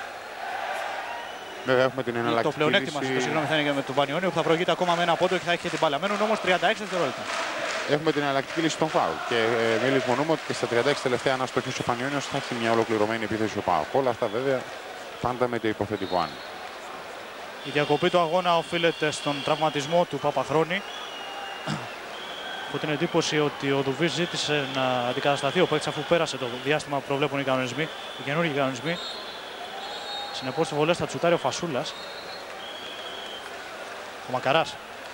Βέβαια έχουμε την εναλλακτική το πλεονέκτημα λύση... συγγνώμη, θα είναι για τον Πανιώνιο που θα προηγείται ακόμα με ένα πόντο και θα έχει και την μπάλα. Μένουν όμως τριάντα έξι δευτερόλεπτα. Έχουμε την εναλλακτική λύση των φάουλ. Και ε, μην λησμονούμε ότι και στα τριάντα έξι τελευταία, αν αστοχίσει ο Πανιώνιος, θα έχει μια ολοκληρωμένη επίθεση ο ΠΑΟΚ. Όλα αυτά βέβαια πάντα με το υποθετικό αν. Η διακοπή του αγώνα οφείλεται στον τραυματισμό του Παπαχρόνη. Έχω την εντύπωση ότι ο Δουβής ζήτησε να αντικατασταθεί ο παίκτης αφού πέρασε το διάστημα που προβλέπουν οι κανονισμοί, οι καινούργιοι κανονισμοί. Συνεπώς στις βολές θα τσουτάρει ο Φασούλας. Ο Μακαράς.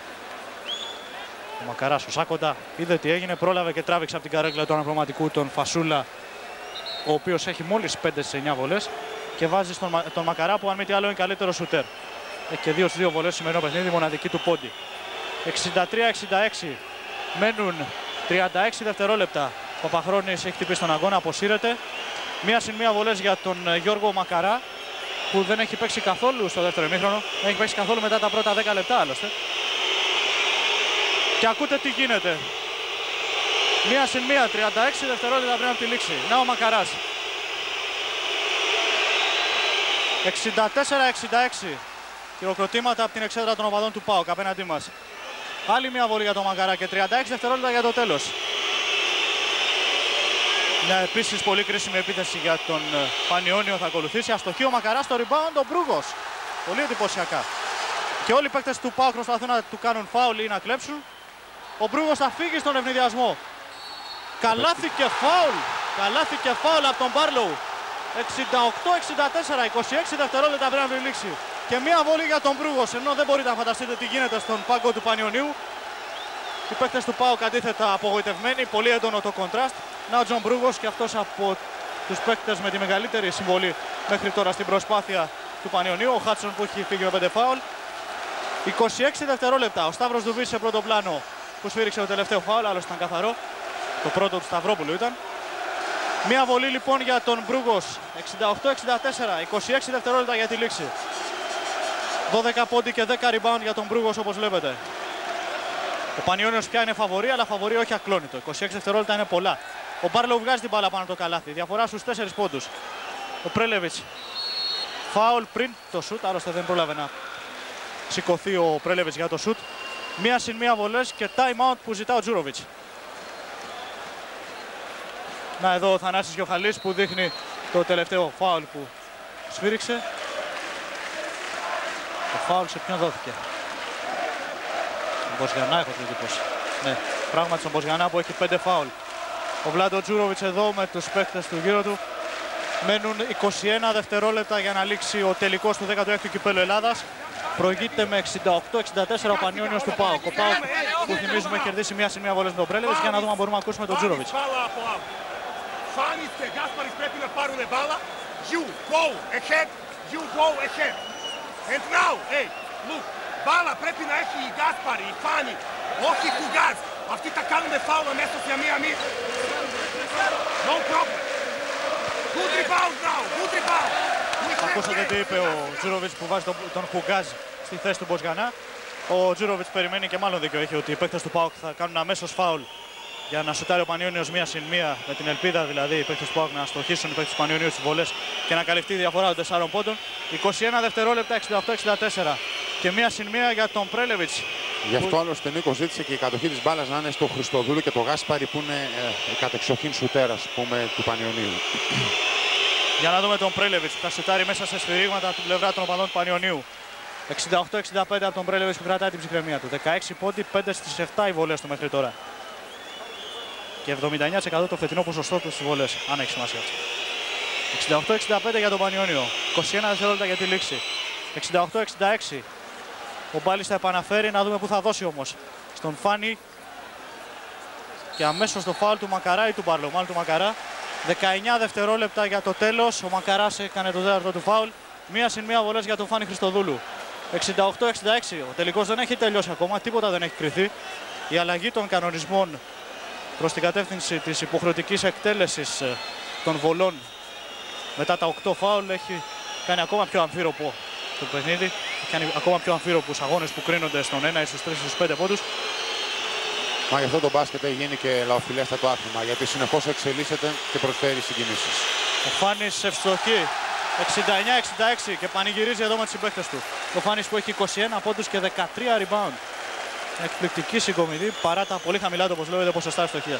Ο Μακαράς, ο Σάκοντα, είδε τι έγινε, πρόλαβε και τράβηξε από την καρέκλα του αναπληρωματικού τον Φασούλα, ο οποίος έχει μόλις πέντε στις εννιά βολές και βάζει στον, τον Μακαρά που αν μη τι άλλο είναι καλύτερο σουτέρ. Έχει και δύο στις δύο βολές σημερινό παιχνίδι, μοναδική του πόντι. εξήντα τρία εξήντα έξι. Μένουν τριάντα έξι δευτερόλεπτα. Ο Παπαχρόνης έχει χτυπήσει τον αγώνα, αποσύρεται. Μία συν μία βολές για τον Γιώργο Μακαρά, που δεν έχει παίξει καθόλου στο δεύτερο ημίχρονο. Δεν έχει παίξει καθόλου μετά τα πρώτα δέκα λεπτά άλλωστε. Και ακούτε τι γίνεται. Μία συν μία, τριάντα έξι δευτερόλεπτα πριν από τη λήξη. Να ο Μακαράς. εξήντα τέσσερα εξήντα έξι. Χειροκροτήματα από την εξέδρα των οπαδών του ΠΑΟΚ απέναντί μας. Άλλη μια βολή για τον Μακαρά και τριάντα έξι δευτερόλεπτα για το τέλος. Μια επίσης πολύ κρίσιμη επίθεση για τον Πανιώνιο θα ακολουθήσει. Αστοχή ο Μακαράς στο rebound, ο Μπρούγος. Πολύ εντυπωσιακά. Και όλοι οι παίκτες του ΠΑΟΚ προσπαθούν να του κάνουν φάουλ ή να κλέψουν. Ο Μπρούγος θα φύγει στον ευνηδιασμό. Καλάθι και φάουλ. Καλάθι και φάουλ από τον Μπάρλοου. εξήντα οκτώ εξήντα τέσσερα, είκοσι έξι δευτερόλεπτα πριν από τη λήξη. Και μία βολή για τον Μπρούγος, ενώ δεν μπορείτε να φανταστείτε τι γίνεται στον πάγκο του Πανιωνίου. Οι παίκτες του ΠΑΟΚ αντίθετα απογοητευμένοι, πολύ έντονο το κοντράστ. Να ο Τζον Μπρούγος και αυτός από τους παίκτες με τη μεγαλύτερη συμβολή μέχρι τώρα στην προσπάθεια του Πανιωνίου. Ο Χάτσον που έχει φύγει με πέντε φάουλ. είκοσι έξι δευτερόλεπτα. Ο Σταύρος Δουβής σε πρώτο πλάνο που σφύριξε το τελευταίο φάουλ, άλλος ήταν καθαρό. Το πρώτο του Σταυρόπουλου ήταν. Μία βολή λοιπόν για τον Μπρούγος. εξήντα οκτώ εξήντα τέσσερα, είκοσι έξι δευτερόλεπτα για τη λήξη. δώδεκα πόντι και δέκα rebound για τον Μπρούγος όπως βλέπετε. Ο Πανιώνιος πια είναι φαβορί, αλλά φαβορί όχι ακλόνητο. είκοσι έξι δευτερόλεπτα είναι πολλά. Ο Μπάρλοου βγάζει την μπάλα πάνω από το καλάθι. Διαφορά στους τέσσερις πόντους. Ο Πρέλεβιτς. Φάουλ πριν το σουτ, άλλωστε δεν πρόλαβε να σηκωθεί ο Πρέλεβιτς για το σουτ. Μία συν μία βολές και time out που ζητά ο Τζούροβιτς. Να εδώ ο Θανάσης Γιοχαλής που δείχνει το τελευταίο φάουλ που σφύριξε. Το φάουλ σε ποιον δόθηκε? Στον Μποσγιανά έχω την εντύπωση. Ναι, πράγματι στον Μποσγιανά που έχει πέντε φάουλ. Ο Βλάντο Τζούροβιτς εδώ με τους παίκτες του γύρω του. Μένουν είκοσι ένα δευτερόλεπτα για να λήξει ο τελικός του δέκατου έκτου κυπέλλου Ελλάδας. Προηγείται με εξήντα οκτώ εξήντα τέσσερα ο Πανιώνιος του ΠΑΟΚ. Ο ΠΑΟΚ που θυμίζουμε έχει κερδίσει μία σημεία βολές με τον Πρέλεβιτς. Για να δούμε αν μπορούμε να ακούσουμε τον Τζούροβιτς. Φάνης και Γκάσπαρης πρέπει να πάρουν μπάλα. You go ahead, you go ahead. And now, hey, look, μπάλα πρέπει να έχει η Γκάσπαρη, η Φάνη, όχι του Γκάζ. Αυτοί τα κάνουν φάουλ μέσα σε μία μία. No problem. Good rebound now, good rebound. Ακούσατε τι είπε ο Τζούροβιτς που βάζει τον, τον Χουγκάζ στη θέση του Μποσγιανά. Ο Τζούροβιτς περιμένει και μάλλον δίκιο έχει ότι οι παίκτες του ΠΑΟΚ θα κάνουν αμέσως φάουλ για να σουτάρει ο Πανιόνιος μία συν μία, με την ελπίδα δηλαδή οι παίκτες του ΠΑΟΚ να στοχίσουν οι παίκτες του Πανιονίου στις βολές και να καλυφθεί η διαφορά των τεσσάρων πόντων. είκοσι ένα δευτερόλεπτα, εξήντα οκτώ εξήντα τέσσερα και μία συν μία για τον Πρέλεβιτς. Γι' αυτό άλλωστε Νίκο ζήτησε και η κατοχή της μπάλας να είναι στο Χριστοδούλου και το Γάσπαρη που είναι ε, η κατεξοχήν σουτέρας πούμε, του Πανιωνίου. Για να δούμε τον Πρέλεβιτς που θα σουτάρει μέσα σε σφυρίγματα από την πλευρά των οπαδών του Πανιωνίου. εξήντα οκτώ εξήντα πέντε από τον Πρέλεβιτς που κρατάει την ψυχραιμία του. δεκαέξι πόντι, πέντε στις επτά οι βολές του μέχρι τώρα. Και εβδομήντα εννέα τοις εκατό το φετινό ποσοστό του στις βολές, αν έχει σημασία αυτό. εξήντα οκτώ εξήντα πέντε για τον Πανιόνιο. είκοσι ένα δευτερόλεπτα για τη λήξη. εξήντα οκτώ εξήντα έξι. Ο Μπάλης θα επαναφέρει, να δούμε πού θα δώσει όμως. Στον Φάνη. Και αμέσως το φάουλ του Μακαρά ή του Μπάρλο, μάλλον του Μακαρά. δεκαεννέα δευτερόλεπτα για το τέλος. Ο Μακαράς έκανε το τέταρτο του φάουλ. Μία συν μία βολές για τον Φάνη Χριστοδούλου. εξήντα οκτώ εξήντα έξι. Ο τελικός δεν έχει τελειώσει ακόμα, τίποτα δεν έχει κρυθεί. Η αλλαγή των κανονισμών προς την κατεύθυνση της υποχρεωτικής εκτέλεσης των βολών μετά τα οκτώ φάουλ έχει κάνει ακόμα πιο αμφίροπο το παιχνίδι. Έχει κάνει ακόμα πιο αμφίροπους αγώνες που κρίνονται στον ένα ή στους τρεις ή στους πέντε πόντους. Μα γι' αυτό το μπάσκετ έχει γίνει και λαοφιλέστατο άθλημα, γιατί συνεχώς εξελίσσεται και προσφέρει συγκινήσεις. Ο Φάνης ευστοχή εξήντα εννέα εξήντα έξι και πανηγυρίζει εδώ με τους συμπαίκτες του. Ο Φάνης που έχει είκοσι ένα πόντους και δεκατρία rebound. Εκπληκτική συγκομιδή παρά τα πολύ χαμηλά, όπως λέγεται, ποσοστά ευστοχίας.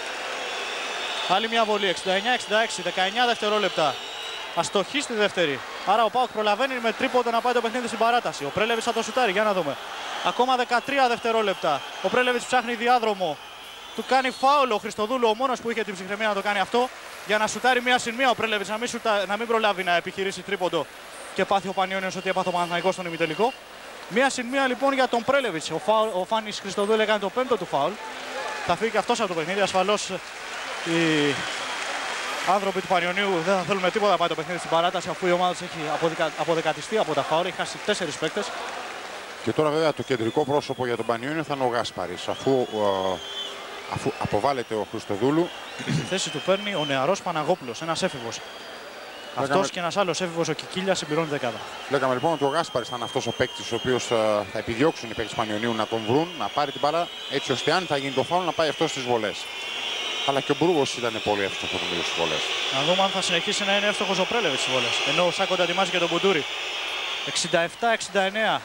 Άλλη μια βολή, εξήντα εννέα εξήντα έξι, δεκαεννέα δευτερόλεπτα. Αστοχή στη δεύτερη. Άρα ο ΠΑΟΚ προλαβαίνει με τρίποντο να πάει το παιχνίδι στην παράταση. Ο Πρέλεβιτς θα το σουτάρει, για να δούμε. Ακόμα δεκατρία δευτερόλεπτα. Ο Πρέλεβιτς ψάχνει διάδρομο. Του κάνει φάουλ ο Χριστοδούλου, ο μόνος που είχε την ψυχραιμία να το κάνει αυτό. Για να σουτάρει μία συν μία ο Πρέλεβιτς, να μην, σουτα... να μην προλάβει να επιχειρήσει τρίποντο και πάθει ο Πανιόνιος ότι έπαθε ο Παναθηναϊκός στον ημιτελικό. Μία συν μία λοιπόν για τον Πρέλεβιτς. Ο, φάουλ... ο Φάνης Χριστοδούλου έκανε το πέμπτο του φάουλ. Θα φύγει και αυτός από το παιχνίδι. Ασφαλώς οι άνθρωποι του Πανιωνίου δεν θα θέλουν τίποτα να πάει το παιχνίδι στην παράταση, αφού η ομάδα έχει αποδεκα... αποδεκατιστεί από τα φάουλ. Έχει χάσει τέσσερις παίκτες. Και τώρα βέβαια το κεντρικό πρόσωπο για τον Πανιόνιο θα είναι ο Γάσπαρης, αφού, uh, αφού αποβάλλεται ο Χριστοδούλου. Στη θέση του παίρνει ο νεαρός Παναγόπουλος, ένας έφηβος. Λέγαμε... Αυτός και ένας άλλος έφηβος, ο Κικίλιας, συμπληρώνει δεκάδα. Λέγαμε λοιπόν ότι ο Γάσπαρης θα είναι αυτός ο παίκτης ο οποίος uh, θα επιδιώξουν οι παίκτες Πανιωνίου να τον βρουν, να πάρει την μπάλα, έτσι ώστε αν θα γίνει το φάουλ να πάει αυτό στις βολές. Αλλά και ο Μπρούγος ήταν πολύ εύστοχος στις βολές. Να δούμε αν θα συνεχίσει να είναι εύστοχος ο Πρέλεβιτς στις βολές. Ενώ ο Σάκοντα ετοιμάζει και τον Μπουντούρη. εξήντα επτά εξήντα εννέα.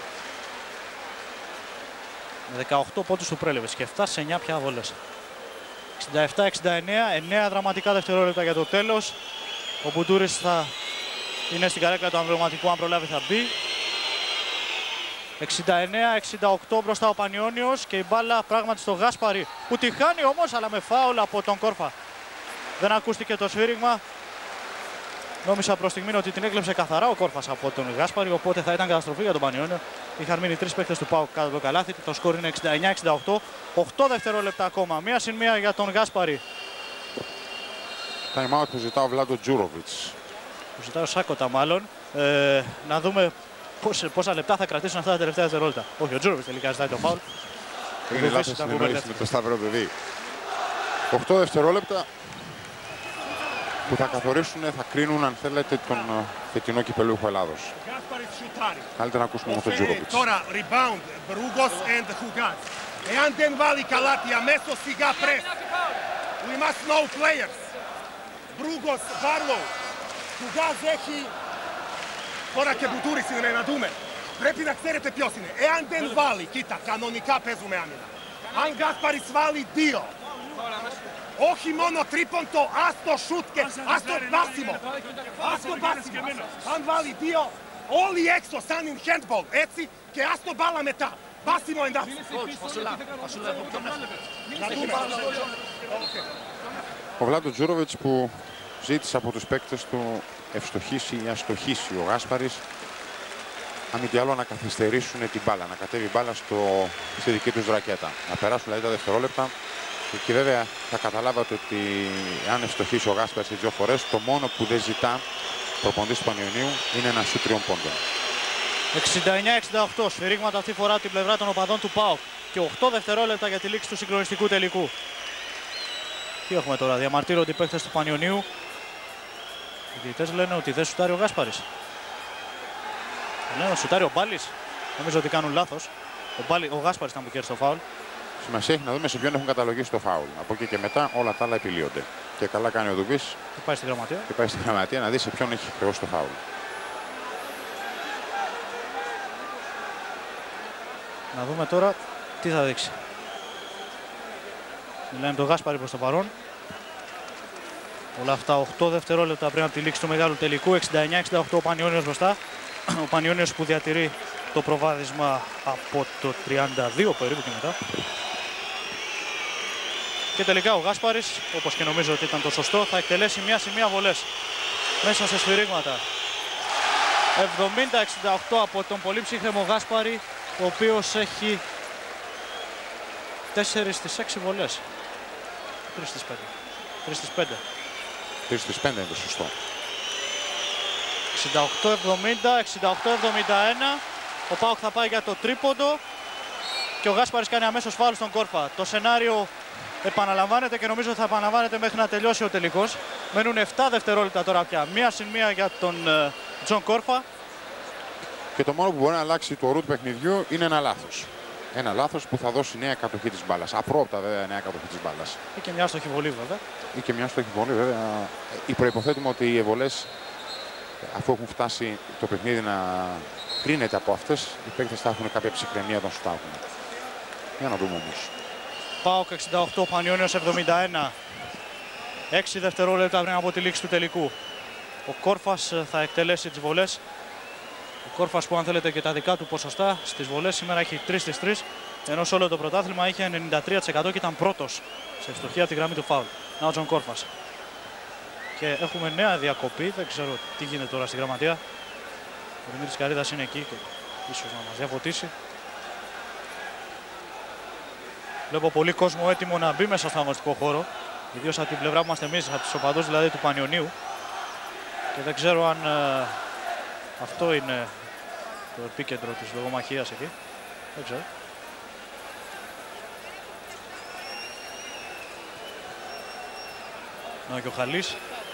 Με δεκαοκτώ πόντους του Πρέλεβιτς και εφτά σε εννέα πια βολές. εξήντα επτά εξήντα εννέα, εννέα δραματικά δευτερόλεπτα για το τέλος. Ο Μπουντούρης θα είναι στην καρέκλα του αμβληματικού, αν προλάβει θα μπει. εξήντα εννέα εξήντα οκτώ μπροστά ο Πανιόνιος και η μπάλα πράγματι στο Γάσπαρη που τη χάνει όμως, αλλά με φάουλ από τον Κόρφα. Δεν ακούστηκε το σφύριγμα. Νόμισα προς στιγμήν ότι την έκλεψε καθαρά ο Κόρφας από τον Γάσπαρη, οπότε θα ήταν καταστροφή για τον Πανιόνιο. Είχαν μείνει τρεις παίκτες του ΠΑΟΚ κάτω το καλάθι. Το σκορ είναι εξήντα εννέα εξήντα οκτώ. οκτώ δευτερόλεπτα ακόμα. Μία συν μία για τον Γάσπαρη. Time out που ζητά ο Βλάντο Τζούροβιτς. Που ζητάει ο Σάκοτα μάλλον. Ε, να δούμε πόσα, πόσα λεπτά θα κρατήσουν αυτά τα τελευταία δευτερόλεπτα. Όχι, ο Τζούροβιτς τελικά ζητάει το φάουλ. Είναι λάθος συνεννόηση με το Σταύρο παιδί. οκτώ δευτερόλεπτα που θα καθορίσουν, θα κρίνουν αν θέλετε τον φετινό κυπελούχο Ελλάδος. Καλύτερα να ακούσουμε με τον Τζούροβιτς. Τώρα rebound, Μπρούγκος and Χουγκάς. Εάν δεν βάλει καλάτι αμέσως σιγά πρες. We must know players. Μπρούγκος, Βάρλο, Χουγκάς έχει... Τώρα και Μπουτούρης είναι να δούμε. Πρέπει να ξέρετε ποιος είναι. Εάν δεν βάλει, κοίτα, κανονικά παίζουμε άμυνα. Αν Γκάσπαρης βάλει δύο. Όχι μόνο τρίποντο, άστο σούτ και άστο πάσιμο. Άστο πάσιμο. Αν βάλει δύο, όλοι έξω σαν in handball, έτσι, και άστο μπάλα μετά. Πάσιμο εντάξει. Ο Βλάντο Τζούροβιτς που ζήτησε από τους παίκτες του ευστοχήσει ή αστοχήσει ο Γάσπαρης. Αν μη τι άλλο να καθυστερήσουν την μπάλα, να κατέβει η μπάλα στο, στη δική τους ρακέτα. Να περάσουν δηλαδή τα δευτερόλεπτα. Και βέβαια θα καταλάβατε ότι αν ευστοχήσει ο Γάσπαρης δύο φορές, το μόνο που δεν ζητά προπονητής του Πανιωνίου είναι ένα σουτ τριών πόντων. εξήντα εννέα εξήντα οκτώ, σφυρίγματα αυτή φορά από την πλευρά των οπαδών του ΠΑΟΚ και οκτώ δευτερόλεπτα για τη λήξη του συγκλονιστικού τελικού. Τι έχουμε τώρα, διαμαρτύρονται οι παίκτες του Πανιωνίου. Οι διαιτητές λένε ότι δεν σουτάρει ο Γάσπαρης. Λένε ότι σουτάρει ο Μπάλης. Νομίζω ότι κάνουν λάθος. Ο, Μπάλι, ο Γάσπαρης ήταν που κέρδισε το φάουλ. Σημασία έχει να δούμε σε ποιον έχουν καταλογίσει το φάουλ. Από εκεί και μετά όλα τα άλλα επιλύονται. Και καλά κάνει ο Δουμπής. Και πάει στη γραμματεία. Και πάει στη γραμματεία να δει σε ποιον έχει χρεώσει το φάουλ. Να δούμε τώρα τι θα δείξει. Μιλάμε τον Γάσπαρη προς το παρόν. Όλα αυτά οκτώ δευτερόλεπτα πριν από τη λήξη του μεγάλου τελικού. εξήντα εννιά εξήντα οκτώ ο Πανιώνιος μπροστά. Ο Πανιώνιος που διατηρεί το προβάδισμα από το τριάντα δύο περίπου και μετά. Και τελικά ο Γάσπαρης, όπως και νομίζω ότι ήταν το σωστό, θα εκτελέσει μία σημεία βολές μέσα σε σφυρίγματα. εβδομήντα εξήντα οκτώ από τον πολύ ψύχρεμο Γάσπαρη, ο οποίος έχει τέσσερις στις έξι βολές. τρεις στις πέντε. τρεις στις πέντε. τρεις στις πέντε είναι το σωστό. εξήντα οκτώ εβδομήντα, εξήντα οκτώ εβδομήντα ένα. Ο ΠΑΟΚ θα πάει για το τρίποντο και ο Γάσπαρης κάνει αμέσως φάουλ στον Κόρφα. Το σενάριο επαναλαμβάνεται και νομίζω θα επαναλαμβάνεται μέχρι να τελειώσει ο τελικός. Μένουν επτά δευτερόλεπτα τώρα πια. Μία συν μία για τον uh, Τζον Κόρφα. Και το μόνο που μπορεί να αλλάξει το ρου του παιχνιδιού είναι ένα λάθος. Ένα λάθος που θα δώσει νέα κατοχή της μπάλας. Απρόπτα βέβαια νέα κατοχή της μπάλας. Ή και μια στοχή βολή βέβαια. Ή και μια στοχή βολή βέβαια. Ή προϋποθέτουμε ότι οι ευολές, αφού έχουν φτάσει το παιχνίδι να κρίνεται από αυτές, οι παίκτες θα έχουν κάποια ψυχραιμία όταν σουτάρουν. Για να δούμε όμως. ΠΑΟΚ εξήντα οκτώ, Πανιώνιος εβδομήντα ένα. έξι δευτερόλεπτα πριν από τη λήξη του τελικού. Ο Κόρφας θα εκτελέσει τις βολές. Ο Κόρφας που αν θέλετε και τα δικά του ποσοστά στις βολές σήμερα έχει τρεις στις τρεις, ενώ σε όλο το πρωτάθλημα είχε ενενήντα τρία τοις εκατό και ήταν πρώτος σε ευστοχία από τη γραμμή του φάουλ. Να ο Τζον Κόρφας. Και έχουμε νέα διακοπή, δεν ξέρω τι γίνεται τώρα στη γραμματεία. Ο Δημήτρης Καρίδας είναι εκεί και ίσως να μας διαφωτίσει. Βλέπω πολύ κόσμο έτοιμο να μπει μέσα στον αγωνιστικό χώρο, ιδίως από την πλευρά που είμαστε εμείς, από τους οπαδούς δηλαδή του Πανιωνίου. Και δεν ξέρω αν ε, αυτό είναι το επίκεντρο της λογομαχίας εκεί. Δεν ξέρω. Να και ο Χαλής.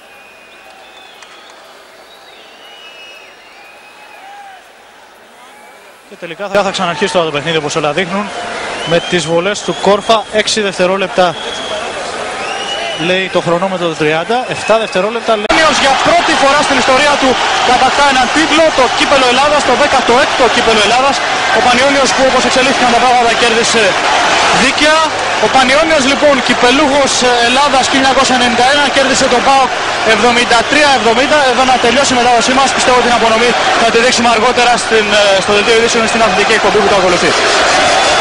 Και τελικά θα, θα ξαναρχίσει τώρα το παιχνίδι όπως όλα δείχνουν, με τις βολές του Κόρφα. έξι δευτερόλεπτα λέει το χρονόμετρο του τριάντα, επτά δευτερόλεπτα λέει. Για πρώτη φορά στην ιστορία του κατακτά έναν τίτλο, το Κύπελλο Ελλάδας, το δέκατο έκτο Κύπελλο Ελλάδας. Ο Πανιώνιος που όπως εξελίχθηκαν τα πράγματα κέρδισε δίκαια. Ο Πανιώνιος λοιπόν κυπελούχος Ελλάδας χίλια εννιακόσια ενενήντα ένα κέρδισε τον ΠΑΟΚ εβδομήντα τρία εβδομήντα. Εδώ να τελειώσει η μετάδοσή μας. Πιστεύω την απονομή θα τη δείξουμε αργότερα στην, στο δελτίο ειδήσεων στην αθλητική εκπομπή που το ακολουθεί.